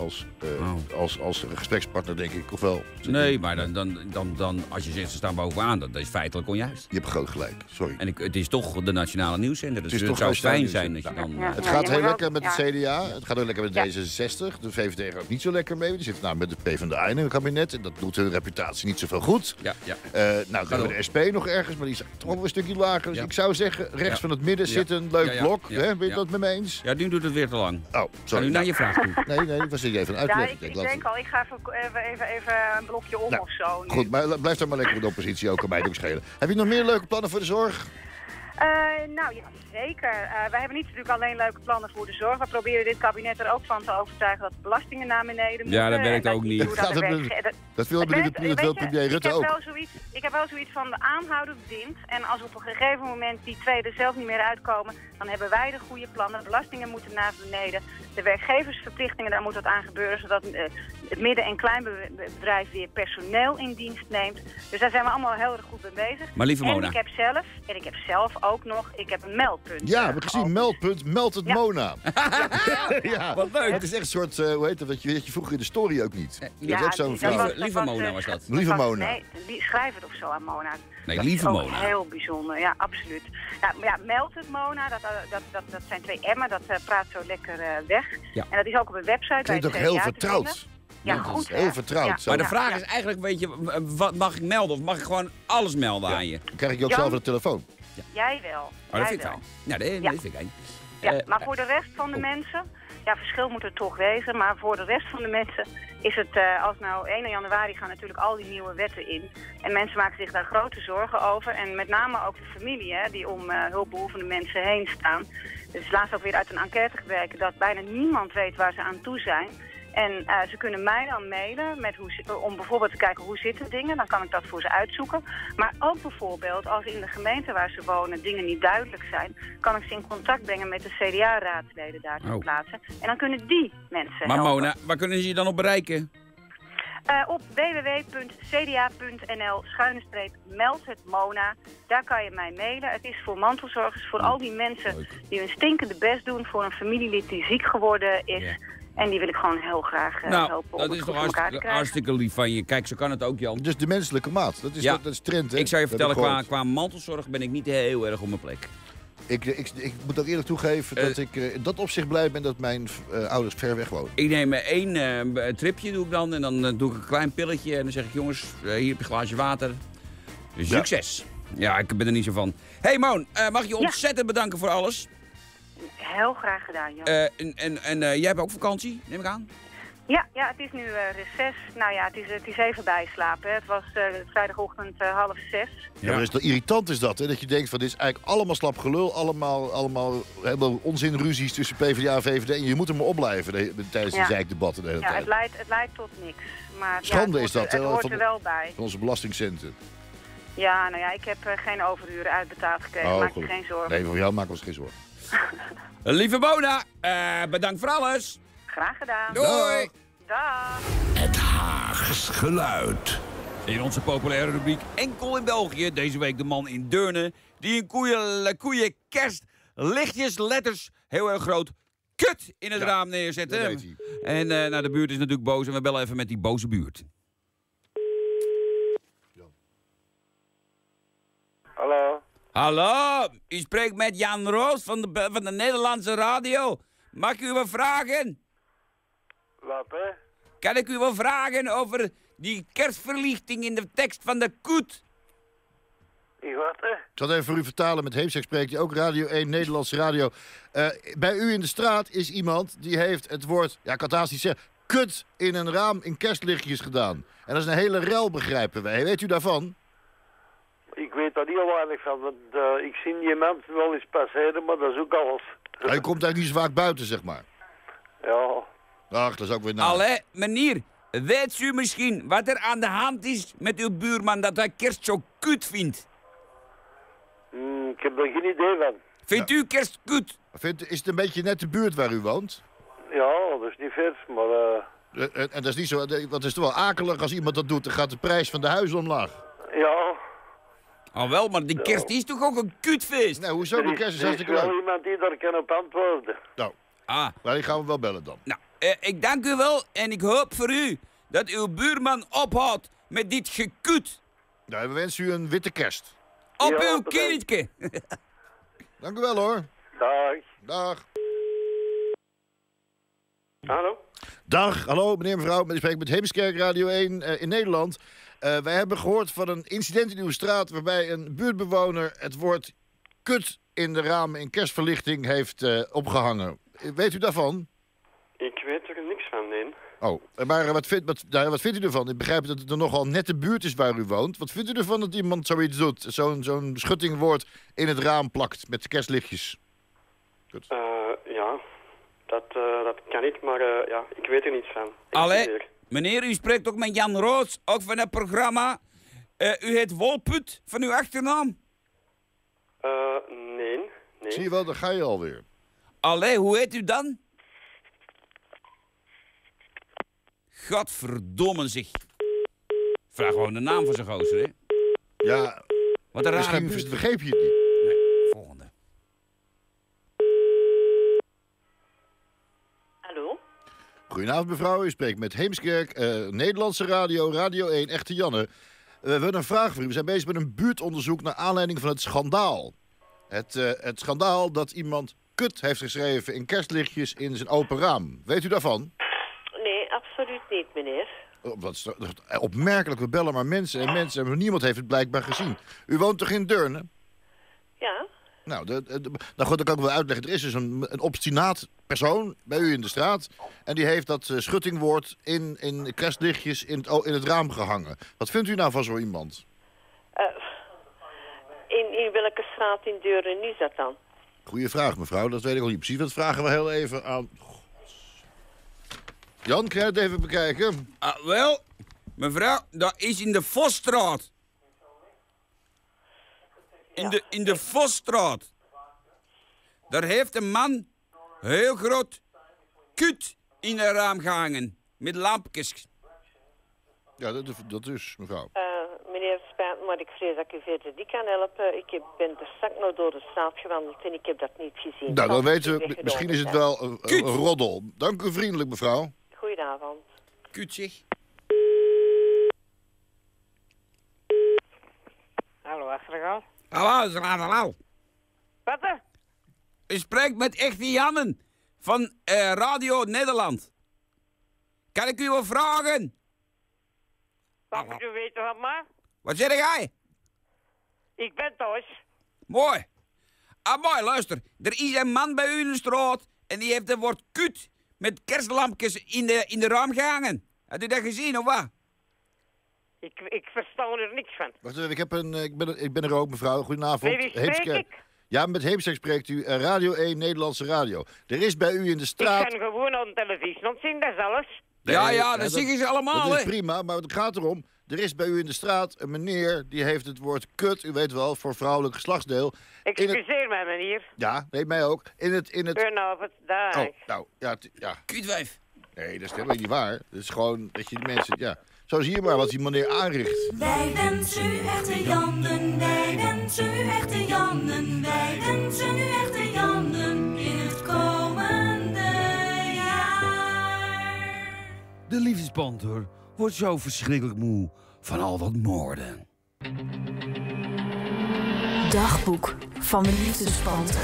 als gesprekspartner, denk ik. Ofwel? Nee, maar dan als je zegt ze staan bovenaan, dat is feitelijk onjuist. Je hebt groot gelijk, sorry. En het is toch de nationale nieuwszender, dus het zou fijn zijn dat je dan... Het gaat heel lekker met de CDA, het gaat heel lekker met D66. De VVD gaat niet zo lekker mee. Die zitten nou met de PvdA in een kabinet en dat doet hun reputatie niet zoveel goed. Ja. Nou, dan hebben we de SP nog ergens, maar die is toch wel een stukje lager. Dus ik zou zeggen, rechts van het midden zit een leuk blok. Hè? Ben je dat met me eens? Ja, nu doet het weer te lang. Oh, sorry. Nu naar je vraag toe. Nee, was ik even uitleggen. Ja, ik denk al, ik ga even een blokje om of zo. Nu. Goed, maar blijf dan maar lekker in de oppositie, ook aan mij ook schelen. Heb je nog meer leuke plannen voor de zorg? Nou ja, zeker. Wij hebben niet natuurlijk alleen leuke plannen voor de zorg. We proberen dit kabinet er ook van te overtuigen dat de belastingen naar beneden moeten. Ja, dat werkt ook niet. Dat wil premier Rutte ook. Ik heb wel zoiets van de aanhoudend dient. En als op een gegeven moment die twee er zelf niet meer uitkomen, dan hebben wij de goede plannen. Belastingen moeten naar beneden. De werkgeversverplichtingen, daar moet wat aan gebeuren, zodat het midden- en kleinbedrijf weer personeel in dienst neemt. Dus daar zijn we allemaal heel erg goed mee bezig. Maar lieve Mona. En ik heb zelf ook nog, ik heb een meldpunt. Ja, heb ik gezien, meldpunt, meld het Mona. Ja, wat leuk. Het is echt een soort, hoe heet dat, je vroeger in de story ook niet. Ja, ook zo'n lieve Mona was dat. Lieve Mona. Nee, schrijf het of zo aan Mona. Nee, lieve dat is Mona. Ook heel bijzonder, ja, absoluut. Ja, meld het Mona, dat zijn 2 M'en, dat praat zo lekker weg. Ja. En dat is ook op een website. Klinkt ook heel vertrouwd. Ja, goed. Heel vertrouwd. Maar de vraag is eigenlijk, weet je, wat mag ik melden? Of mag ik gewoon alles melden aan je? Dan krijg ik je ook zelf aan de telefoon. Ja. Jij wel. Oh, dat vind ik fijn. Ja, dat vind ik fijn. Ja, maar voor de rest van de mensen, ja, verschil moet er toch wezen, maar voor de rest van de mensen is het, als nou 1 januari gaan natuurlijk al die nieuwe wetten in. En mensen maken zich daar grote zorgen over. En met name ook de familie, hè, die om hulpbehoevende mensen heen staan. Dus laatst ook weer uit een enquête gebleken dat bijna niemand weet waar ze aan toe zijn. En ze kunnen mij dan mailen met om bijvoorbeeld te kijken hoe zitten dingen. Dan kan ik dat voor ze uitzoeken. Maar ook bijvoorbeeld als in de gemeente waar ze wonen dingen niet duidelijk zijn, kan ik ze in contact brengen met de CDA-raadsleden daar ter plaatse. En dan kunnen die mensen helpen. Maar Mona, waar kunnen ze je dan op bereiken? Op www.cda.nl/meld het Mona. Daar kan je mij mailen. Het is voor mantelzorgers, voor al die mensen die hun stinkende best doen voor een familielid die ziek geworden is. Yeah. En die wil ik gewoon heel graag helpen. Dat is toch hartstikke lief van je. Kijk, zo kan het ook, Jan. Dus de menselijke maat, dat is trend. Hè? Ik zou je vertellen, qua mantelzorg ben ik niet heel erg op mijn plek. Ik moet ook eerlijk toegeven dat ik in dat opzicht blij ben dat mijn ouders ver weg wonen. Ik neem 1 tripje doe ik dan en dan doe ik een klein pilletje en dan zeg ik jongens, hier heb je een glaasje water. Succes. Ja, ik ben er niet zo van. Hey Moon, mag ik je ontzettend bedanken voor alles? Heel graag gedaan, Jan. En jij hebt ook vakantie, neem ik aan? Ja, het is nu reces. Nou ja, het is even bijslapen. Hè. Het was vrijdagochtend 5:30. Ja, maar irritant is dat, hè? Dat je denkt van dit is eigenlijk allemaal slap gelul, allemaal helemaal onzinruzies tussen PvdA en VVD. En je moet er maar opblijven tijdens die zeikdebatten de hele tijd. Het leidt tot niks. Maar schande is dat, het hoort er wel bij. Van onze belastingcenten. Ja, nou ja, ik heb geen overuren uitbetaald gekregen. Maak je geen zorgen. Nee, voor jou maken we ons geen zorgen. Lieve Bona, bedankt voor alles. Graag gedaan. Doei. Dag. Het Haags geluid. In onze populaire rubriek Enkel in België. Deze week de man in Deurne die een koeien kerstlichtjes, letters, heel erg groot, kut in het raam neerzette. En de buurt is natuurlijk boos en we bellen even met die boze buurt. Hallo. Hallo, u spreekt met Jan Roos van de Nederlandse radio. Mag ik u wat vragen? Wat, hè? Kan ik u wel vragen over die kerstverlichting in de tekst van de koet? Wat, hè? Ik zal het even voor u vertalen. Met Heemstek spreekt hij ook Radio 1, Nederlandse radio. Bij u in de straat is iemand die heeft het woord, ik kan het haast niet zeggen, kut in een raam in kerstlichtjes gedaan. En dat is een hele rel, begrijpen wij. Weet u daarvan? Ik weet daar heel weinig van, want ik zie die mensen wel eens passeren, maar dat is ook alles. Hij komt eigenlijk niet zo vaak buiten, zeg maar. Ja. Ach, dat is ook weer na. Allee, meneer, weet u misschien wat er aan de hand is met uw buurman dat hij kerst zo kut vindt? Ik heb er geen idee van. Vindt u kerst kut? Is het een beetje net de buurt waar u woont? Ja, dat is niet vers, maar... En dat is niet zo, want het is toch wel akelig als iemand dat doet, dan gaat de prijs van de huizen omlaag. Ja. Al wel, maar die kerst is toch ook een kutfeest? Nou, hoezo? De kerst is hartstikke leuk. Er is wel iemand die daar kan op antwoorden. Nou, maar die gaan we wel bellen dan. Nou, ik dank u wel en ik hoop voor u dat uw buurman ophoudt met dit gekut. Nou, we wensen u een witte kerst. Op uw kindje. Dank u wel, hoor. Dag. Dag. Hallo. Dag, hallo meneer en mevrouw. Ik spreek met Heemskerk Radio 1 in Nederland. Wij hebben gehoord van een incident in uw straat waarbij een buurtbewoner het woord kut in de ramen in kerstverlichting heeft opgehangen. Weet u daarvan? Ik weet er niks van, nee. Oh, maar wat vindt u ervan? Ik begrijp dat het er nogal net de buurt is waar u woont. Wat vindt u ervan dat iemand zoiets doet? Zo'n schuttingwoord in het raam plakt met kerstlichtjes? Ja, dat kan niet, maar ja, ik weet er niets van. Allee, meneer, u spreekt ook met Jan Roos, ook van het programma. U heet Wolput van uw achternaam? Nee. Zie je wel, daar ga je alweer. Allee, hoe heet u dan? Godverdomme zich. Vraag gewoon de naam van zijn gozer, hè? Ja, wat een rare misschien begreep je het niet. Nee, volgende. Hallo? Goedenavond mevrouw, u spreekt met Heemskerk, Nederlandse radio, Radio 1, Echte Janne. We hebben een vraag voor u. We zijn bezig met een buurtonderzoek naar aanleiding van het schandaal. Het schandaal dat iemand kut heeft geschreven in kerstlichtjes in zijn open raam. Weet u daarvan? Nee, absoluut niet, meneer. Dat is opmerkelijk, we bellen maar mensen en mensen. En niemand heeft het blijkbaar gezien. U woont toch in Deurne? Ja. Nou, goed, dat kan ik wel uitleggen. Er is dus een obstinaat persoon bij u in de straat. En die heeft dat schuttingwoord in kerstlichtjes in het raam gehangen. Wat vindt u nou van zo iemand? In welke straat in Deurne is dat dan? Goeie vraag, mevrouw. Dat weet ik al niet precies. Dat vragen we heel even aan... Jan, kan je het even bekijken? Wel, mevrouw, dat is in de Vosstraat. In de Vosstraat. Daar heeft een man heel groot kut in een raam gehangen. Met lampjes. Ja, dat is, mevrouw. Meneer, het spijt me, maar ik vrees dat ik u verder niet kan helpen. Ik ben er straks nog door de straat gewandeld en ik heb dat niet gezien. Nou, dan weten we, misschien is het wel een roddel. Dank u vriendelijk, mevrouw. Goedenavond. Kut zeg. Hallo, achtergaan. Hallo, hallo. Wat? U spreekt met Echte Jannen van Radio Nederland. Kan ik u wat vragen? Mag u weten wat maar? Wat zeg jij? Ik ben thuis. Mooi. Mooi, luister. Er is een man bij u in de straat en die heeft het woord kut met kerstlampjes in de raam gehangen. Had u dat gezien of wat? Ik versta er niks van. Wacht even, ik ben er ook, mevrouw. Goedenavond. Met wie spreek ik? Ja, met Heemskerk spreekt u. Radio 1, Nederlandse radio. Er is bij u in de straat... Ik kan gewoon aan de televisie ontzien, dat is alles. Ja, dat zeggen ze allemaal, Dat is prima, maar het gaat erom... Er is bij u in de straat een meneer die heeft het woord kut, u weet wel, voor vrouwelijk geslachtsdeel. Excuseer mij, meneer. Ja, nee, mij ook. In het... Goedenavond, dag. Oh, nou, ja. Kutwijf. Nee, dat is helemaal niet waar. Dat is gewoon dat je de mensen, ja. Zo zie je maar wat die meneer aanricht. Wij wensen u echte Jannen, wij wensen u echte Jannen, wij wensen u echte Jannen in het komende jaar. De liefdespanter wordt zo verschrikkelijk moe van al dat moorden. Dagboek van de liefdespanter.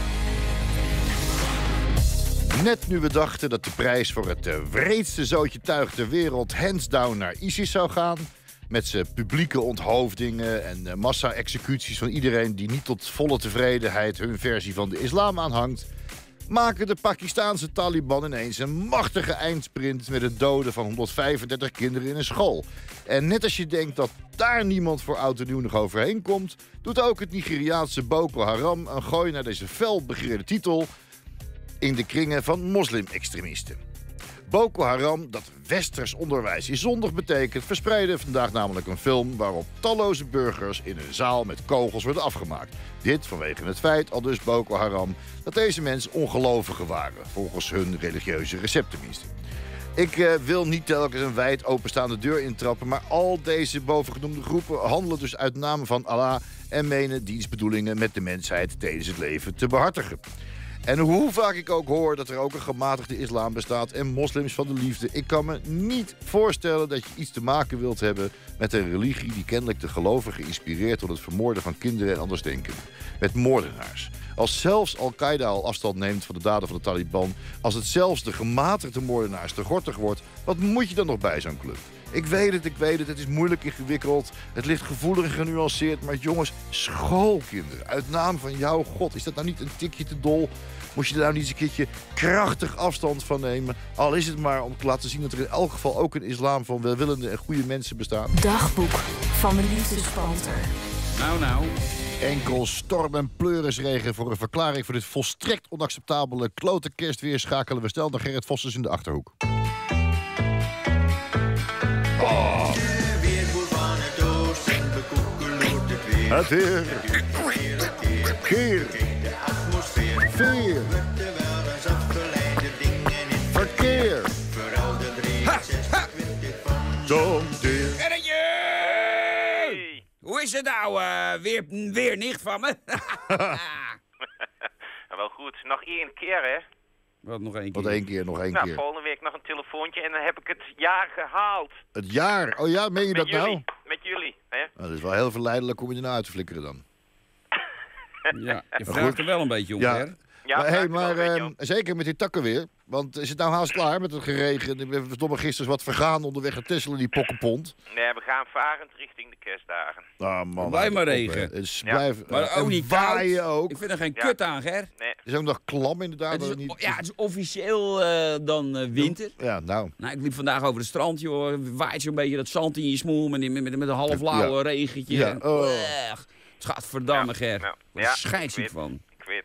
Net nu we dachten dat de prijs voor het wreedste zootje tuig ter wereld hands down naar ISIS zou gaan, met zijn publieke onthoofdingen en massa-executies van iedereen die niet tot volle tevredenheid hun versie van de islam aanhangt, maken de Pakistaanse Taliban ineens een machtige eindsprint met het doden van 135 kinderen in een school. En net als je denkt dat daar niemand voor oud en nieuw nog overheen komt, doet ook het Nigeriaanse Boko Haram een gooi naar deze felbegeerde titel in de kringen van moslim-extremisten. Boko Haram, dat westers onderwijs is zondig betekent, verspreidde vandaag namelijk een film waarop talloze burgers in een zaal met kogels worden afgemaakt. Dit vanwege het feit, aldus Boko Haram, dat deze mensen ongelovigen waren, volgens hun religieuze recept tenminste. Ik wil niet telkens een wijd openstaande deur intrappen, maar al deze bovengenoemde groepen handelen dus uit naam van Allah en menen dienstbedoelingen met de mensheid tijdens het leven te behartigen. En hoe vaak ik ook hoor dat er ook een gematigde islam bestaat en moslims van de liefde, ik kan me niet voorstellen dat je iets te maken wilt hebben met een religie die kennelijk de gelovigen inspireert tot het vermoorden van kinderen en andersdenkenden. Met moordenaars. Als zelfs Al-Qaeda al afstand neemt van de daden van de Taliban, als het zelfs de gematigde moordenaars te gortig wordt, wat moet je dan nog bij zo'n club? Ik weet het, het is moeilijk ingewikkeld, het ligt gevoelig en genuanceerd, maar jongens, schoolkinderen, uit naam van jouw God, is dat nou niet een tikje te dol? Moest je er nou niet eens een keertje krachtig afstand van nemen? Al is het maar om te laten zien dat er in elk geval ook een islam van welwillende en goede mensen bestaat. Dagboek van de liefdespanter. Nou. Enkel storm en pleurisregen voor een verklaring voor dit volstrekt onacceptabele klote kerstweer schakelen we snel naar Gerrit Vossers in de Achterhoek. Oh. De weerboer van het oosten bekoekeloert het weer. Het weer. Keer. De atmosfeer. Veer. Terwijl een zacht geleide dingen in verkeer. Vooral de 63 van Zondeer. Gerritje! Hoe is het nou? Weer nicht van me? Wel goed. Nog één keer, hè? Wat, nog één keer? Nog één keer. Volgende week nog een telefoontje en dan heb ik het jaar gehaald. Het jaar? Oh ja, meen je dat nou? Met jullie, hè? Nou, dat is wel heel verleidelijk om je nou uit te flikkeren dan. Ja, je vraagt er wel een beetje om, hè? Ja, maar zeker met die takken weer. Want is het nou haast klaar met het geregen? We hebben verdomme gisteren wat vergaan onderweg naar Texel in die pokkenpont. Nee, we gaan varend richting de kerstdagen. Ah man. Blijf maar regen. Maar ook niet waaien ook. Ik vind er geen kut aan, Ger. Nee. Het is ook nog klam inderdaad. Het is officieel dan winter. Ja, nou. Ik liep vandaag over het strand, joh. Waait zo'n beetje dat zand in je smoel met een half lauwe regentje. Ja. Het gaat verdamme, Ger. Daar schijt ik van. Ik weet.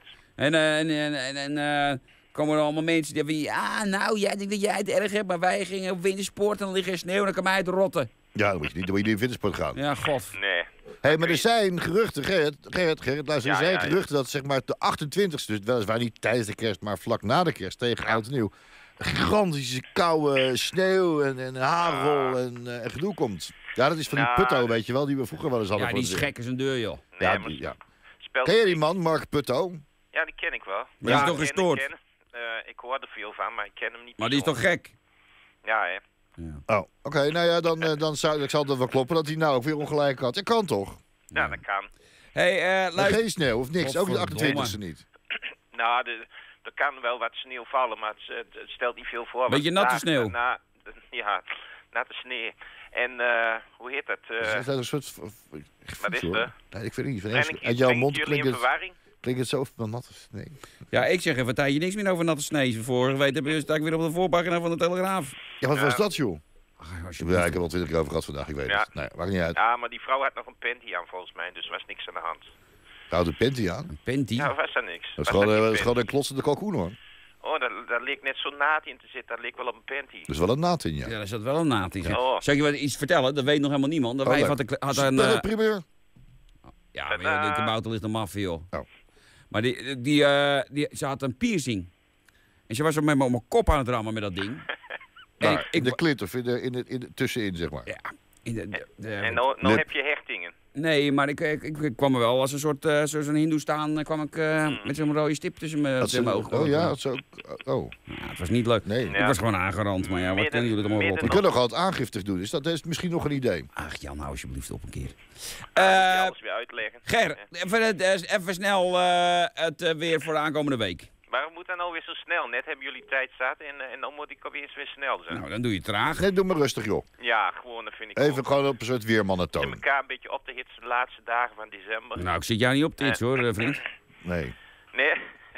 En komen er allemaal mensen die hebben jij denkt dat jij het erg hebt, maar wij gingen op wintersport en dan ligt er sneeuw en dan kan mij het rotten. Ja, dan moet je niet in wintersport gaan. Ja, god. Nee. Maar er zijn geruchten, Gerrit, luister, er zijn geruchten dat zeg maar de 28e, dus weliswaar niet tijdens de kerst, maar vlak na de kerst, tegen oud en nieuw, gigantische koude sneeuw en hagel en gedoe komt. Ja, dat is van die Putto, weet je wel, die we vroeger wel eens hadden. Ja, die is gek als een deur, joh. Ken je die man, Mark Putto? Ja, die ken ik wel. Maar die is toch gestoord? Ik hoor er veel van, maar ik ken hem niet. Maar die is toch gek? Ja, hè. Ja. Oh, oké. Nou ja, dan zal het wel kloppen dat hij nou ook weer ongelijk had. Dat kan toch? Ja, dat kan. Luister. Geen sneeuw of niks, ook de 28e niet. Nou, er kan wel wat sneeuw vallen, maar het stelt niet veel voor. Beetje natte sneeuw? Ja, natte sneeuw. En hoe heet dat? Is dat een soort... Wat is dat? Nee, ik weet niet. Uit jouw mond klinkt het zo van natte sneeuw. Ja, ik zeg even een tijdje niks meer over natte sneeuw. Vorige week sta ik weer op de voorpagina van de Telegraaf. Ja, wat was dat, joh? Ik heb er al 20 keer over gehad vandaag, ik weet het. Nee, maakt niet uit. Ja, maar die vrouw had nog een panty aan volgens mij, dus er was niks aan de hand. Houdt een panty aan? Een panty? Ja, was er niks. Dat is gewoon een klotsende kalkoen, hoor. Oh, daar leek net zo'n naad in te zitten. Dat leek wel op een panty. Er is wel een naad in, ja. Ja, daar zat wel een naad in. Oh. Zal ik je wat iets vertellen? Dat weet nog helemaal niemand. Dat wijf had een... primeur. Ja, de kabouter ligt hem af, joh. Oh. Maar ze had een piercing. En ze was er met mijn kop aan het rammen met dat ding. Daar, in de klit of tussenin, zeg maar. Ja. En nou heb je hechtingen. Nee, maar ik kwam er wel als een soort, zo'n hindoestaan, kwam ik met zo'n rode stip tussen mijn ogen. Oh ja, dat zo. Oh. Ja, het was niet leuk. Nee. Ik was gewoon aangerand, maar ja, wat kunnen jullie er maar op? Je kunt nog altijd aangiftig doen, dat is misschien nog een idee. Ach Jan, nou alsjeblieft op een keer. Alles weer uitleggen. Ger, even snel het weer voor de aankomende week. Waarom moet dat nou weer zo snel? Net hebben jullie tijd zat en dan moet ik alweer weer snel zijn. Nou, dan doe je traag. Nee, doe maar rustig, joh. Ja, gewoon, dat vind ik even ook. Gewoon op een soort weermannentoon. Zit elkaar een beetje op te hitsen de laatste dagen van december. Nou, ik zit jou niet op te hitsen, hoor, vriend. Nee. Nee.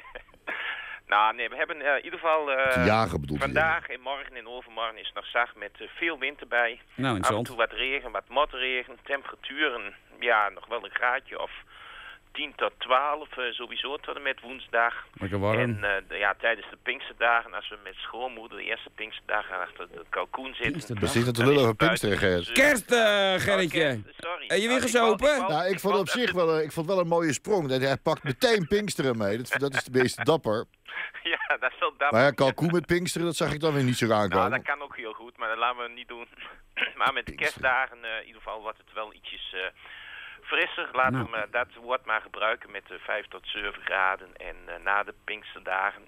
Nou, nee, we hebben in ieder geval te jagen, bedoelt vandaag en morgen en overmorgen is het nog zacht met veel wind erbij. Nou, af en toe wat regen, wat motregen, temperaturen, ja, nog wel een graadje of 10 tot 12, sowieso tot en met woensdag. Lekker warm. En tijdens de Pinksterdagen, als we met schoonmoeder de eerste Pinksterdagen achter de kalkoen zitten. We zitten te lullen over Pinkster, Gerrit. Kerst, Gerritje. Sorry. Heb je weer gezopen? Nou, ik vond op zich wel een mooie sprong. Hij pakt meteen Pinksteren mee. Dat is de meest dapper. Ja, dat is wel dapper. Maar ja, kalkoen met Pinksteren, dat zag ik dan weer niet zo aankomen. Nou, dat kan ook heel goed, maar dat laten we niet doen. Maar met de kerstdagen, in ieder geval, wordt het wel ietsjes frisser. Laten we dat woord maar gebruiken met 5 tot 7 graden. En na de Pinksterdagen,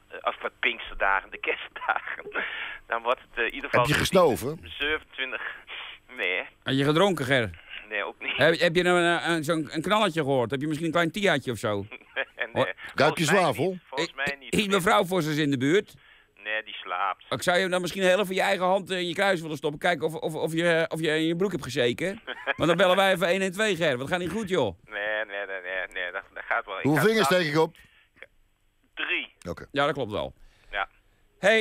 de kerstdagen, dan wordt het in ieder geval... Heb je gesnoven? 27, nee. Heb je gedronken, Ger? Nee, ook niet. Heb je zo'n knalletje gehoord? Heb je misschien een klein tiaatje of zo? Nee. Ruik je zwavel? Volgens mij niet. Is mevrouw Vossers in de buurt? Nee, die slaapt. Ik zou je dan misschien heel even je eigen hand in je kruis willen stoppen. Kijken of je in je broek hebt gezeken. Want dan bellen wij even 112, Ger. Dat gaat niet goed, joh. Nee, dat gaat wel. Hoeveel vingers steek ik op? 3. Oké. Ja, dat klopt wel. Ja. Hé,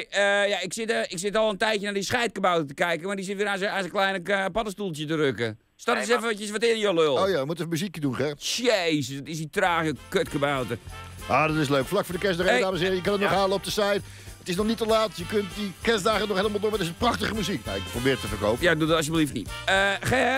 ik zit al een tijdje naar die scheidkabouter te kijken, maar die zit weer aan zijn kleine paddenstoeltje te rukken. Start eens eventjes wat in, je lul. Oh ja, we moeten even muziekje doen, Ger. Jezus, dat is die trage kutkabouter. Ah, dat is leuk. Vlak voor de kerstdag, dames en heren. Je kan het nog halen op de site. Het is nog niet te laat. Je kunt die kerstdagen nog helemaal door. Maar het is prachtige muziek. Nou, ik probeer het te verkopen. Ja, doe dat alsjeblieft niet. Ger,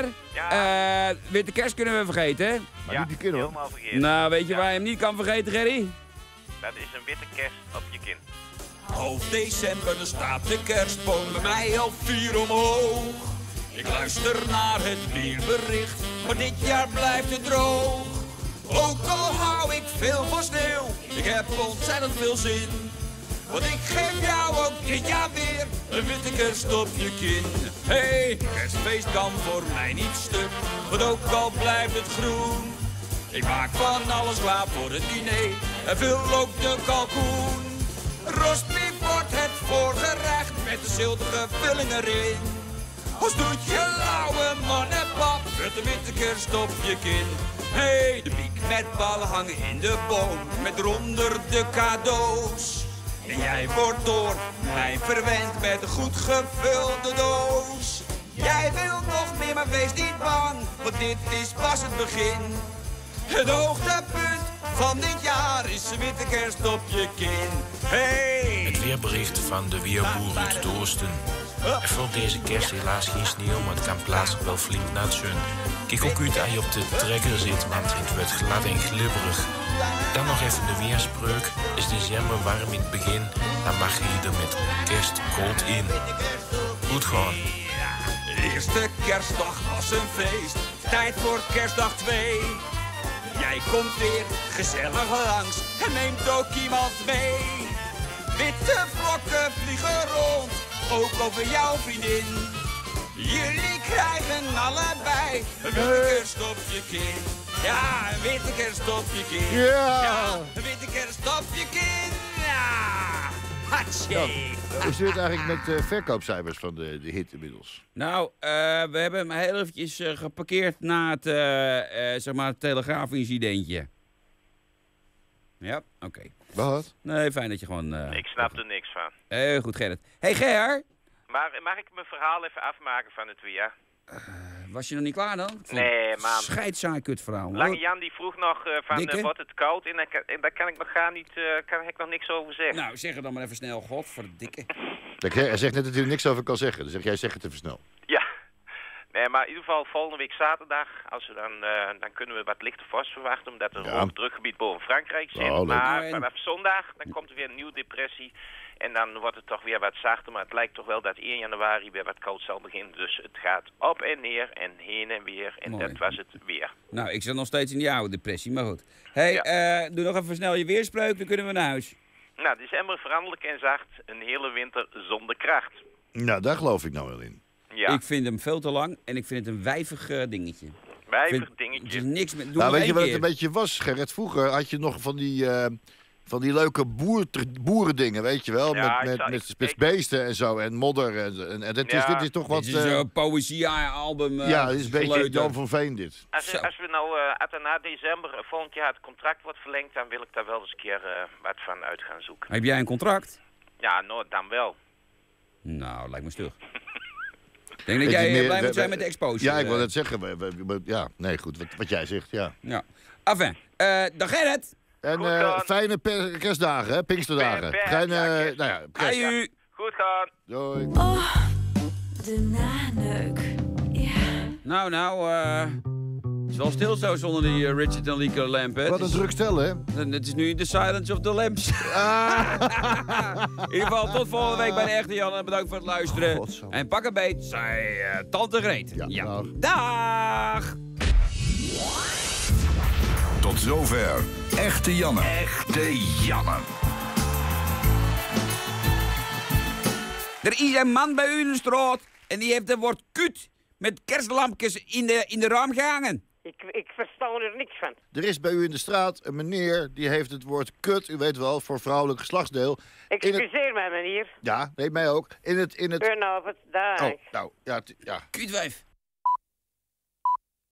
witte kerst kunnen we vergeten, hè? Maar niet die kin, hoor. Helemaal vergeten. Nou, weet je waar je hem niet kan vergeten, Gerry? Dat is een witte kerst op je kin. Half december, dan staat de kerstboom bij mij al 4 omhoog. Ik luister naar het weerbericht, maar dit jaar blijft het droog. Ook al hou ik veel van sneeuw, ik heb ontzettend veel zin. Want ik geef jou ook dit jaar weer een witte kerst op je kin. Hey, kerstfeest kan voor mij niet stuk, want ook al blijft het groen. Ik maak van alles klaar voor het diner en vul ook de kalkoen. Rostbief wordt het voorgerecht met de ziltige vulling erin. Als doet je lauwe man en pap met de witte kerst op je kin. Hey, de piek met ballen hangen in de boom met eronder de cadeaus. En jij wordt door mij verwend met een goed gevulde doos. Jij wilt nog meer, maar wees niet bang, want dit is pas het begin. Het hoogtepunt van dit jaar is een witte kerst op je kin. Hey! Het weerbericht van de weerboer uit Doosten. Er valt deze kerst helaas geen sneeuw, maar het kan plaatselijk wel flink nat zijn. Kijk ook uit als je op de trekker zit, want het wordt glad en glibberig. Dan nog even de weerspreuk. Is december warm in het begin, dan mag je er met kerst koud in. Goed gewoon. De eerste kerstdag was een feest, tijd voor kerstdag 2. Jij komt weer gezellig langs en neemt ook iemand mee. Witte vlokken vliegen rond, ook over jouw vriendin. Jullie krijgen allebei een witte kerst op je kin. Ja, een witte kerst op je kin. Ja. Een witte kerst op je kin. Ja. Hatsje. Hoe zit het eigenlijk met de verkoopcijfers van de hit inmiddels? Nou, we hebben hem heel eventjes geparkeerd na het, zeg maar, het Telegraaf-incidentje. Ja, oké. Wat? Nee, fijn dat je gewoon... Ik snap er niks van. Heel goed, Gerrit. Hey, Ger. Maar mag ik mijn verhaal even afmaken van het weer? Was je nog niet klaar dan? Nee, man. Scheidsaai kutverhaal. Lange Jan die vroeg nog van wordt het koud en daar kan ik nog kan ik nog niks over zeggen. Nou, zeg het dan maar even snel. Godverdikke. Kijk, hij zegt net dat hij er niks over kan zeggen. Dan zeg jij, zeg het even snel. Ja. Nee, maar in ieder geval volgende week zaterdag, als we dan kunnen we wat lichte vorst verwachten, omdat er een drukgebied boven Frankrijk zit. Oh, maar vanaf zondag, dan komt er weer een nieuwe depressie. En dan wordt het toch weer wat zachter, maar het lijkt toch wel dat 1 januari weer wat koud zal beginnen. Dus het gaat op en neer en heen en weer. En mooi. Dat was het weer. Nou, ik zit nog steeds in die oude depressie, maar goed. Hey, doe nog even snel je weerspreuk, dan kunnen we naar huis. Nou, december veranderlijk en zacht, een hele winter zonder kracht. Nou, daar geloof ik nou wel in. Ja. Ik vind hem veel te lang en ik vind het een wijvig dingetje. Wijvig dingetje. Het is niks met... Nou, weet je wat het een beetje was, Gerrit? Vroeger had je nog van die leuke boerendingen, weet je wel? Ja, met beesten en zo en modder. En dit is toch wat... Dit is een poëzie-album. Ja, dit is een beetje Jan van Veen, dit. Als we nou na december volgend jaar het contract wordt verlengd, dan wil ik daar wel eens een keer wat van uit gaan zoeken. Heb jij een contract? Ja, nou, dan wel. Nou, lijkt me stug. Ik denk dat jij blij moet zijn met de exposure. Ja, ik wil net zeggen. Ja, nee, goed. Wat jij zegt, ja. Enfin, dag Gerrit. En fijne kerstdagen, hè? Pinksterdagen. Fijne, nou ja, kerstdagen. Goed gaan. Doei. Oh, de naneuk. Ja. Nou, het is wel stil zo zonder die Richard en Lieke lamp, hè? Wat een druk stel, hè? Het is nu The Silence of the Lamps. In ieder geval, tot volgende week bij de Echte Jan. Bedankt voor het luisteren. En pak een beet, zei Tante Greet. Ja. Dag! Tot zover Echte Janne. Echte Janne. Er is een man bij u in de straat en die heeft het woord kut met kerstlampjes in de raam gehangen. Ik versta er niks van. Er is bij u in de straat een meneer die heeft het woord kut, u weet wel, voor vrouwelijk geslachtsdeel. Excuseer mij, meneer. Ja, nee, mij ook. In het... Goedenavond, dag. Oh, nou, ja. Kutwijf.